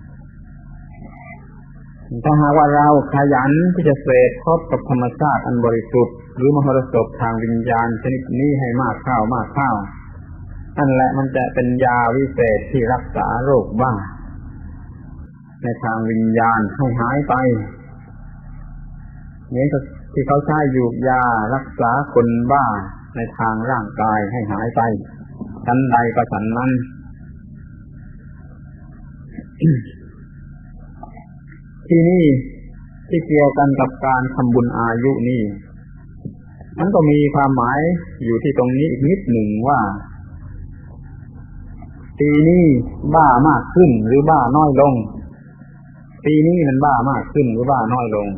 ถ้าหากว่าเราขยันที่จะเสพพบกับธรรมชาติอันบริสุทธิ์หรือมหรสพทางวิญญาณชนิดนี้ให้มากเข้ามากเข้านั่นแหละมันจะเป็นยาวิเศษที่รักษาโรคบ้าในทางวิญญาณให้หายไปเหมือนกับที่เขาใช้ยูกยารักษาคนบ้าในทางร่างกายให้หายไปชั้นใดก็ชั้นนั้น ที่นี่ที่เกี่ยวกันกับการทำบุญอายุนี่มันก็มีความหมายอยู่ที่ตรงนี้อีกนิดหนึ่งว่าปีนี้บ้ามากขึ้นหรือบ้าน้อยลงปีนี้มันบ้ามากขึ้นหรือบ้าน้อยลง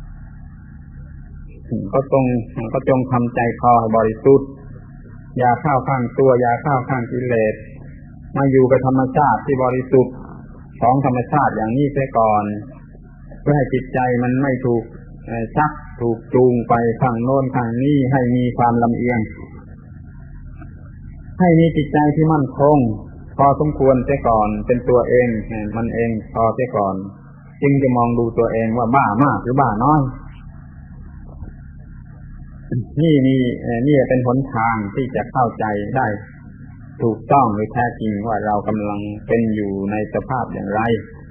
ก็ตรงก็จงทำใจคอให้บริสุทธิ์อย่าเข้าข้างตัวอย่าเข้าข้างกิเลสมาอยู่กับธรรมชาติที่บริสุทธิ์ของธรรมชาติอย่างนี้เสียก่อนเพื่อให้จิตใจมันไม่ถูกชักถูกจูงไปข้างโน้นข้างนี้ให้มีความลำเอียงให้มีจิตใจที่มั่นคงพอสมควรเสียก่อนเป็นตัวเองมันเองพอเสียก่อนจึงจะมองดูตัวเองว่าบ้ามากหรือบ้าน้อยนี่นี่นี่เป็นหนทางที่จะเข้าใจได้ถูกต้องหรือแท้จริงว่าเรากำลังเป็นอยู่ในสภาพอย่างไร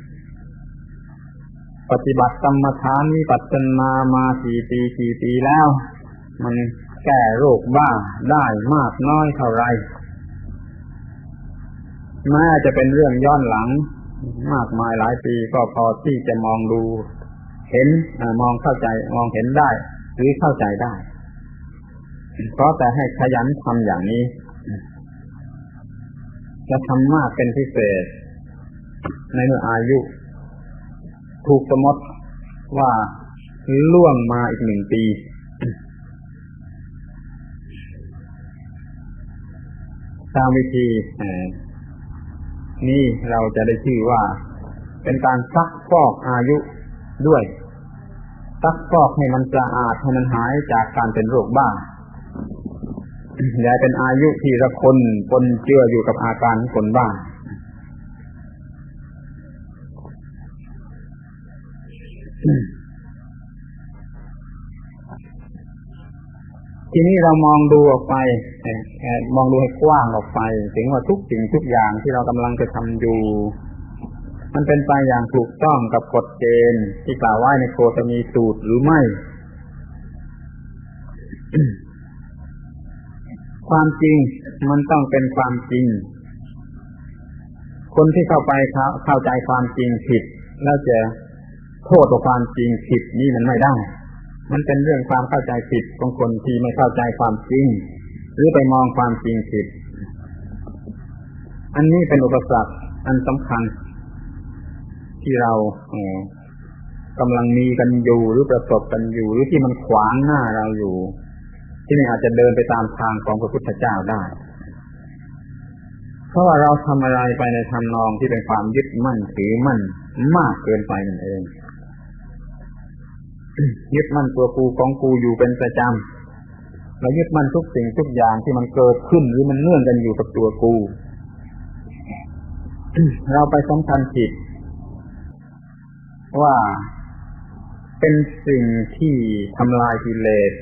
ปฏิบัติกรรมฐานวิปัสสนามาสี่ปีสี่ปีแล้วมันแก้โรคบ้าได้มากน้อยเท่าไรแม้จะเป็นเรื่องย้อนหลังมากมายหลายปีก็พอที่จะมองดูเห็นมองเข้าใจมองเห็นได้หรือเข้าใจได้เพราะแต่ให้ขยันทำอย่างนี้จะทำมากเป็นพิเศษในเมื่ออายุถูกสมมติว่าล่วงมาอีกหนึ่งปีตามวิธีนี่เราจะได้ชื่อว่าเป็นการซักฟอกอายุด้วยซักฟอกให้มันสะอาดให้มันหายจากการเป็นโรคบ้าอย่าเป็นอายุที่ละคนปนเจืออยู่กับอาการของคนบ้าทีนี้เรามองดูออกไปมองดูให้กว้างออกไปถึงว่าทุกสิ่งทุกอย่างที่เรากำลังจะทำอยู่มันเป็นไปอย่างถูกต้องกับกฎเกณฑ์ที่กล่าวไว้ในโคตมีสูตรหรือไม่ ความจริงมันต้องเป็นความจริงคนที่เข้าไปเข้าใจความจริงผิดแล้วจะโทษต่อความจริงผิดนี่มันไม่ได้มันเป็นเรื่องความเข้าใจผิดของคนที่ไม่เข้าใจความจริงหรือไปมองความจริงผิดอันนี้เป็นอุปสรรคอันสำคัญที่เรากำลังมีกันอยู่หรือประสบกันอยู่หรือที่มันขวางหน้าเราอยู่ที่ไม่อาจจะเดินไปตามทางของพระพุทธเจ้าได้เพราะว่าเราทำอะไรไปในทำนองที่เป็นความยึดมั่นถือมั่นมากเกินไปนั่นเองยึดมั่นตัวกูของกูอยู่เป็นประจำเรายึดมั่นทุกสิ่งทุกอย่างที่มันเกิดขึ้นหรือมันเนื่องกันอยู่กับตัวกูเราไปสำคัญผิดว่าเป็นสิ่งที่ทำลายกิเลส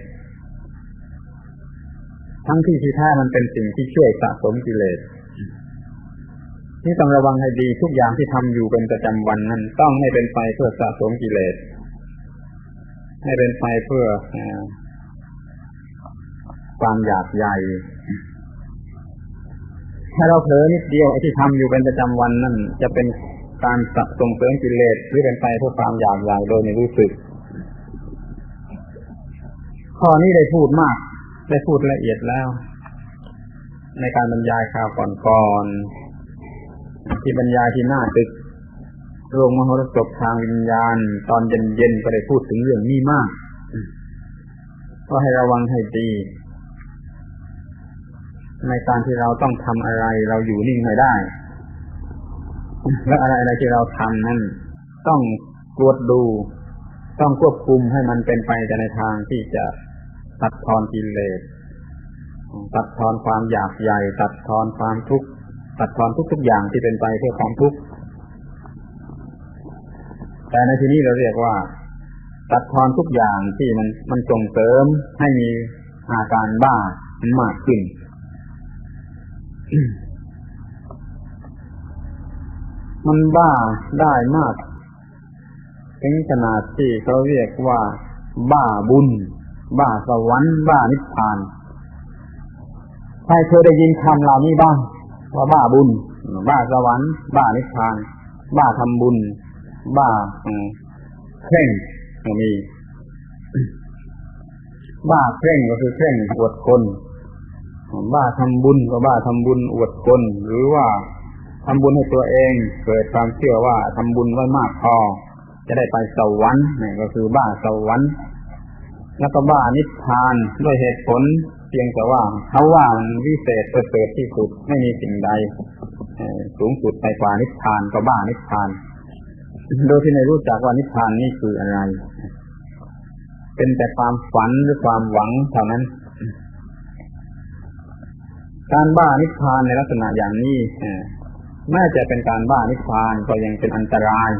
ทั้งที่ที่แท้มันเป็นสิ่งที่ช่วยสะสมกิเลสที่ต้องระวังให้ดีทุกอย่างที่ทำอยู่เป็นประจำวันนั้นต้องไม่เป็นไปเพื่อสะสมกิเลสให้เป็นไปเพื่อความอยากใหญ่ถ้าเราเผลอนิดเดียวไอ้ที่ทำอยู่เป็นประจำวันนั่นจะเป็นการส่งเสริมกิเลสหรือเป็นไปเพื่อความอยากใหญ่โดยไม่รู้สึกข้อนี้ได้พูดมากได้พูดละเอียดแล้วในการบรรยายคราวก่อนๆที่บรรยายที่หน้าตึกโรงมโหรสพทางวิญญาณตอนเย็นๆก็ได้พูดถึงเรื่องนี้มากก็ให้ระวังให้ดีในการที่เราต้องทำอะไรเราอยู่นิ่งไม่ได้และอะไรอะไรที่เราทำนั้นต้องตรวจดูต้องควบคุมให้มันเป็นไปในทางที่จะตัดทอนกิเลสตัดทอนความอยากใหญ่ตัดทอนความทุกข์ตัดทอนทุกๆอย่างที่เป็นไปเพื่อความทุกข์แต่ในที่นี้เราเรียกว่าตัดทอนทุกอย่างที่มันมันส่งเสริมให้มีอาการบ้ามากขึ้นมันบ้าได้มากถึงขนาดที่เขาเรียกว่าบ้าบุญบ้าสวรรค์บ้านิพพานใครเคยได้ยินคำเหล่านี้บ้างว่าบ้าบุญบ้าสวรรค์บ้านิพพานบ้าทำบุญบ้าเคร่งมีบ้าเคร่งก็คือเคร่งอวดคนบ้าทำบุญก็บ้าทำบุญอวดคนหรือว่าทำบุญให้ตัวเองเกิดความเชื่อว่าทำบุญไว้มากพอจะได้ไปสวรรค์นี่ก็คือบ้าสวรรค์แล้วก็บ้านิพพานด้วยเหตุผลเพียงแต่ว่าเขาว่าวิเศษประเสริฐที่สุดไม่มีสิ่งใดสูงสุดไปกว่านิพพานก็บ้านิพพานโดยที่ไม่รู้จักว่านิพพานนี่คืออะไรเป็นแต่ความฝันหรือความหวังเท่านั้นการบ้านิพพานในลักษณะอย่างนี้แม้จะเป็นการบ้านิพพานก็ยังเป็นอันตราย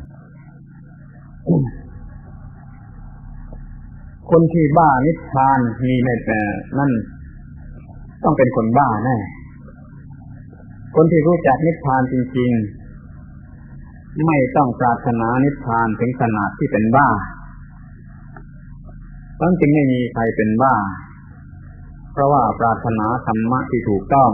คนที่บ้านิพพานมีไม่แต่นั่นต้องเป็นคนบ้าแน่คนที่รู้จักนิพพานจริงๆไม่ต้องปรารถนานิพพานถึงขนาดที่เป็นบ้าต้องจึงไม่มีใครเป็นบ้าเพราะว่าปรารถนาธรรมะที่ถูกต้อง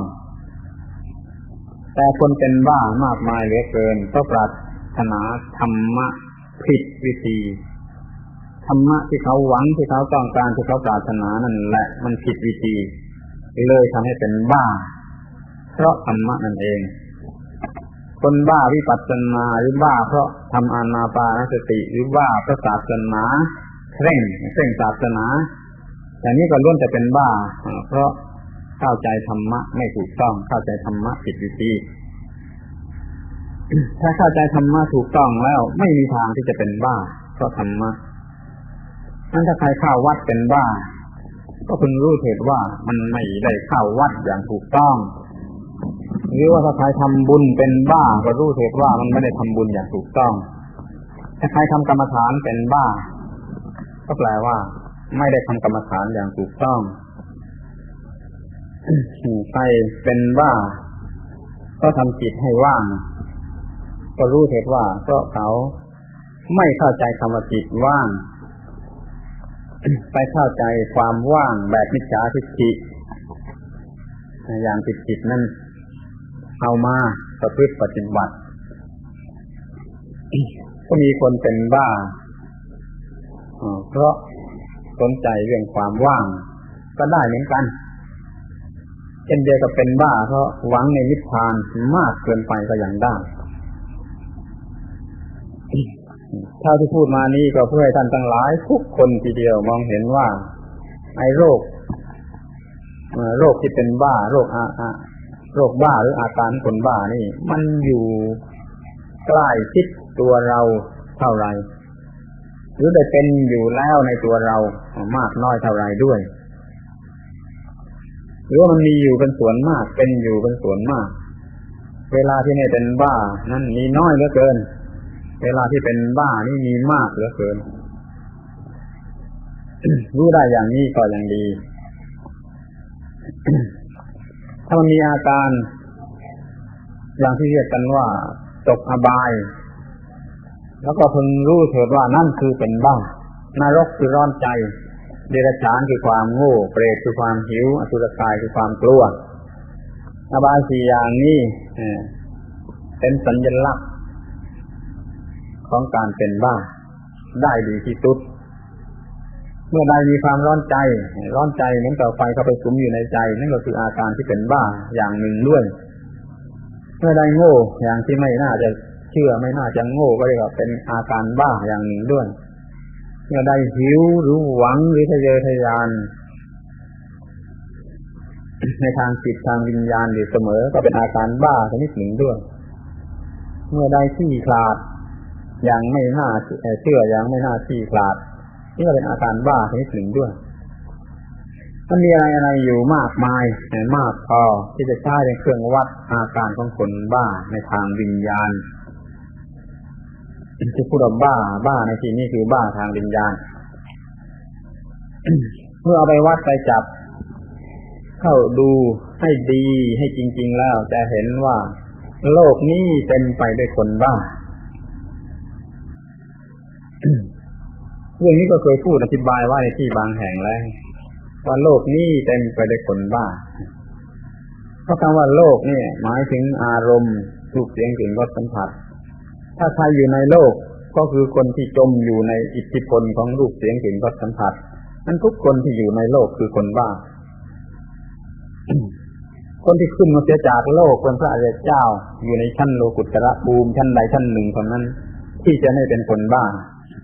แต่คนเป็นบ้ามากมายเหลือเกินเพราะปรารถนาธรรมะผิดวิธีธรรมะที่เขาหวังที่เขาต้องการที่เขาปรารถนานั่นแหละมันผิดวิธีเลยทำให้เป็นบ้าเพราะธรรมะนั่นเองคนบ้าวิปัสสนาหรือบ้าเพราะทำอานาปานสติหรือบ้าเพราะศาสนาเคร่งเคร่งศาสนาอย่างนี้ก็ล้วนแต่เป็นบ้าเพราะเข้าใจธรรมะไม่ถูกต้องเข้าใจธรรมะผิดวิธีถ้าเข้าใจธรรมะถูกต้องแล้วไม่มีทางที่จะเป็นบ้าเพราะธรรมะนั้นถ้าใครเข้าวัดเป็นบ้าก็พึงรู้เถิดว่ามันไม่ได้เข้าวัดอย่างถูกต้องหรือว่าถ้าใครทำบุญเป็นบ้าก็รู้เถิดว่ามันไม่ได้ทำบุญอย่างถูกต้องถ้าใครทำกรรมฐานเป็นบ้าก็แปลว่าไม่ได้ทำกรรมฐานอย่างถูกต้องใครเป็นบ้าก็ทำจิตให้ว่างก็รู้เถิดว่าเพราะเขาไม่เข้าใจคำว่าจิตว่างไปเข้าใจความว่างแบบมิจฉาทิฏฐิอย่างผิดๆนั่นเอามาประพฤติปฏิบัติก็มีคนเป็นบ้าเพราะสนใจเรื่องความว่างก็ได้เหมือนกันเช่นเดียวกับเป็นบ้าเพราะหวังในนิพพานมากเกินไปก็ยังได้เท่าที่พูดมานี้ก็เพื่อให้ท่านทั้งหลายทุกคนทีเดียวมองเห็นว่าไอ้โรคโรคที่เป็นบ้าโรคอาโรคบ้าหรืออาการคนบ้านี่มันอยู่ใกล้ชิดตัวเราเท่าไรหรือได้เป็นอยู่แล้วในตัวเรามากน้อยเท่าไรด้วยหรือว่ามันมีอยู่เป็นส่วนมากเป็นอยู่เป็นส่วนมากเวลาที่ไม่เป็นบ้านั้นมีน้อยเหลือเกินเวลาที่เป็นบ้านี่มีมากเหลือเกิน รู้ได้อย่างนี้ก็ยังดี ถ้ามันมีอาการอย่างที่เรียกกันว่าตกอบายแล้วก็พึงรู้เถิดว่านั่นคือเป็นบ้านรกคือร้อนใจเดรัจฉานคือความโง่เปรตคือความหิวอสุรกายคือความกลัวอบายสี่อย่างนี้เป็นสัญลักษณ์ของการเป็นบ้าได้ดีที่สุดเมื่อใดมีความร้อนใจร้อนใจเหมือนกับไฟเข้าไปสุมอยู่ในใจนั่นก็คืออาการที่เป็นบ้าอย่างหนึ่งด้วยเมื่อใดโง่อย่างที่ไม่น่าจะเชื่อไม่น่าจะโง่ก็เรียกว่าเป็นอาการบ้าอย่างหนึ่งด้วยเมื่อใดหิวหรือหวังหรือทะเยอทะยานในทางจิตทางวิญญาณอยู่เสมอก็เป็นอาการบ้าชนิดหนึ่งด้วยเมื่อใดขี้คลาดอย่างไม่น่าเชื่ออย่างไม่น่าขี้คลาดนี่ก็เป็นอาการบ้าชนิดหนึ่งด้วยมันมีอะไรอะไรอยู่มากมายมากพอที่จะใช้เป็นเครื่องวัดอาการของคนบ้าในทางวิญญาณที่พูดว่าบ้าบ้าในที่นี้คือบ้าทางวิญญาณ เมื่อเอาไปวัดไปจับเข้าดูให้ดีให้จริงๆแล้วจะเห็นว่าโลกนี้เต็มไปด้วยคนบ้า เรื่องนี้ก็เคยพูดอธิบายไว้ในที่บางแห่งแล้วว่าโลกนี้เต็มไปด้วยคนบ้าเพราะคำว่าโลกนี่หมายถึงอารมณ์รูปเสียงกลิ่นรสสัมผัสถ้าใครอยู่ในโลกก็คือคนที่จมอยู่ในอิทธิพลของรูปเสียงกลิ่นรสสัมผัสนั้นทุกคนที่อยู่ในโลกคือคนบ้า คนที่ขึ้นมาเสียจากโลกเป็นพระอริยเจ้าอยู่ในชั้นโลกุตระภูมิชั้นใดชั้นหนึ่งเท่านั้นที่จะไม่เป็นคนบ้า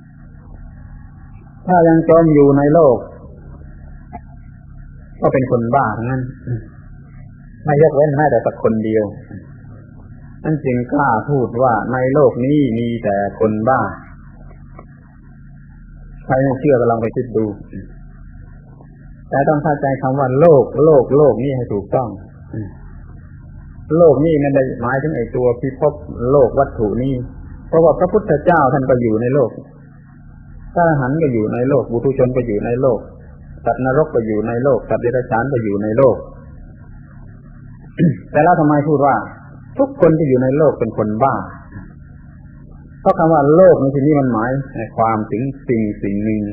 ถ้ายังจมอยู่ในโลกก็เป็นคนบ้าทั้งนั้นไม่ยกเว้นแม้แต่สักคนเดียวนั่นจึงกล้าพูดว่าในโลกนี้มีแต่คนบ้าใครไม่เชื่อก็ลองไปคิดดูแต่ต้องเข้าใจคำว่าโลกโลกโลกนี้ให้ถูกต้องโลกนี้ไม่ได้หมายถึงไอ้ตัวพิภพโลกวัตถุนี้เพราะว่าพระพุทธเจ้าท่านก็อยู่ในโลกพระอรหันต์ก็อยู่ในโลกปุถุชนก็อยู่ในโลกสัตว์นรกก็อยู่ในโลกสัตว์เดรัจฉานก็อยู่ในโลก แต่แล้วทำไมพูดว่าทุกคนที่อยู่ในโลกเป็นคนบ้าเพราะคำว่าโลกในที่นี้มันหมายในความถึงสิ่งสิ่งหนึ่ง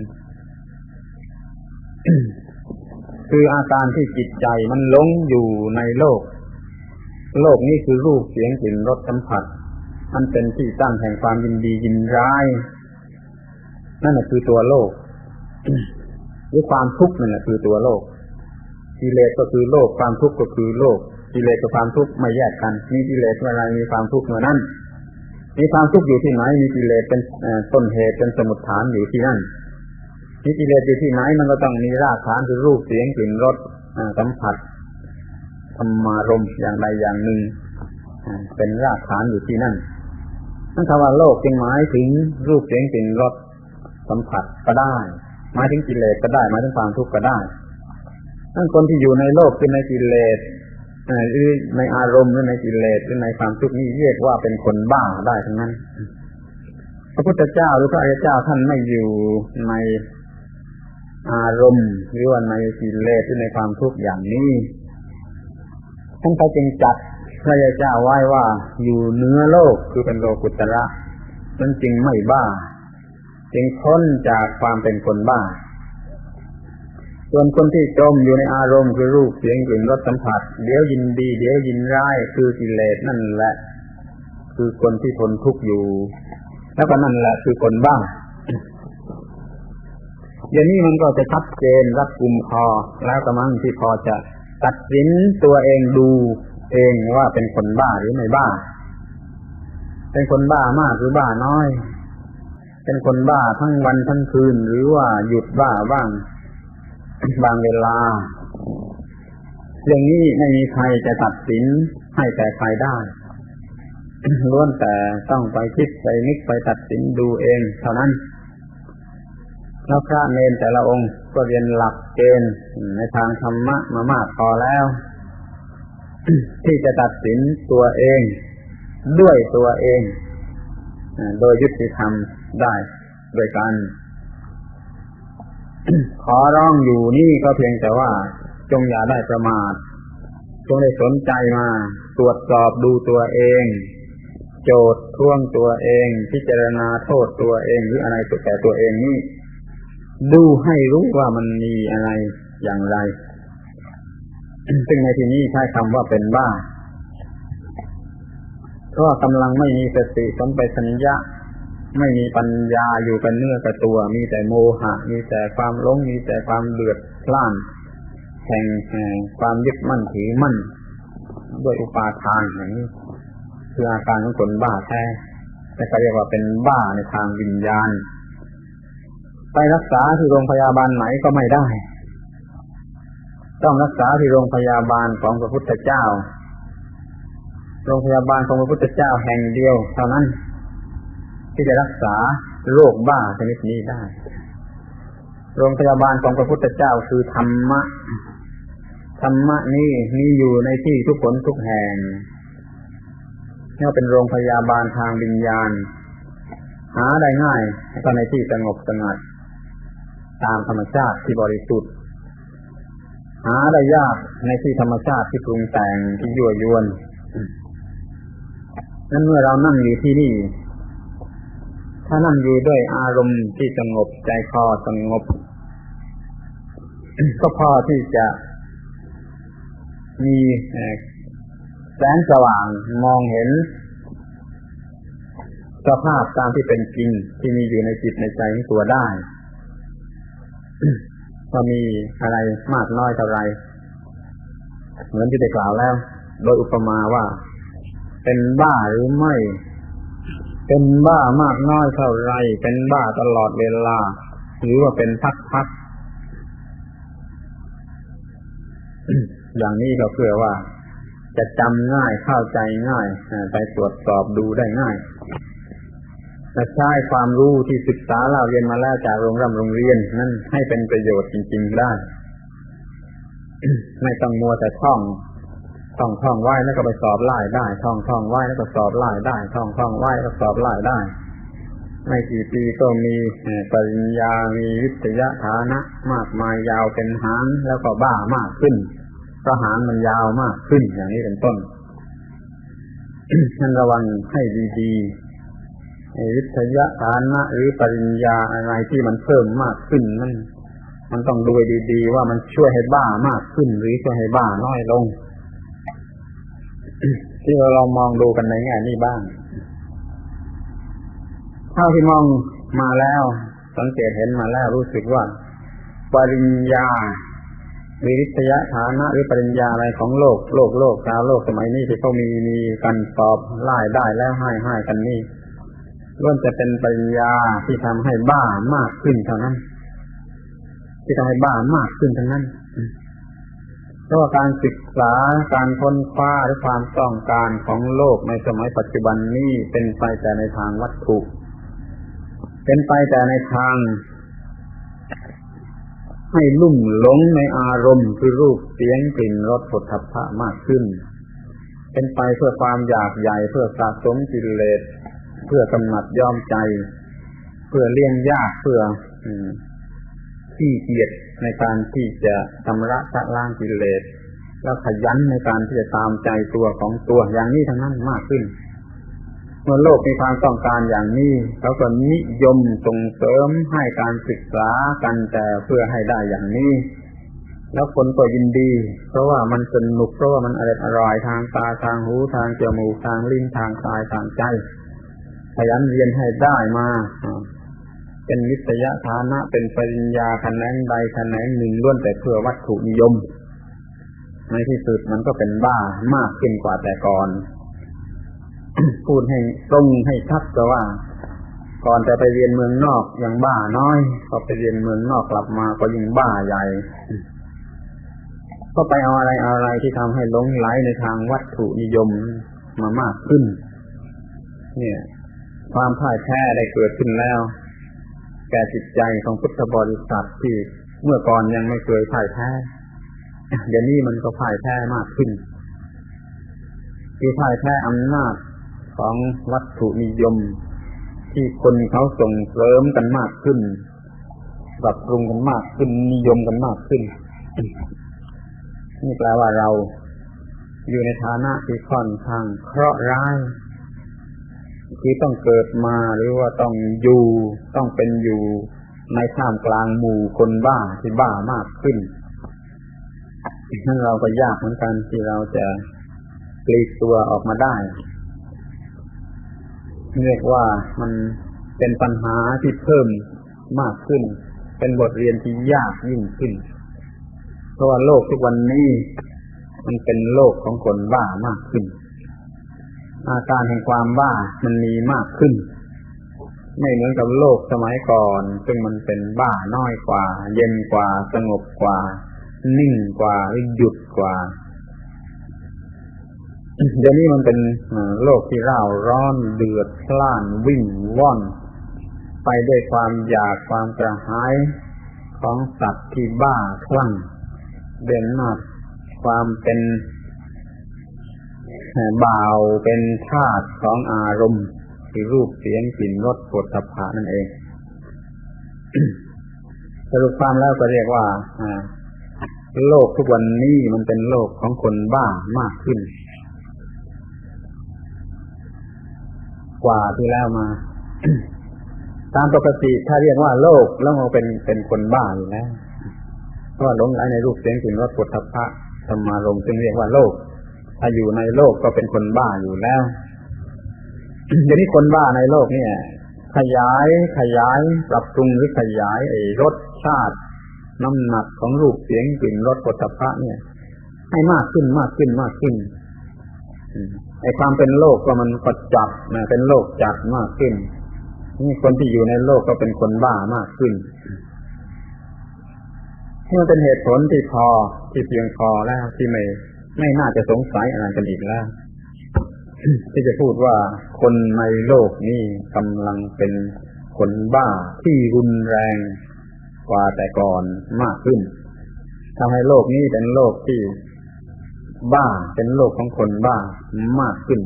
คืออาการที่จิตใจมันหลงอยู่ในโลกโลกนี้คือรูปเสียงกลิ่นรสสัมผัสมันเป็นที่ตั้งแห่งความยินดียินร้ายนั่นแหละคือตัวโลก หรือความทุกข์นั่นแหละคือตัวโลกกิเลสก็คือโลกความทุกข์ก็คือโลกกิเลสกับความทุกข์ไม่แยกกันมีกิเลสเมื่อไรมีความทุกข์เมื่อนั้นมีความทุกข์อยู่ที่ไหนมีกิเลสเป็นต้นเหตุเป็นสมุฏฐานอยู่ที่นั่นมีกิเลสอยู่ที่ไหนมันก็ต้องมีรากฐานคือรูปเสียงกลิ่นรสสัมผัสธรรมารมณ์อย่างใดอย่างหนึ่งเป็นรากฐานอยู่ที่นั่นนั่นคำว่าโลกจึงหมายถึงรูปเสียงกลิ่นรสสัมผัสก็ได้หมายถึงกิเลสก็ได้หมายถึงความทุกข์ก็ได้ทั้งคนที่อยู่ในโลกคือในกิเลสหรือในอารมณ์หรือในกิเลสหรือในความทุกข์นี้เรียกว่าเป็นคนบ้าได้ทั้งนั้นพระพุทธเจ้าหรือพระอริยเจ้าท่านไม่อยู่ในอารมณ์หรือว่าในกิเลสหรือในความทุกข์อย่างนี้ท่านก็จึงจัดพระอริยเจ้าไว้ว่าอยู่เหนือโลกคือเป็นโลกุตระนั้นจึงไม่บ้าจึงพ้นจากความเป็นคนบ้าส่วนคนที่จมอยู่ในอารมณ์คือรูปเสียงกลิ่นรสสัมผัสเดี๋ยวยินดีเดี๋ยวยินร้ายคือกิเลสนั่นแหละคือคนที่ทนทุกข์อยู่แล้วก็นั่นแหละคือคนบ้าอย่างนี้มันก็จะชัดเจนรัดกุมพอแล้วก็มั่งที่พอจะตัดสินตัวเองดูเองว่าเป็นคนบ้าหรือไม่บ้าเป็นคนบ้ามากหรือบ้าน้อยเป็นคนบ้าทั้งวันทั้งคืนหรือว่าหยุดบ้าบ้างบางเวลาอย่างนี้ไม่มีใครจะตัดสินให้แต่ใครได้ล้วนแต่ต้องไปคิดไปนึกไปตัดสินดูเองเท่านั้นแล้วพระเนรแต่ละองค์ก็เรียนหลักเกณฑ์ในทางธรรมะมามากพอแล้วที่จะตัดสินตัวเองด้วยตัวเองโดยยุติธรรมได้โดยการขอร้องอยู่นี่ก็เพียงแต่ว่าจงอย่าได้ประมาทจงได้สนใจมาตรวจสอบดูตัวเองโจทย์ท่วงตัวเองพิจารณาโทษตัวเองหรืออะไรตัวแต่ตัวเองนี่ดูให้รู้ว่ามันมีอะไรอย่างไรซึ่งในที่นี้ใช้คำว่าเป็นบ้าเพราะกำลังไม่มีสติสัมปชัญญะไม่มีปัญญาอยู่กับเนื้อกับตัวมีแต่โมหะมีแต่ความหลงมีแต่ความเดือดพล่านแห่งความยึดมั่นถือมั่นด้วยอุปาทานอย่างนี้คืออาการของคนบ้าแท้แต่ก็เรียกว่าเป็นบ้าในทางวิญญาณไปรักษาที่โรงพยาบาลไหนก็ไม่ได้ต้องรักษาที่โรงพยาบาลของพระพุทธเจ้าโรงพยาบาลของพระพุทธเจ้าแห่งเดียวเท่านั้นที่จะรักษาโรคบ้าชนิดนี้ได้โรงพยาบาลของพระพุทธเจ้าคือธรรมะธรรมะนี้มีอยู่ในที่ทุกคนทุกแห่งนี่เป็นโรงพยาบาลทางวิญญาณหาได้ง่ายก็ในที่สงบสงัดตามธรรมชาติที่บริสุทธิ์หาได้ยากในที่ธรรมชาติที่ปรุงแต่งที่ยั่วยวนนั้นเมื่อเรานั่งอยู่ที่นี่ถ้านั่งอยู่ด้วยอารมณ์ที่สงบใจคอสงบก็พอที่จะมีแสงสว่างมองเห็นสภาพตามที่เป็นจริงที่มีอยู่ในจิตในใจของตัวได้ว่ามีอะไรมากน้อยเท่าไรเหมือนที่ได้กล่าวแล้วโดยอุปมาว่าเป็นบ้าหรือไม่เป็นบ้ามากน้อยเท่าไรเป็นบ้าตลอดเวลาหรือว่าเป็นพักๆอย่างนี้ก็เพื่อว่าจะจำง่ายเข้าใจง่ายไปตรวจสอบดูได้ง่ายและใช้ความรู้ที่ศึกษาเล่าเรียนมาแล้วจากโรงเรียนโรงเรียนนั้นให้เป็นประโยชน์จริงๆได้ ไม่ต้องมัวแต่ท่องท่องท่องไว้แล้วก็ไปสอบไล่ได้ท่องท่องไว้แล้วก็สอบไล่ได้ท่องท่องไว้แล้วก็สอบไล่ได้ไม่กี่ปีก็มีปริญญามีวิทยาฐานะมากมายยาวเป็นหางแล้วก็บ้ามากขึ้นเพราะหางมันยาวมากขึ้นอย่างนี้เป็นต้น ท่านระวังให้ดีๆวิทยาฐานะหรือปริญญาอะไรที่มันเพิ่มมากขึ้นมันมันต้องดูดีๆว่ามันช่วยให้บ้ามากขึ้นหรือช่วยให้บ้าน้อยลง ที่เราลองมองดูกันในแง่นี้บ้างเท่าที่มองมาแล้วสังเกตเห็นมาแล้วรู้สึกว่าปริญญาวิทยาฐานะหรือปริญญาอะไรของโลกโลกโลกชาวโลกสมัยนี้ที่เขามีมีกันสอบไล่ได้แล้วให้ให้กันนี่ล้วนจะเป็นปริญญาที่ทำให้บ้ามากขึ้นเท่านั้นที่ทำให้บ้ามากขึ้นทั้งนั้นเพราะว่าการศึกษาการค้นคว้าหรือความต้องการของโลกในสมัยปัจจุบันนี้เป็นไปแต่ในทางวัตถุเป็นไปแต่ในทางให้ลุ่มหลงในอารมณ์คือรูปเสียงกลิ่นรสโผฏฐัพพะมากขึ้นเป็นไปเพื่อความอยากใหญ่เพื่อสะสมกิเลสเพื่อกำหนัดย้อมใจเพื่อเลี่ยงยากเพื่อขี้เกียจในการที่จะชำระชะล้างกิเลสแล้วขยันในการที่จะตามใจตัวของตัวอย่างนี้ทั้งนั้นมากขึ้นเมื่อโลกมีความต้องการอย่างนี้เขาก็นิยมส่งเสริมให้การศึกษากันแต่เพื่อให้ได้อย่างนี้แล้วคนก็ยินดีเพราะว่ามันสนุกเพราะว่ามันอร่อยอร่อยทางตาทางหูทางจมูกทางลิ้นทางกายทางใจขยันเรียนให้ได้มาเป็นวิทยาฐานะเป็นปริญญาแขนงใดแขนงหนึ่งล้วนแต่เพื่อวัตถุนิยมในที่สุดมันก็เป็นบ้ามากขึ้นกว่าแต่ก่อน พูดให้ตรงให้ชัดก็ว่าก่อนจะไปเรียนเมืองนอกยังบ้าน้อยพอไปเรียนเมืองนอกกลับมาก็ยิ่งบ้าใหญ่ก็ไปเอาอะไรอะไรที่ทำให้หลงไหลในทางวัตถุนิยมมามากขึ้นเนี่ยความพ่ายแพ้ได้เกิดขึ้นแล้วแก่จิตใจของพุทธบริษัทที่เมื่อก่อนยังไม่เคยพ่ายแพ้เดี๋ยวนี้มันก็พ่ายแพ้มากขึ้นที่พ่ายแพ้อำนาจของวัตถุนิยมที่คนเขาส่งเสริมกันมากขึ้นปรับปรุงกันมากขึ้นนิยมกันมากขึ้นนี่แปลว่าเราอยู่ในฐานะที่ค่อนข้างเคราะห์ร้ายคือต้องเกิดมาหรือว่าต้องอยู่ต้องเป็นอยู่ในท่ามกลางหมู่คนบ้าที่บ้ามากขึ้นนั่นเราก็ยากเหมือนกันที่เราจะปลีกตัวออกมาได้เรียกว่ามันเป็นปัญหาที่เพิ่มมากขึ้นเป็นบทเรียนที่ยากยิ่งขึ้นเพราะว่าโลกทุกวันนี้มันเป็นโลกของคนบ้ามากขึ้นอาการแห่งความบ้ามันมีมากขึ้นไม่เหมือนกับโลกสมัยก่อนซึ่งมันเป็นบ้าน้อยกว่าเย็นกว่าสงบกว่านิ่งกว่าหยุดกว่าเดี๋ยวนี้มันเป็นโลกที่ร่าร้อนเดือดพล่านวิ่งว่อนไปด้วยความอยากความกระหายของสัตว์ที่บ้าคลั่งเด่นหน้าความเป็นบ่าวเป็นทาสของอารมณ์ที่รูปเสียงกลิ่นรสโผฏฐัพพะนั่นเอง สรุปความแล้วก็เรียกว่าโลกทุกวันนี้มันเป็นโลกของคนบ้ามากขึ้นกว่าที่แล้วมา ตามปกติถ้าเรียกว่าโลกแล้วเราเป็นเป็นคนบ้าอยู่แล้วเพราะว่าหลงไหลในรูปเสียงกลิ่นรสโผฏฐัพพะธรรมารมณ์จึงเรียกว่าโลกถ้าอยู่ในโลกก็เป็นคนบ้าอยู่แล้ว เดี๋ยวนี้คนบ้าในโลกเนี่ยขยายขยายปรับปรุงหรือขยายไอ้รสชาติน้ำหนักของรูปเสียงกลิ่นรสโผฏฐัพพะเนี่ยให้มากขึ้นมากขึ้นมากขึ้นไอ้ความเป็นโลกก็มันก็จัดนะเป็นโลกจัดมากขึ้นนี่คนที่อยู่ในโลกก็เป็นคนบ้ามากขึ้นนี่มันเป็นเหตุผลที่พอที่เพียงพอแล้วที่ไม่ไม่น่าจะสงสัยอะไรกันอีกแล้วที่จะพูดว่าคนในโลกนี้กำลังเป็นคนบ้าที่รุนแรงกว่าแต่ก่อนมากขึ้นทำให้โลกนี้เป็นโลกที่บ้าเป็นโลกของคนบ้ามากขึ้น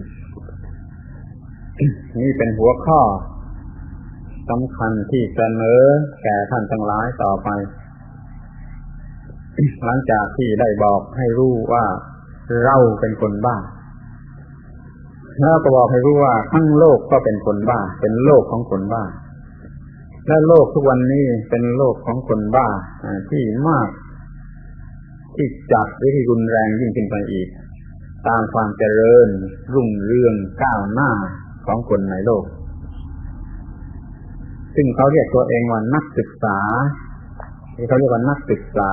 นี่เป็นหัวข้อสำคัญที่เสนอแก่ท่านทั้งหลายต่อไปหลังจากที่ได้บอกให้รู้ว่าเราเป็นคนบ้าแล้วก็บอกให้รู้ว่าทั้งโลกก็เป็นคนบ้าเป็นโลกของคนบ้าและโลกทุกวันนี้เป็นโลกของคนบ้าที่มากที่จัดหรือที่รุนแรงยิ่งขึ้นไปอีกตามความเจริญรุ่งเรืองก้าวหน้าของคนในโลกซึ่งเขาเรียกตัวเองว่านักศึกษาเขาเรียกว่านักศึกษา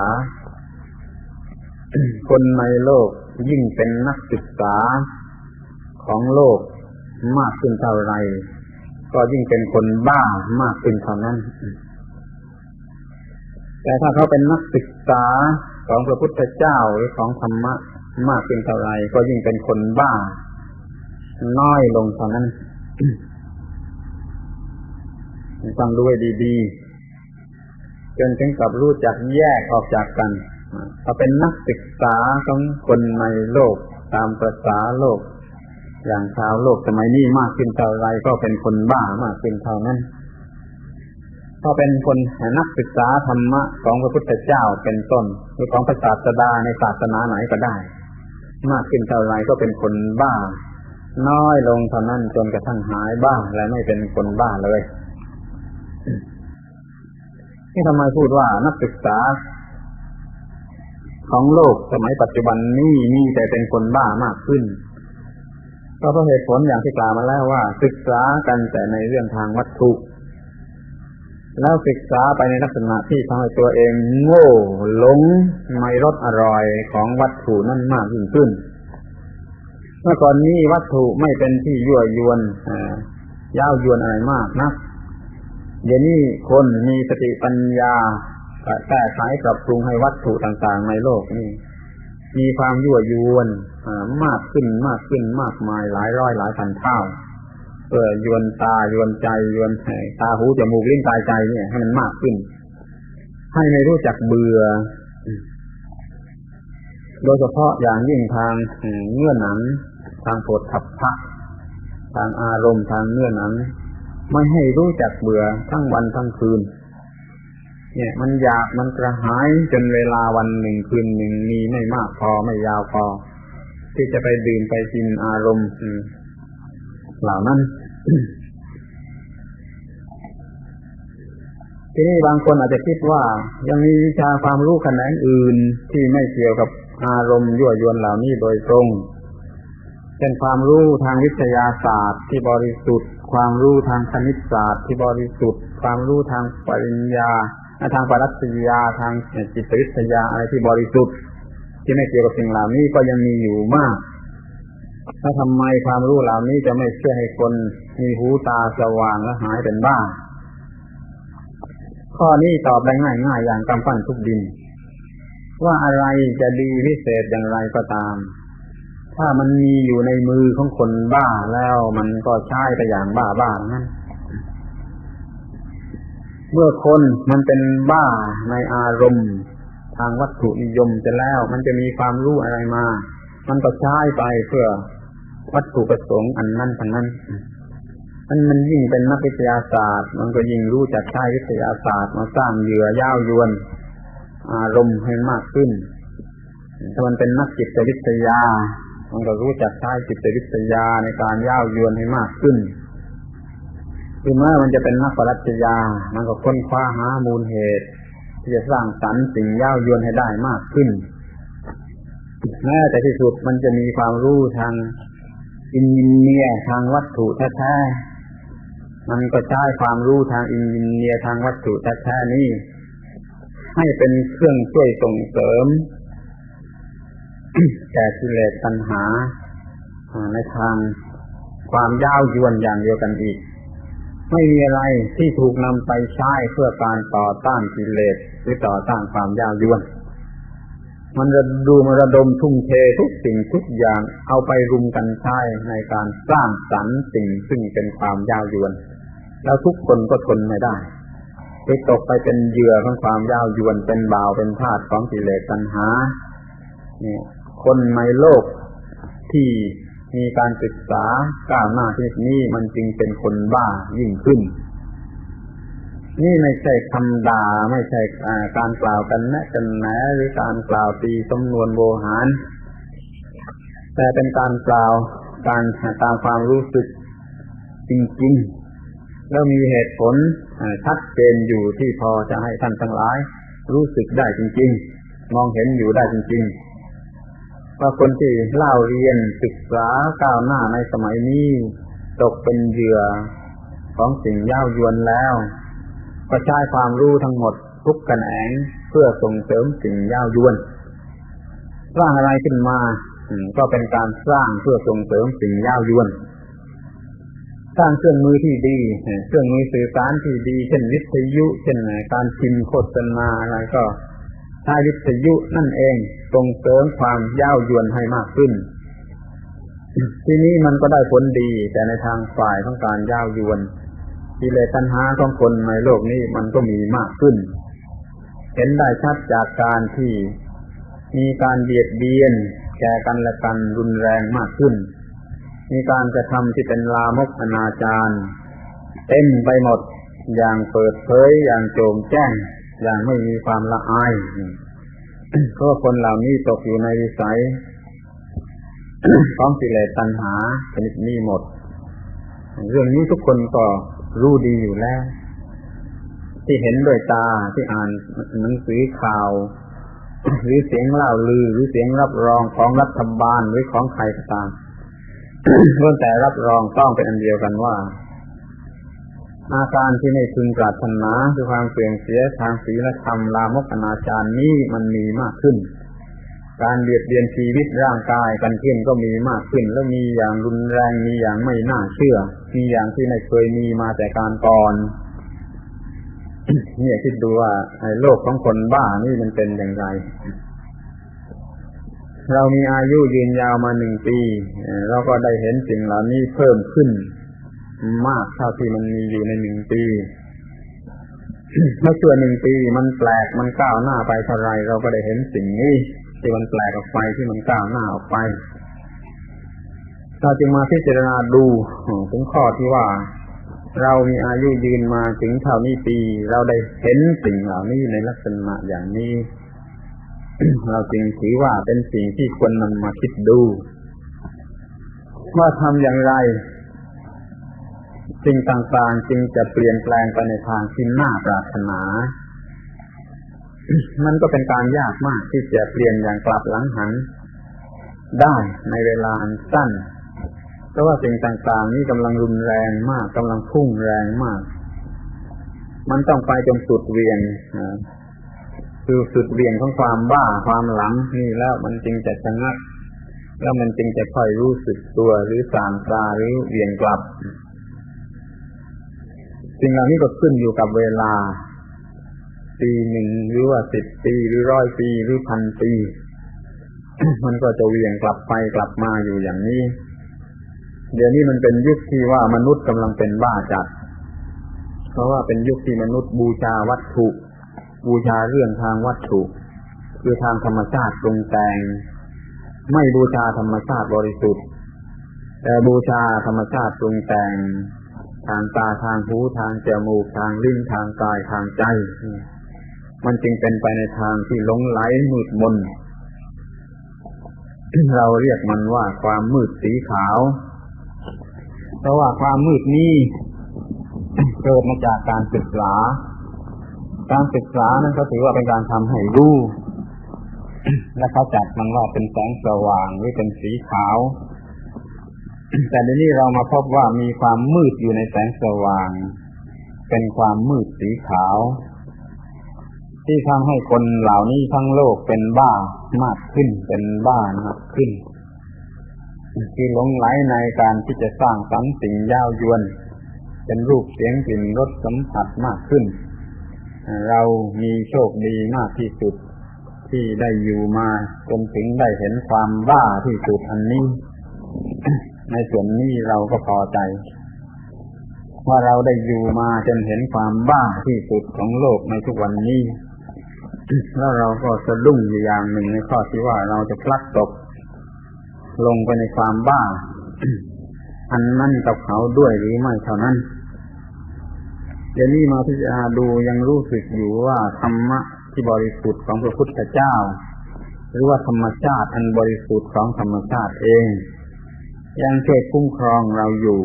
คนในโลกยิ่งเป็นนักศึกษาของโลกมากขึ้นเท่าไรก็ยิ่งเป็นคนบ้ามากขึ้นเท่านั้นแต่ถ้าเขาเป็นนักศึกษาของพระพุทธเจ้าหรือของธรรมะมากขึ้นเท่าไรก็ยิ่งเป็นคนบ้าน้อยลงเท่านั้นฟังดูให้ดีๆจนถึงกับรู้จักแยกออกจากกันถ้าเป็นนักศึกษาของคนในโลกตามประสาโลกอย่างชาวโลกสมัยนี้มากขึ้นเท่าไรก็เป็นคนบ้ามากขึ้นเท่านั้นถ้าเป็นคนนักศึกษาธรรมะของพระพุทธเจ้าเป็นต้นหรือของพระศาสดาในศาสนาไหนก็ได้มากขึ้นเท่าไรก็เป็นคนบ้าน้อยลงเท่านั้นจนกระทั่งหายบ้าและไม่เป็นคนบ้าเลยนี่ทำไมพูดว่านักศึกษาของโลกสมัยปัจจุบันนี้มีแต่เป็นคนบ้ามากขึ้นกก็เพราะเหตุผลอย่างที่กล่าวมาแล้วว่าศึกษากันแต่ในเรื่องทางวัตถุแล้วศึกษาไปในลักษณะที่ทำให้ตัวเองโง่หลงในรสอร่อยของวัตถุนั่นมากยิ่งขึ้นเมื่อก่อนนี้วัตถุไม่เป็นที่ยั่วยวนย้าวยวนอะไรมากนะเดี๋ยวนี้คนมีสติปัญญาแก้ไขปรับปรุงให้วัตถุต่างๆในโลกนี้มีความยั่วยวนมากขึ้นมากขึ้นมากมายหลายร้อยหลายพันเท่าเพื่อยวนตายวนใจยวนตาหูจมูกลิ้นกายใจเนี่ยให้มันมากขึ้นให้ไม่รู้จักเบื่อโดยเฉพาะอย่างยิ่งทางเนื้อหนังทางโผฏฐัพพะทางอารมณ์ทางเนื้อหนังไม่ให้รู้จักเบื่อทั้งวันทั้งคืนเนี่ยมันอยากมันกระหายจนเวลาวันหนึ่งคืนหนึ่งมีไม่มากพอไม่ยาวพอที่จะไปดื่มไปกินอารมณ์เหล่านั้น ทีนี้บางคนอาจจะคิดว่ายังมีวิชาความรู้แขนงอื่นที่ไม่เกี่ยวกับอารมณ์ยั่วยวนเหล่านี้โดยตรงเป็นความรู้ทางวิทยาศาสตร์ที่บริสุทธิ์ความรู้ทางคณิตศาสตร์ที่บริสุทธิ์ความรู้ทางปริญญาทางปรัชญาทางจิตวิทยาอะไรที่บริสุทธิ์ที่ไม่เกี่ยวกับสิ่งเหล่านี้ก็ยังมีอยู่มากแล้วทำไมความรู้เหล่านี้จะไม่ช่วยให้คนมีหูตาสว่างและหายเป็นบ้าข้อนี้ตอบได้ง่ายๆอย่างกำปั้นทุบดินว่าอะไรจะดีพิเศษอย่างไรก็ตามถ้ามันมีอยู่ในมือของคนบ้าแล้วมันก็ใช้ไปอย่างบ้าๆนั้นเมื่อคนมันเป็นบ้าในอารมณ์ทางวัตถุนิยมจะแล้วมันจะมีความรู้อะไรมามันก็ใช้ไปเพื่อวัตถุประสงค์อันนั้นทั้งนั้นมันมันยิ่งเป็นนักวิทยาศาสตร์มันก็ยิ่งรู้จักใช้วิทยาศาสตร์มาสร้างเหยื่อย้าวยวนอารมณ์ให้มากขึ้นถ้ามันเป็นนักจิตวิทยามันก็รู้จักใช้จิตวิทยาในการย้าวยวนให้มากขึ้นคือเมื่อมันจะเป็นนักปรัชญามันก็ค้นคว้าหามูลเหตุที่จะสร้างสรรค์สิ่งย้าวยวนให้ได้มากขึ้นแม้แต่ที่สุดมันจะมีความรู้ทางอินจิเนียร์ทางวัตถุแท้ๆมันก็ใช้ความรู้ทางอินจิเนียร์ทางวัตถุแท้ๆนี้ให้เป็นเครื่องช่วยส่งเสริม แก่กิเลสตัณหาในทางความย้าวยวนอย่างเดียวกันอีกไม่มีอะไรที่ถูกนำไปใช้เพื่อการต่อต้านกิเลสหรือต่อต้านความย้าวยวนมันจะดูมันระดมทุ่มเททุกสิ่งทุกอย่างเอาไปรุมกันใช้ในการสร้างสรรค์สิ่งซึ่งเป็นความย้าวยวนแล้วทุกคนก็ทนไม่ได้ไปตกไปเป็นเหยื่อของความย้าวยวนเป็นบ่าวเป็นทาสของกิเลสตัณหาเนี่ยคนในโลกที่มีการศึกษาก้าวหน้าที่นี้มันจึงเป็นคนบ้ายิ่งขึ้นนี่ไม่ใช่คำด่าไม่ใช่การกล่าวกันแนะกันแหนหรือการกล่าวตีสำนวนโวหารแต่เป็นการกล่าวการตามความรู้สึกจริงๆแล้วมีเหตุผลชัดเจนอยู่ที่พอจะให้ท่านทั้งหลายรู้สึกได้จริงๆมองเห็นอยู่ได้จริงๆว่าคนที่เล่าเรียนศึกษาก้าวหน้าในสมัยนี้ตกเป็นเหยื่อของสิ่งย้าวยวนแล้วก็ใช้ความรู้ทั้งหมดทุกแขนงเพื่อส่งเสริมสิ่งย้าวยวนสร้างอะไรขึ้นมาก็เป็นการสร้างเพื่อส่งเสริมสิ่งย้าวยวนสร้างเครื่องมือที่ดีเครื่องมือสื่อสารที่ดีเช่นวิทยุเช่นการพิมพ์โฆษณาอะไรก็ใช้วิทยุนั่นเองส่งเสริมความย้าวยวนให้มากขึ้นทีนี้มันก็ได้ผลดีแต่ในทางฝ่ายของการย้าวยวนกิเลสตัณหาของคนในโลกนี้มันก็มีมากขึ้นเห็นได้ชัดจากการที่มีการเบียดเบียนแก่กันและกันรุนแรงมากขึ้นมีการกระทำที่เป็นลามกอนาจารเต็มไปหมดอย่างเปิดเผยอย่างโจ่งแจ้งอย่างไม่มีความละอายเพราะคนเหล่านี้ตกอยู่ในวิสัย ของกิเลสตัณหาชนิดนี้หมดเรื่องนี้ทุกคนก็รู้ดีอยู่แล้วที่เห็นด้วยตาที่อ่านหนังสือข่าวหรือเสียงเล่าลือหรือเสียงรับรองของรัฐบาลหรือของใครก็ตามล้วนแต่รับรองต้องเป็นอันเดียวกันว่าอาการที่ไม่พึงปรารถนาคือความเสื่อมเสียทางศีลธรรมลามกอนาจารนี้มันมีมากขึ้นการเบียดเบียนชีวิตร่างกายกันขึ้นก็มีมากขึ้นแล้วมีอย่างรุนแรงมีอย่างไม่น่าเชื่อมีอย่างที่ไม่เคยมีมาแต่การก่อน เนี่ยคิดดูว่าในโลกของคนบ้านี่มันเป็นอย่างไรเรามีอายุยืนยาวมาหนึ่งปีเราก็ได้เห็นสิ่งเหล่านี้เพิ่มขึ้นมากเท่าที่มันมีอยู่ในหนึ่งปี เมื่อชั่วหนึ่งปีมันแปลกมันก้าวหน้าไปเท่าไรเราก็ได้เห็นสิ่งนี้ที่มันแปลกออกไปที่มันก้าวหน้าออกไปเราจึงมาพิจารณาดูถึงข้อที่ว่าเรามีอายุยืนมาถึงเท่านี้ปีเราได้เห็นสิ่งเหล่านี้ในลักษณะอย่างนี้ เราจึงถือว่าเป็นสิ่งที่ควรนำมาคิดดูว่าทำอย่างไรสิ่งต่างๆจึงจะเปลี่ยนแปลงไปในทางที่น่าปรารถนา มันก็เป็นการยากมากที่จะเปลี่ยนอย่างกลับหลังหันได้ในเวลาอันสั้นเพราะว่าสิ่งต่างๆนี้กำลังรุนแรงมากกำลังพุ่งแรงมากมันต้องไปจนสุดเวียนคือสุดเวียนของความบ้าความหลังนี่แล้วมันจึงจะชะงักแล้วมันจึงจะค่อยรู้สึกตัวหรือสางตาหรือเวียนกลับสิ่งเหล่านี้ก็ขึ้นอยู่กับเวลาปีหนึ่งหรือว่าสิบปีหรือร้อยปีหรือพันปี มันก็จะเวียนกลับไปกลับมาอยู่อย่างนี้เดี๋ยวนี้มันเป็นยุคที่ว่ามนุษย์กำลังเป็นบ้าจัดเพราะว่าเป็นยุคที่มนุษย์บูชาวัตถุบูชาเรื่องทางวัตถุคือทางธรรมชาติปรุงแต่งไม่บูชาธรรมชาติบริสุทธิ์แต่บูชาธรรมชาติปรุงแต่งทางตาทางหูทางจมูกทางลิ้นทางกายทางใจมันจึงเป็นไปในทางที่หลงไหลมืดมน เราเรียกมันว่าความมืดสีขาวเพราะว่าความมืดนี้ เกิดมาจากการศึกษาการศึกษานั้นก็ถือว่าเป็นการทำให้รู้ และเขาจัดมันว่าเป็นแสงสว่างหรือเป็นสีขาวแต่ในนี้เรามาพบว่ามีความมืดอยู่ในแสงสว่างเป็นความมืดสีขาวที่ทำให้คนเหล่านี้ทั้งโลกเป็นบ้ามากขึ้นเป็นบ้ามากขึ้นคือหลงไหลในการที่จะสร้างสรรค์สิ่งยาวยวนเป็นรูปเสียงกลิ่นรสสัมผัสมากขึ้นเรามีโชคดีมากที่สุดที่ได้อยู่มาจนถึงได้เห็นความบ้าที่สุดอันนี้ ในส่วนนี้เราก็พอใจว่าเราได้อยู่มาจนเห็นความบ้าที่สุดของโลกในทุกวันนี้ แล้วเราก็สะดุ้งอยู่อย่างหนึ่งในข้อที่ว่าเราจะพลัดตกลงไปในความบ้า อันนั้นกับเขาด้วยหรือไม่เท่านั้นเดี๋ยวนี้มาพิจารณาดูยังรู้สึกอยู่ว่าธรรมะที่บริสุทธิ์ของพระพุทธเจ้าหรือว่าธรรมชาติอันบริสุทธิ์ของธรรมชาติเองยังช่วยคุ้มครองเราอยู่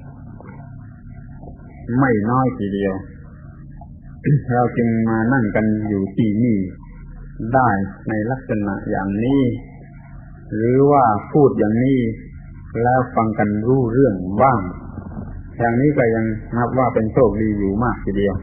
ไม่น้อยทีเดียว เราจึงมานั่งกันอยู่ที่นี่ได้ในลักษณะอย่างนี้หรือว่าพูดอย่างนี้แล้วฟังกันรู้เรื่องบ้างอย่างนี้ก็ยังนับว่าเป็นโชคดีอยู่มากทีเดียว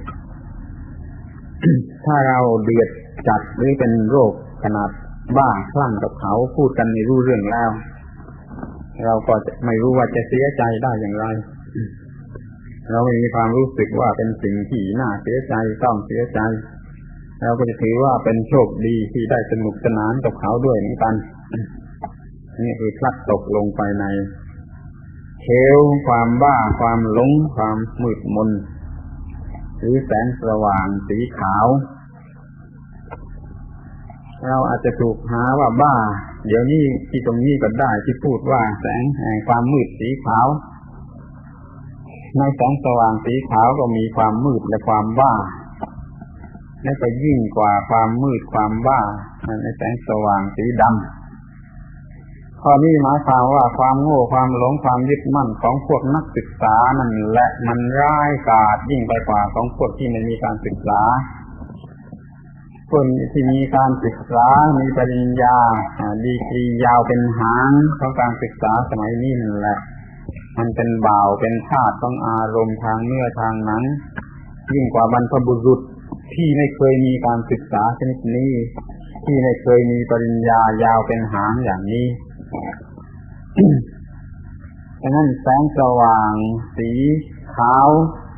ถ้าเราเดือดจัดหรือเป็นโรคขนาดบ้าคลั่งกับเขาพูดกันไม่รู้เรื่องแล้วเราก็จะไม่รู้ว่าจะเสียใจได้อย่างไร เราไม่มีความรู้สึกว่าเป็นสิ่งที่น่าเสียใจต้องเสียใจเราก็จะถือว่าเป็นโชคดีที่ได้สนุกสนานกับเขาด้วยเหมือนกัน นี่คือพลัดตกลงไปในเขวความบ้าความหลงความมืดมนหรือแสงสว่างสีขาวเราอาจจะถูกหาว่าบ้าเดี๋ยวนี้ที่ตรงนี้ก็ได้ที่พูดว่าแสงแห่งความมืดสีขาวในแสงสว่างสีขาวก็มีความมืดและความบ้าและก็ยิ่งกว่าความมืดความบ้าในแสงสว่างสีดำข้อนี้หมายความว่าความโง่ความหลงความยึดมั่นของพวกนักศึกษานั่นแหละมันร้ายกาจยิ่งไปกว่าของพวกที่ไม่มีการศึกษาคนที่มีการศึกษามีปริญญาดีกรียาวเป็นหางของการศึกษาสมัยนี้นั่นแหละมันเป็นบ่าวเป็นทาสของอารมณ์ทางเนื้อทางหนังยิ่งกว่าบรรพบุรุษที่ไม่เคยมีการศึกษาชนิดนี้ที่ไม่เคยมีปริญญายาวเป็นหางอย่างนี้ ดังนั้นแสงสว่างสีขาว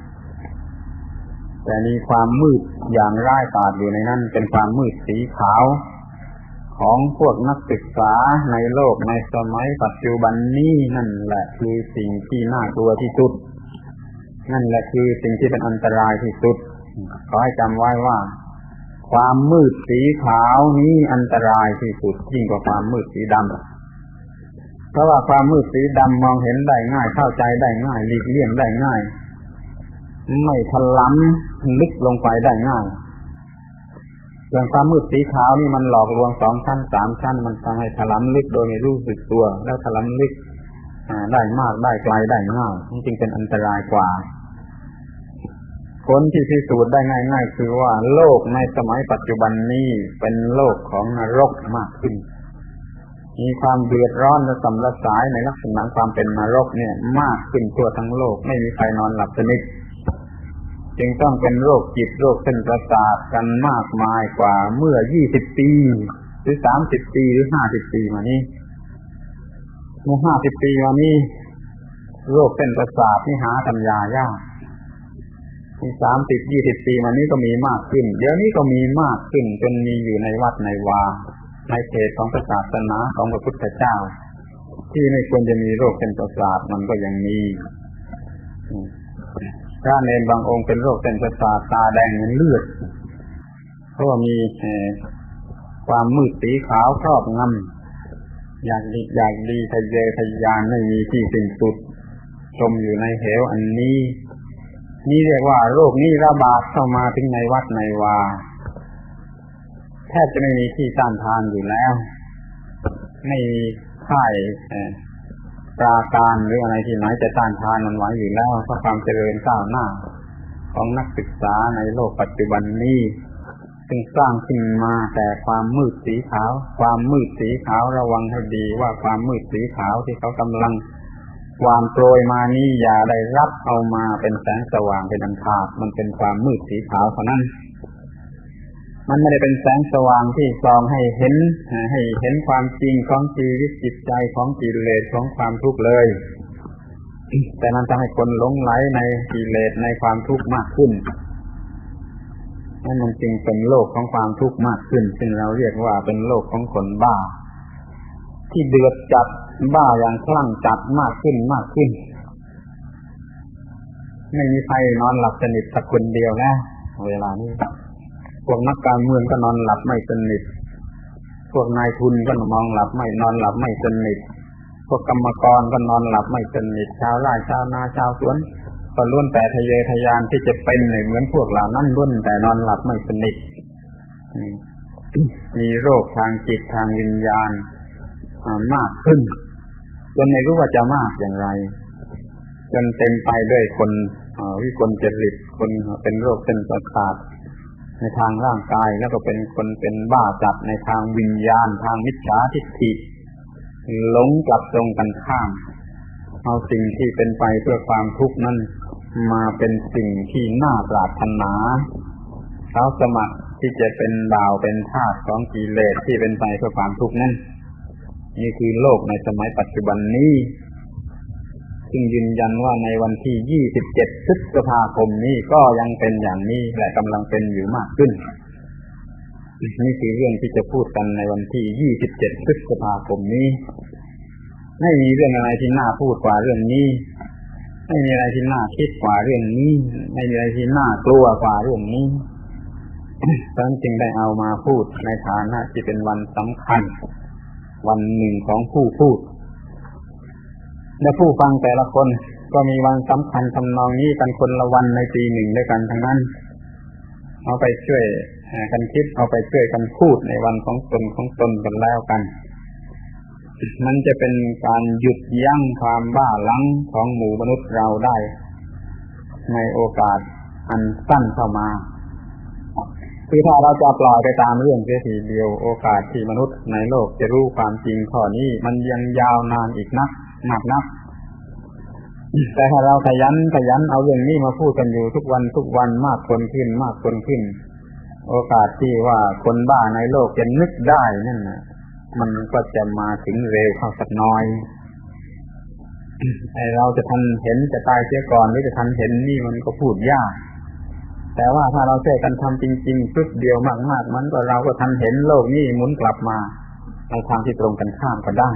แต่มีความมืดอย่างร้ายกาจอยู่ในนั้นเป็นความมืดสีขาวของพวกนักศึกษาในโลกในสมัยปัจจุบันนี้นั่นแหละคือสิ่งที่น่ากลัวที่สุดนั่นแหละคือสิ่งที่เป็นอันตรายที่สุดขอให้จำไว้ว่าความมืดสีขาวนี้อันตรายที่สุดยิ่งกว่าความมืดสีดำเพราะว่าความมืดสีดำมองเห็นได้ง่ายเข้าใจได้ง่ายหลีกเลี่ยงได้ง่ายไม่ถลำลึกลงไปได้ง่ายส่วนความมืดสีขาวนี่มันหลอกลวงสองชั้นสามชั้นมันทำให้ถลำลึกโดยไม่รู้สึกตัวแล้วถลำลึกได้มากได้ไกลได้ง่ายนี่จึงเป็นอันตรายกว่าผลที่พิสูจน์ได้ง่ายๆคือว่าโลกในสมัยปัจจุบันนี้เป็นโลกของนรกมากขึ้นมีความเดือดร้อนและสำลักสายในลักษณะความเป็นนรกเนี่ยมากขึ้นทั่วทั้งโลกไม่มีใครนอนหลับสนิทจึงต้องเป็นโรคจิตโรคเส้นประสาทกันมากมายกว่าเมื่อยี่สิบปีหรือสามสิบปีหรือห้าสิบปีมานี้เมื่อห้าสิบปีมานี้โรคเส้นประสาทนี่หากันยายากที่สามสิบ ยี่สิบปีมานี้ก็มีมากขึ้นเดี๋ยวนี้ก็มีมากขึ้นจนมีอยู่ในวัดในวาในเขตของศาสนาของพระพุทธเจ้าที่ไม่ควรจะมีโรคเส้นประสาทมันก็ยังมีพระเนรบางองค์เป็นโรคเส้นประสาทตาแดงเหมือนเลือดเพราะว่ามีความมืดสีขาวครอบงำอยากดีอยากดีทะเยอทะยานไม่มีที่สิ้นสุดจมอยู่ในเหวอันนี้นี่เรียกว่าโรคนี้ระบาดเข้ามาถึงในวัดในวาแทบจะไม่มีที่ต้านทานอยู่แล้วไม่มีค่ายปราการหรืออะไรที่ไหนจะต้านทานมันไว้อยู่แล้วเพราะความเจริญก้าวหน้าของนักศึกษาในโลกปัจจุบันนี้ซึ่งสร้างขึ้นมาแต่ความมืดสีขาวความมืดสีขาวระวังให้ดีว่าความมืดสีขาวที่เขากำลังวางโปรยมานี้อย่าได้รับเอามาเป็นแสงสว่างเป็นอันขาดมันเป็นความมืดสีขาวเท่านั้นมันไม่ได้เป็นแสงสว่างที่ส่องให้เห็นให้เห็นความจริงของชีวิตจิตใจของกิเลสของความทุกข์เลยแต่มันทำให้คนหลงไหลในกิเลสในความทุกข์มากขึ้นนั่นมันจึงเป็นโลกของความทุกข์มากขึ้นซึ่งเราเรียกว่าเป็นโลกของคนบ้าที่เดือดจัดบ้าอย่างคลั่งจัดมากขึ้นมากขึ้นไม่มีใครนอนหลับสนิทสักคนเดียวนะเวลานี้พวกนักการเมืองก็นอนหลับไม่สนิทพวกนายทุนก็นอนหลับไม่นอนหลับไม่สนิทพวกกรรมกรก็นอนหลับไม่สนิทชาวไร่ชาวนาชาวสวนก็ล้วนแต่ทะเยอทะยานที่จะเป็นเหมือนพวกเหล่านั้นล้วนแต่นอนหลับไม่สนิทมีโรคทางจิตทางวิญญาณมากขึ้นจนไม่รู้ว่าจะมากอย่างไรจนเต็มไปด้วยคนวิกลจริตคนเป็นโรคเส้นประสาทในทางร่างกายแล้วก็เป็นคนเป็นบ้าจัดในทางวิญญาณทางมิจฉาทิฏฐิหลงกลับตรงกันข้ามเอาสิ่งที่เป็นไปเพื่อความทุกข์นั้นมาเป็นสิ่งที่น่าปรารถนาเขาสมัครที่จะเป็นบ่าวเป็นทาสของกิเลสที่เป็นไปเพื่อความทุกข์นั้นนี่คือโลกในสมัยปัจจุบันนี้ซึ่งยืนยันว่าในวันที่ยี่สิบเจ็ดพฤษภาคมนี้ก็ยังเป็นอย่างนี้และกำลังเป็นอยู่มากขึ้นนี่คือเรื่องที่จะพูดกันในวันที่ยี่สิบเจ็ดพฤษภาคมนี้ไม่มีเรื่องอะไรที่น่าพูดกว่าเรื่องนี้ไม่มีอะไรที่น่าคิดกว่าเรื่องนี้ไม่มีอะไรที่น่ากลัวกว่าเรื่องนี้ฉะนั้นจึงได้เอามาพูดในฐานะที่เป็นวันสำคัญวันหนึ่งของผู้พูดและผู้ฟังแต่ละคนก็มีวันสำคัญทำนองนี้กันคนละวันในปีหนึ่งด้วยกันทั้งนั้นเอาไปช่วยกันคิดเอาไปช่วยกันพูดในวันของตนของตนกันแล้วกันมันจะเป็นการหยุดยั้งความบ้าหลังของหมู่มนุษย์เราได้ในโอกาสอันสั้นเข้ามาคือถ้าเราจะปล่อยไปตามเรื่องเสียทีเดียวโอกาสที่มนุษย์ในโลกจะรู้ความจริงข้อนี้มันยังยาวนานอีกนักนักนักแต่ถ้าเราขยันขยันเอาเรื่องนี้มาพูดกันอยู่ทุกวันทุกวันมากคนขึ้นมากคนขึ้นโอกาสที่ว่าคนบ้าในโลกจะนึกได้นั่นน่ะมันก็จะมาถึงเร็วเข้าสักน้อยไอ้เราจะทันเห็นจะตายเสียก่อนหรือจะทันเห็นนี่มันก็พูดยากแต่ว่าถ้าเราช่วยกันทำจริงๆปึ๊บเดียวมากๆมันก็เราก็ทันเห็นโลกนี้หมุนกลับมาในทางที่ตรงกันข้ามก็ได้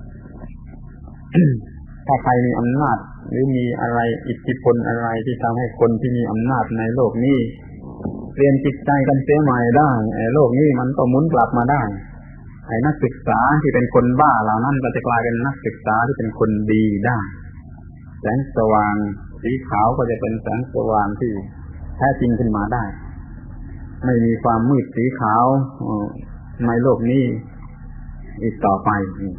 ถ้าใครมีอำนาจหรือมีอะไรอิทธิพลอะไรที่ทำให้คนที่มีอำนาจในโลกนี้เปลี่ยนจิตใจกันเสียใหม่ได้ไอ้โลกนี้มันก็หมุนกลับมาได้ไอ้นักศึกษาที่เป็นคนบ้าเหล่านั้นก็จะกลายเป็นนักศึกษาที่เป็นคนดีได้แสงสว่างสีขาวก็จะเป็นแสงสว่างที่แท้จริงขึ้นมาได้ไม่มีความมืดสีขาวในโลกนี้อีกต่อไป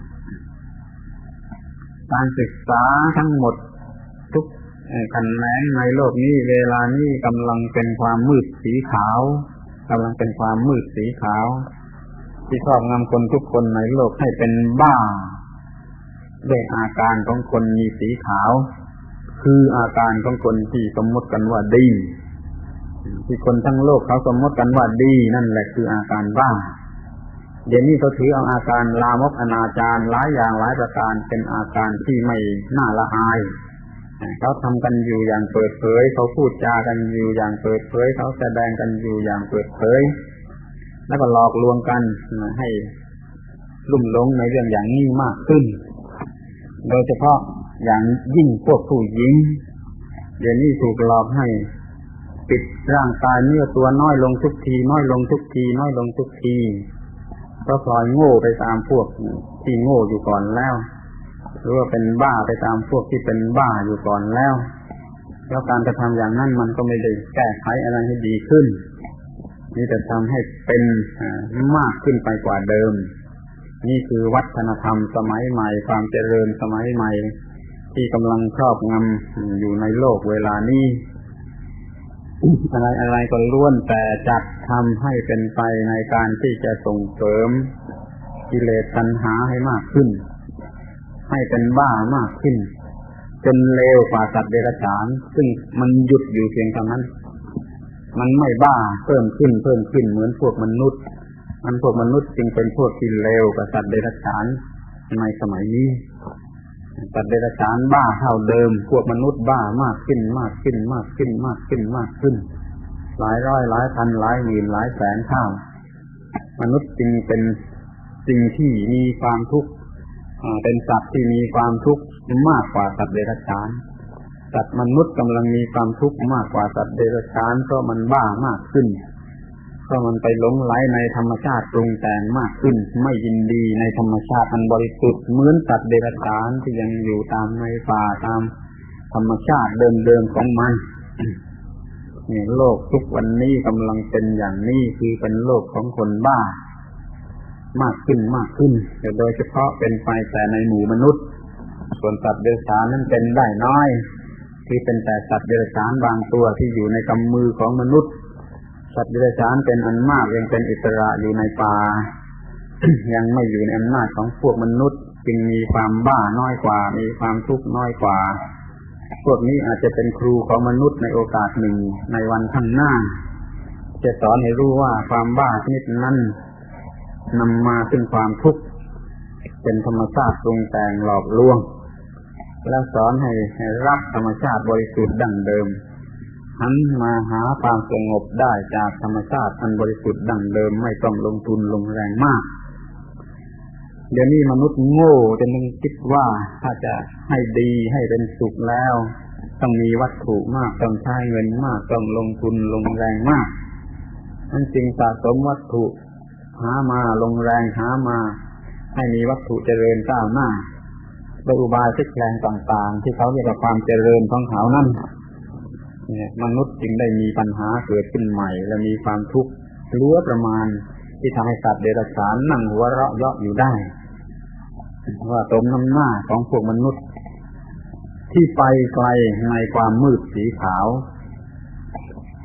การศึกษาทั้งหมดทุกแขนงในโลกนี้เวลานี้กำลังเป็นความมืดสีขาวกำลังเป็นความมืดสีขาวที่ครอบงำคนทุกคนในโลกให้เป็นบ้าด้วยอาการของคนมีสีขาวคืออาการของคนที่สมมติกันว่าดีที่คนทั้งโลกเขาสมมติกันว่าดีนั่นแหละคืออาการบ้าเดี๋ยวนี้เขาถือเอาอาการลามกอนาจารหลายอย่างหลายประการเป็นอาการที่ไม่น่าละอายเขาทำกันอยู่อย่างเปิดเผยเขาพูดจากันอยู่อย่างเปิดเผยเขาแสดงกันอยู่อย่างเปิดเผยแล้วก็หลอกลวงกันให้ลุ่มหลงในเรื่องอย่างนี้มากขึ้นโดยเฉพาะอย่างยิ่งพวกผู้หญิงเดี๋ยวนี้ถูกหลอกให้ปิดร่างกายเนื้อตัวน้อยลงทุกทีน้อยลงทุกทีน้อยลงทุกทีก็พลอยโง่ไปตามพวกที่โง่อยู่ก่อนแล้วหรือว่าเป็นบ้าไปตามพวกที่เป็นบ้าอยู่ก่อนแล้วแล้วการกระทำอย่างนั้นมันก็ไม่ได้แก้ไขอะไรให้ดีขึ้นนี่จะทำให้เป็นมากขึ้นไปกว่าเดิมนี่คือวัฒนธรรมสมัยใหม่ความเจริญสมัยใหม่ที่กำลังครอบงำอยู่ในโลกเวลานี้อะไรอะไรก็ล้วนแต่จัดทำให้เป็นไปในการที่จะส่งเสริมกิเลสตัณหาให้มากขึ้นให้เป็นบ้ามากขึ้นจนเลวกว่าสัตว์เดรัจฉานซึ่งมันหยุดอยู่เพียงเท่านั้นมันไม่บ้าเพิ่มขึ้นเพิ่มขึ้นเหมือนพวกมนุษย์มันพวกมนุษย์จึงเป็นพวกที่เลวกว่าสัตว์เดรัจฉานในสมัยนี้สัตว์เดรัจฉานบ้าเท่าเดิมพวกมนุษย์บ้ามากขึ้นมากขึ้นมากขึ้นมากขึ้นมากขึ้นหลายร้อยหลายพันหลายหมื่นหลายแสนเท่ามนุษย์จึงเป็นสิ่งที่มีความทุกข์เป็นสัตว์ที่มีความทุกข์มากกว่าสัตว์เดรัจฉานสัตว์มนุษย์กำลังมีความทุกข์มากกว่าสัตว์เดรัจฉานเพราะมันบ้ามากขึ้นเพราะมันไปหลงไหลในธรรมชาติปรุงแต่งมากขึ้นไม่ยินดีในธรรมชาติอันบริสุทธิ์เหมือนสัตว์เดรัจฉานที่ยังอยู่ตามในป่าตามธรรมชาติเดิมๆของมันนี่โลกทุกวันนี้กำลังเป็นอย่างนี้คือเป็นโลกของคนบ้ามากขึ้นมากขึ้นโดยเฉพาะเป็นไปแต่ในหมู่มนุษย์ส่วนสัตว์เดรัจฉานนั้นเป็นได้น้อยคือเป็นแต่สัตว์เดรัจฉานบางตัวที่อยู่ในกำมือของมนุษย์สัตว์เดรัจฉานเป็นอันมากยังเป็นอิสระอยู่ในป่า ยังไม่อยู่ในอำนาจของพวกมนุษย์จึงมีความบ้าน้อยกว่ามีความทุกข์น้อยกว่าพวกนี้อาจจะเป็นครูของมนุษย์ในโอกาสหนึ่งในวันข้างหน้าจะสอนให้รู้ว่าความบ้าชนิดนั้นนำมาซึ่งความทุกข์เป็นธรรมชาติปรุงแต่งหลอกลวงและสอนให้รักธรรมชาติบริสุทธิ์ดั้งเดิมหันมาหาความสงบได้จากธรรมชาติอันบริสุทธิ์ดั้งเดิมไม่ต้องลงทุนลงแรงมากเดี๋ยวนี้มนุษย์โง่จนคิดว่าถ้าจะให้ดีให้เป็นสุขแล้วต้องมีวัตถุมากต้องใช้เงินมากต้องลงทุนลงแรงมากนั่นจึงสะสมวัตถุหามาลงแรงหามาให้มีวัตถุเจริญก้าวหน้าโดยอุบายพลิกแปลงต่างๆที่เขาเรียกว่าความเจริญของเขานั่นเนี่ยมนุษย์จึงได้มีปัญหาเกิดขึ้นใหม่และมีความทุกข์เหลือประมาณที่ทำให้สัตว์เดรัจฉานนั่งหัวเราะเยาะอยู่ได้ว่าสมน้ำหน้าของพวกมนุษย์ที่ไปไกลในความมืดสีขาว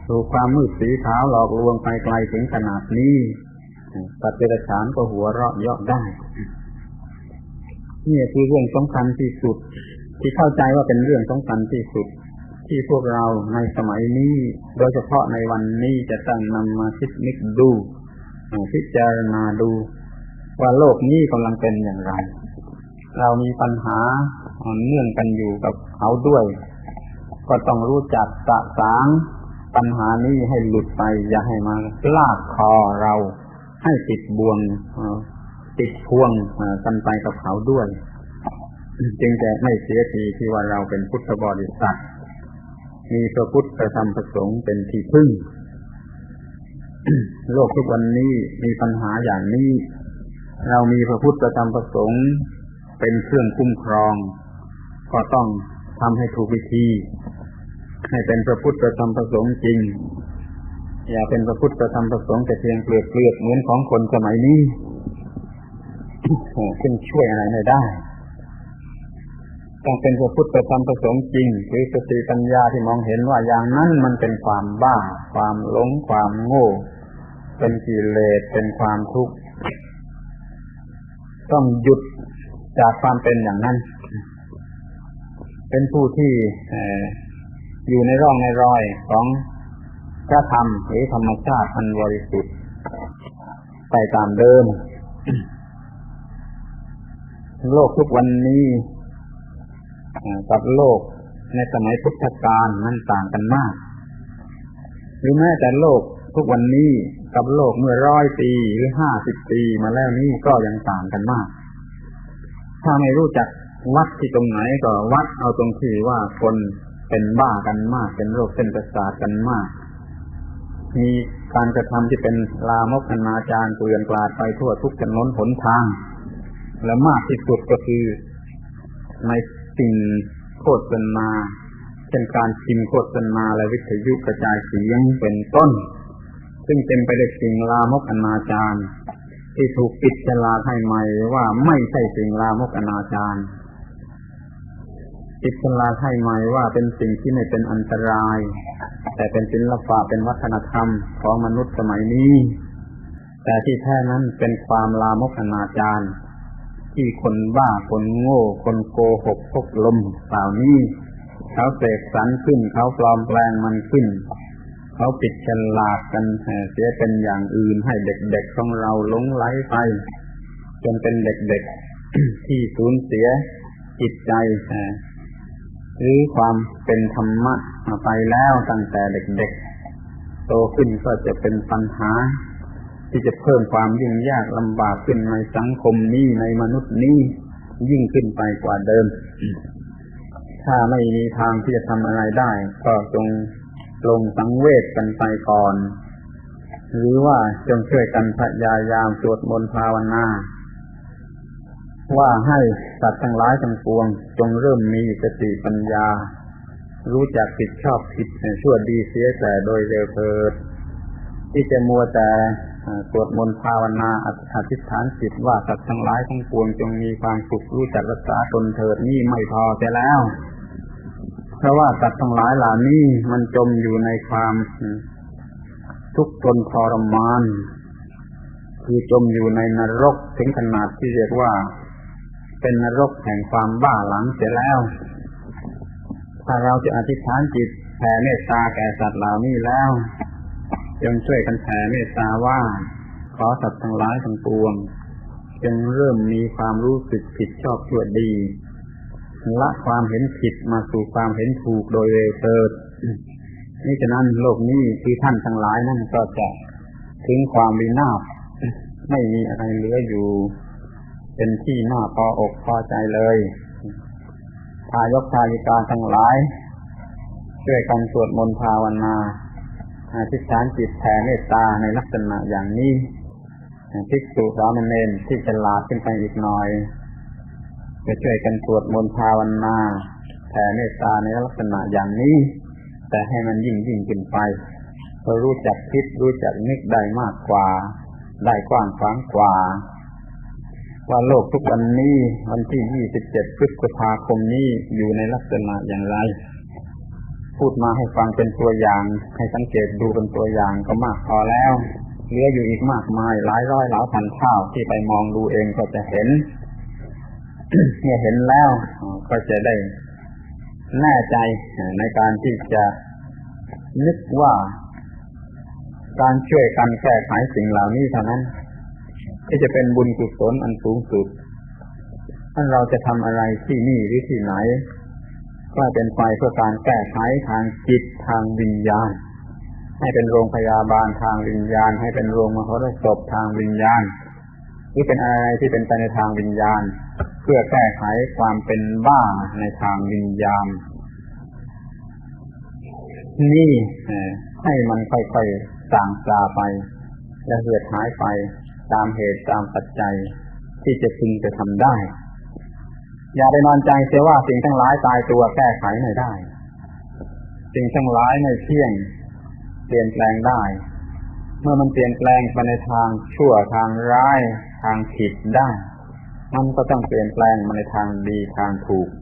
ถูกความมืดสีขาวหลอกลวงไปไกลถึงขนาดนี้สัตว์เดรัจฉานก็หัวเราะเยาะได้นี่คือเรื่องสำคัญที่สุดที่เข้าใจว่าเป็นเรื่องสำคัญที่สุดที่พวกเราในสมัยนี้โดยเฉพาะในวันนี้จะต้องนำมาคิดนึกดูพิจารณาดูว่าโลกนี้กำลังเป็นอย่างไรเรามีปัญหาเนื่องกันอยู่กับเขาด้วยก็ต้องรู้จักสะสางปัญหานี้ให้หลุดไปอย่าให้มาลากคอเราให้ติดบ่วงติดพวงกันไปกับเขาด้วยจึงจะไม่เสียทีที่ว่าเราเป็นพุทธบริษัทมีพระพุทธพระธรรมพระสงฆ์เป็นที่พึ่ง โลกทุกวันนี้มีปัญหาอย่างนี้เรามีพระพุทธพระธรรมพระสงฆ์เป็นเครื่องคุ้มครองก็ต้องทำให้ถูกวิธีให้เป็นพระพุทธพระธรรมพระสงฆ์จริงอย่าเป็นพระพุทธพระธรรมพระสงฆ์แต่เพียงเปลือกเปลือกเหมือนของคนสมัยนี้ซึ่งช่วยอะไรไม่ได้ต้องเป็นพระพุทธพระธรรมพระสงฆ์จริงคือสติปัญญาที่มองเห็นว่าอย่างนั้นมันเป็นความบ้าความหลงความโง่เป็นกิเลสเป็นความทุกข์ต้องหยุดจากความเป็นอย่างนั้นเป็นผู้ที่อยู่ในร่องในรอยของพระธรรมหรือธรรมชาติอันบริสุทธิ์ไปตามเดิมโลกทุกวันนี้กับโลกในสมัยพุทธกาลมันต่างกันมากหรือแม้แต่โลกทุกวันนี้กับโลกเมื่อร้อยปีหรือห้าสิบปีมาแล้วนี้ก็ยังต่างกันมากถ้าไม่รู้จักวัดที่ตรงไหนก็วัดเอาตรงที่ว่าคนเป็นบ้ากันมากเป็นโรคเส้นประสาทกันมากมีการกระทำที่เป็นลามกอนาจารเกลื่อนกลาดไปทั่วทุกถนนหนทางและมากที่สุดก็คือในสิ่งโฆษณาเช่นการพิมพ์โฆษณาและวิทยุกระจายเสียงเป็นต้นซึ่งเต็มไปด้วยสิ่งลามกอนาจารที่ถูกปิดฉลากให้ใหม่ว่าไม่ใช่สิ่งลามกอนาจารปิดฉลากให้ใหม่ว่าเป็นสิ่งที่ไม่เป็นอันตรายแต่เป็นศิลปะเป็นวัฒนธรรมของมนุษย์สมัยนี้แต่ที่แท้นั้นเป็นความลามกอนาจารที่คนบ้าคนโง่คนโกหกพกลมเหล่านี้เขาเสกสรรขึ้นเขาปลอมแปลงมันขึ้นเขาปิดฉลากกันเสียเป็นอย่างอื่นให้เด็กๆของเราหลงไหลไปจนเป็นเด็กๆ ที่สูญเสียจิตใจหรือความเป็นธรรมะไปแล้วตั้งแต่เด็กๆโตขึ้นก็จะเป็นปัญหาที่จะเพิ่มความยุ่งยากลำบากขึ้นในสังคมนี้ในมนุษย์นี้ยิ่งขึ้นไปกว่าเดิมถ้าไม่มีทางที่จะทำอะไรได้ก็จงลงสังเวชกันไปก่อนหรือว่าจงช่วยกันพยายามสวดมนต์ภาวนาว่าให้สัตว์ทั้งหลายทั้งปวงจงเริ่มมีสติปัญญารู้จักผิดชอบผิดชั่วดีเสียแต่โดยเร็วเถิดที่จะมัวแต่สวดมนต์ภาวนาอธิษฐานจิตว่าสัตว์ทั้งหลายทั้งปวงจงมีความสุขรู้จักรักษาตนเถิดนี่ไม่พอเสียแล้วเพราะว่าสัตว์ทั้งหลายเหล่านี้มันจมอยู่ในความทุกข์ทนทรมานคือจมอยู่ในนรกถึงขนาดที่เรียกว่าเป็นนรกแห่งความบ้าหลังเสียแล้วถ้าเราจะอธิษฐานจิตแผ่เมตตาแก่สัตว์เหล่านี้แล้วจงช่วยกันแผ่เมตตาว่าขอสัตว์ทั้งหลายทั้งปวงจงเริ่มมีความรู้สึกผิดชอบชั่วดีละความเห็นผิดมาสู่ความเห็นถูกโดยเร็วเถิดนี่ฉะนั้นโลกนี้คือท่านทั้งหลายนั่นก็จะถึงความวินาศไม่มีอะไรเหลืออยู่เป็นที่น่าพออกพอใจเลยทายกทายิกาทั้งหลายช่วยกันสวดมนต์ภาวนาอธิษฐานจิตแผ่เมตตาในลักษณะอย่างนี้ภิกษุสามเณรที่ฉลาดขึ้นไปอีกหน่อยจะช่วยกันสวดมนต์ภาวนาแผ่เมตตาในลักษณะอย่างนี้แต่ให้มันยิ่งยิ่งขึ้นไปเพราะรู้จักคิดรู้จักนึกได้มากกว่าได้กว้างขวางกว่าว่าโลกทุกวันนี้วันที่ยี่สิบเจ็ดพฤษภาคมนี้อยู่ในลักษณะอย่างไรพูดมาให้ฟังเป็นตัวอย่างให้สังเกตดูเป็นตัวอย่างก็มากพอแล้วเหลืออยู่อีกมากมายหลายร้อยหลายพันเท่าที่ไปมองดูเองก็จะเห็น เมื่อเห็นแล้วก็จะได้แน่ใจในการที่จะนึกว่าการช่วยกันแก้ไขสิ่งเหล่านี้เท่านั้นที่จะเป็นบุญกุศลอันสูงสุดถ้าเราจะทำอะไรที่นี่หรือที่ไหนก็เป็นไปเพื่อการแก้ไขทางจิตทางวิญญาณให้เป็นโรงพยาบาลทางวิญญาณให้เป็นโรงมหรสพทางวิญญาณหรือเป็นอะไรที่เป็นไปในทางวิญญาณเพื่อแก้ไขความเป็นบ้าในทางวิญญาณนี่ให้มันค่อยๆส่างซาไปและเหือดหายไปตามเหตุตามปัจจัยที่จะพึงจะทำได้อย่าไปนอนใจเสียว่าสิ่งทั้งหลายตายตัวแก้ไขไม่ได้สิ่งทั้งหลายไม่เที่ยงเปลี่ยนแปลงได้เมื่อมันเปลี่ยนแปลงไปในทางชั่วทางร้ายทางผิดได้มันก็ต้องเปลี่ยนแปลงมาในทางดีทางถูก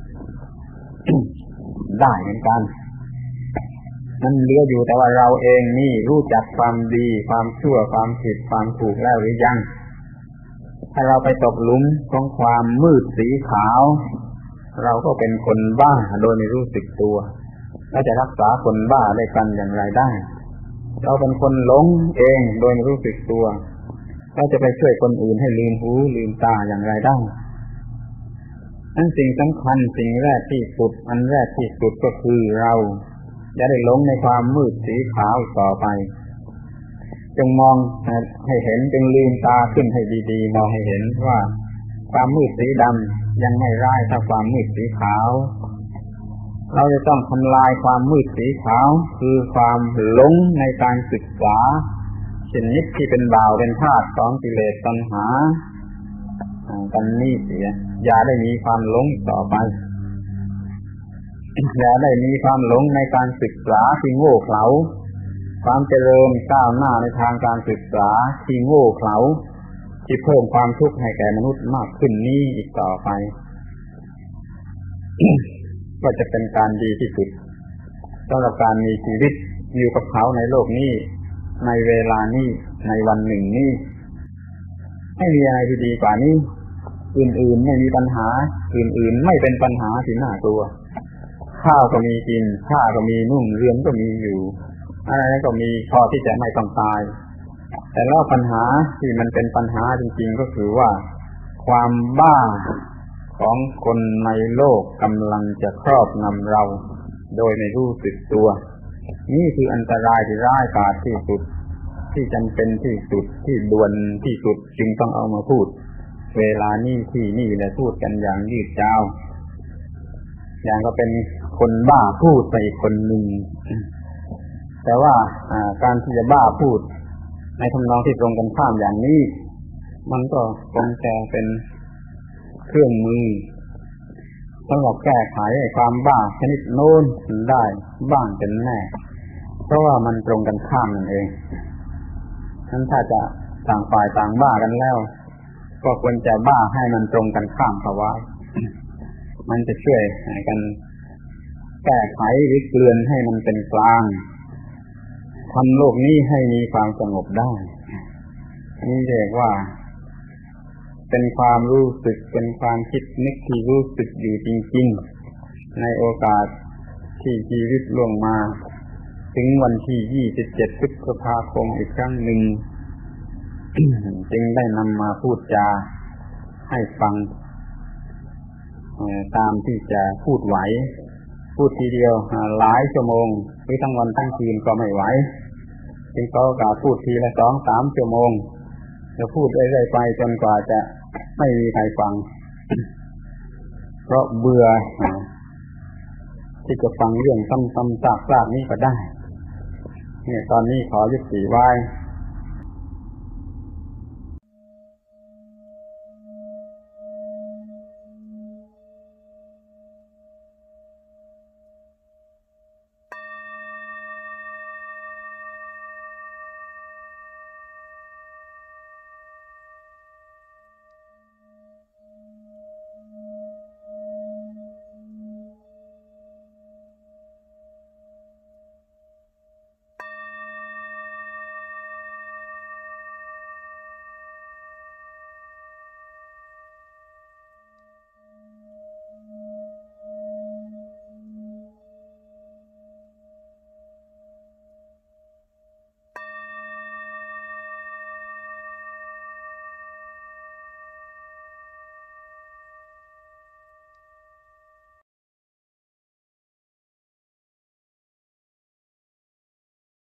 ได้เหมือนกันนั่นเหลืออยู่แต่ว่าเราเองนี่รู้จักความดีความชั่วความผิดความถูกแล้วหรือยังถ้าเราไปตกหลุมของความมืดสีขาวเราก็เป็นคนบ้าโดยไม่รู้สึกตัวแล้วจะรักษาคนบ้าได้กันอย่างไรได้เราเป็นคนหลงเองโดยไม่รู้สึกตัวเราจะไปช่วยคนอื่นให้ลืมหูลืมตาอย่างไรได้นั่นสิ่งสำคัญสิ่งแรกที่สุดอันแรกที่สุดก็คือเราอย่าได้หลงในความมืดสีขาวต่อไปจงมองให้เห็นจงลืมตาขึ้นให้ดีๆมองให้เห็นว่าความมืดสีดำยังไม่ร้ายเท่าความมืดสีขาวเราจะต้องทำลายความมืดสีขาวคือความหลงในการศึกษาชนิดที่เป็นบ่าวเป็นทาสของกิเลสตัณหากันนี้เสียอย่าได้มีความหลงต่อไปอย่าได้มีความหลงในการศึกษาที่โง่เขลาความเจริญก้าวหน้าในทางการศึกษาที่โง่เขลาที่เพิ่มความทุกข์ให้แก่มนุษย์มากขึ้นนี้อีกต่อไป ก็จะเป็นการดีที่สุดสำหรับการมีชีวิตอยู่กับเขาในโลกนี้ในเวลานี้ในวันหนึ่งนี้ไม่มีอะไรที่ดีกว่านี้อื่นๆไม่มีปัญหาอื่นๆไม่เป็นปัญหาที่น่ากลัวข้าวก็มีกินผ้าก็มีนุ่งเรือนก็มีอยู่อะไรก็มีพอที่จะไม่ต้องตายแต่แล้วปัญหาที่มันเป็นปัญหาจริงๆก็คือว่าความบ้าของคนในโลกกำลังจะครอบงำเราโดยไม่รู้สึกตัวนี่คืออันตรายที่ร้ายกาจที่สุดที่จำเป็นที่สุดที่ด่วนที่สุดจึงต้องเอามาพูดเวลานี้ที่นี่และพูดกันอย่างยืดยาวอย่างก็เป็นคนบ้าพูดไปอีกคนหนึ่งแต่ว่าการที่จะบ้าพูดในทำนองที่ตรงกันข้ามอย่างนี้มันก็คงจะเป็นเครื่องมือสำหรับแก้ไขความบ้าชนิดโน้นได้บ้างเป็นแน่เพราะว่ามันตรงกันข้ามนั่นเองนั้นถ้าจะต่างฝ่ายต่างบ้ากันแล้วก็ควรจะบ้าให้มันตรงกันข้ามเข้าไว้มันจะช่วยกันแก้ไขหรือเกลื่อนให้มันเป็นกลางทำโลกนี้ให้มีความสงบได้นี่เรียกว่าเป็นความรู้สึกเป็นความคิดนึกที่รู้สึกอยู่จริงๆในโอกาสที่ชีวิตล่วงมาถึงวันที่ยี่สิบเจ็ดพฤษภาคมอีกครั้งหนึ่ง จึงได้นำมาพูดจาให้ฟังตามที่จะพูดไหวพูดทีเดียวหลายชั่วโมงหรือทั้งวันทั้งคืนก็ไม่ไหวจึงขอโอกาสพูดทีละสองสามชั่วโมงจะพูดเรื่อยๆไปจนกว่าจะไม่มีใครฟัง เพราะเบื่อที่จะฟังเรื่องซ้ำๆซากๆนี้ก็ได้เนี่ยตอนนี้ขอยุติไว้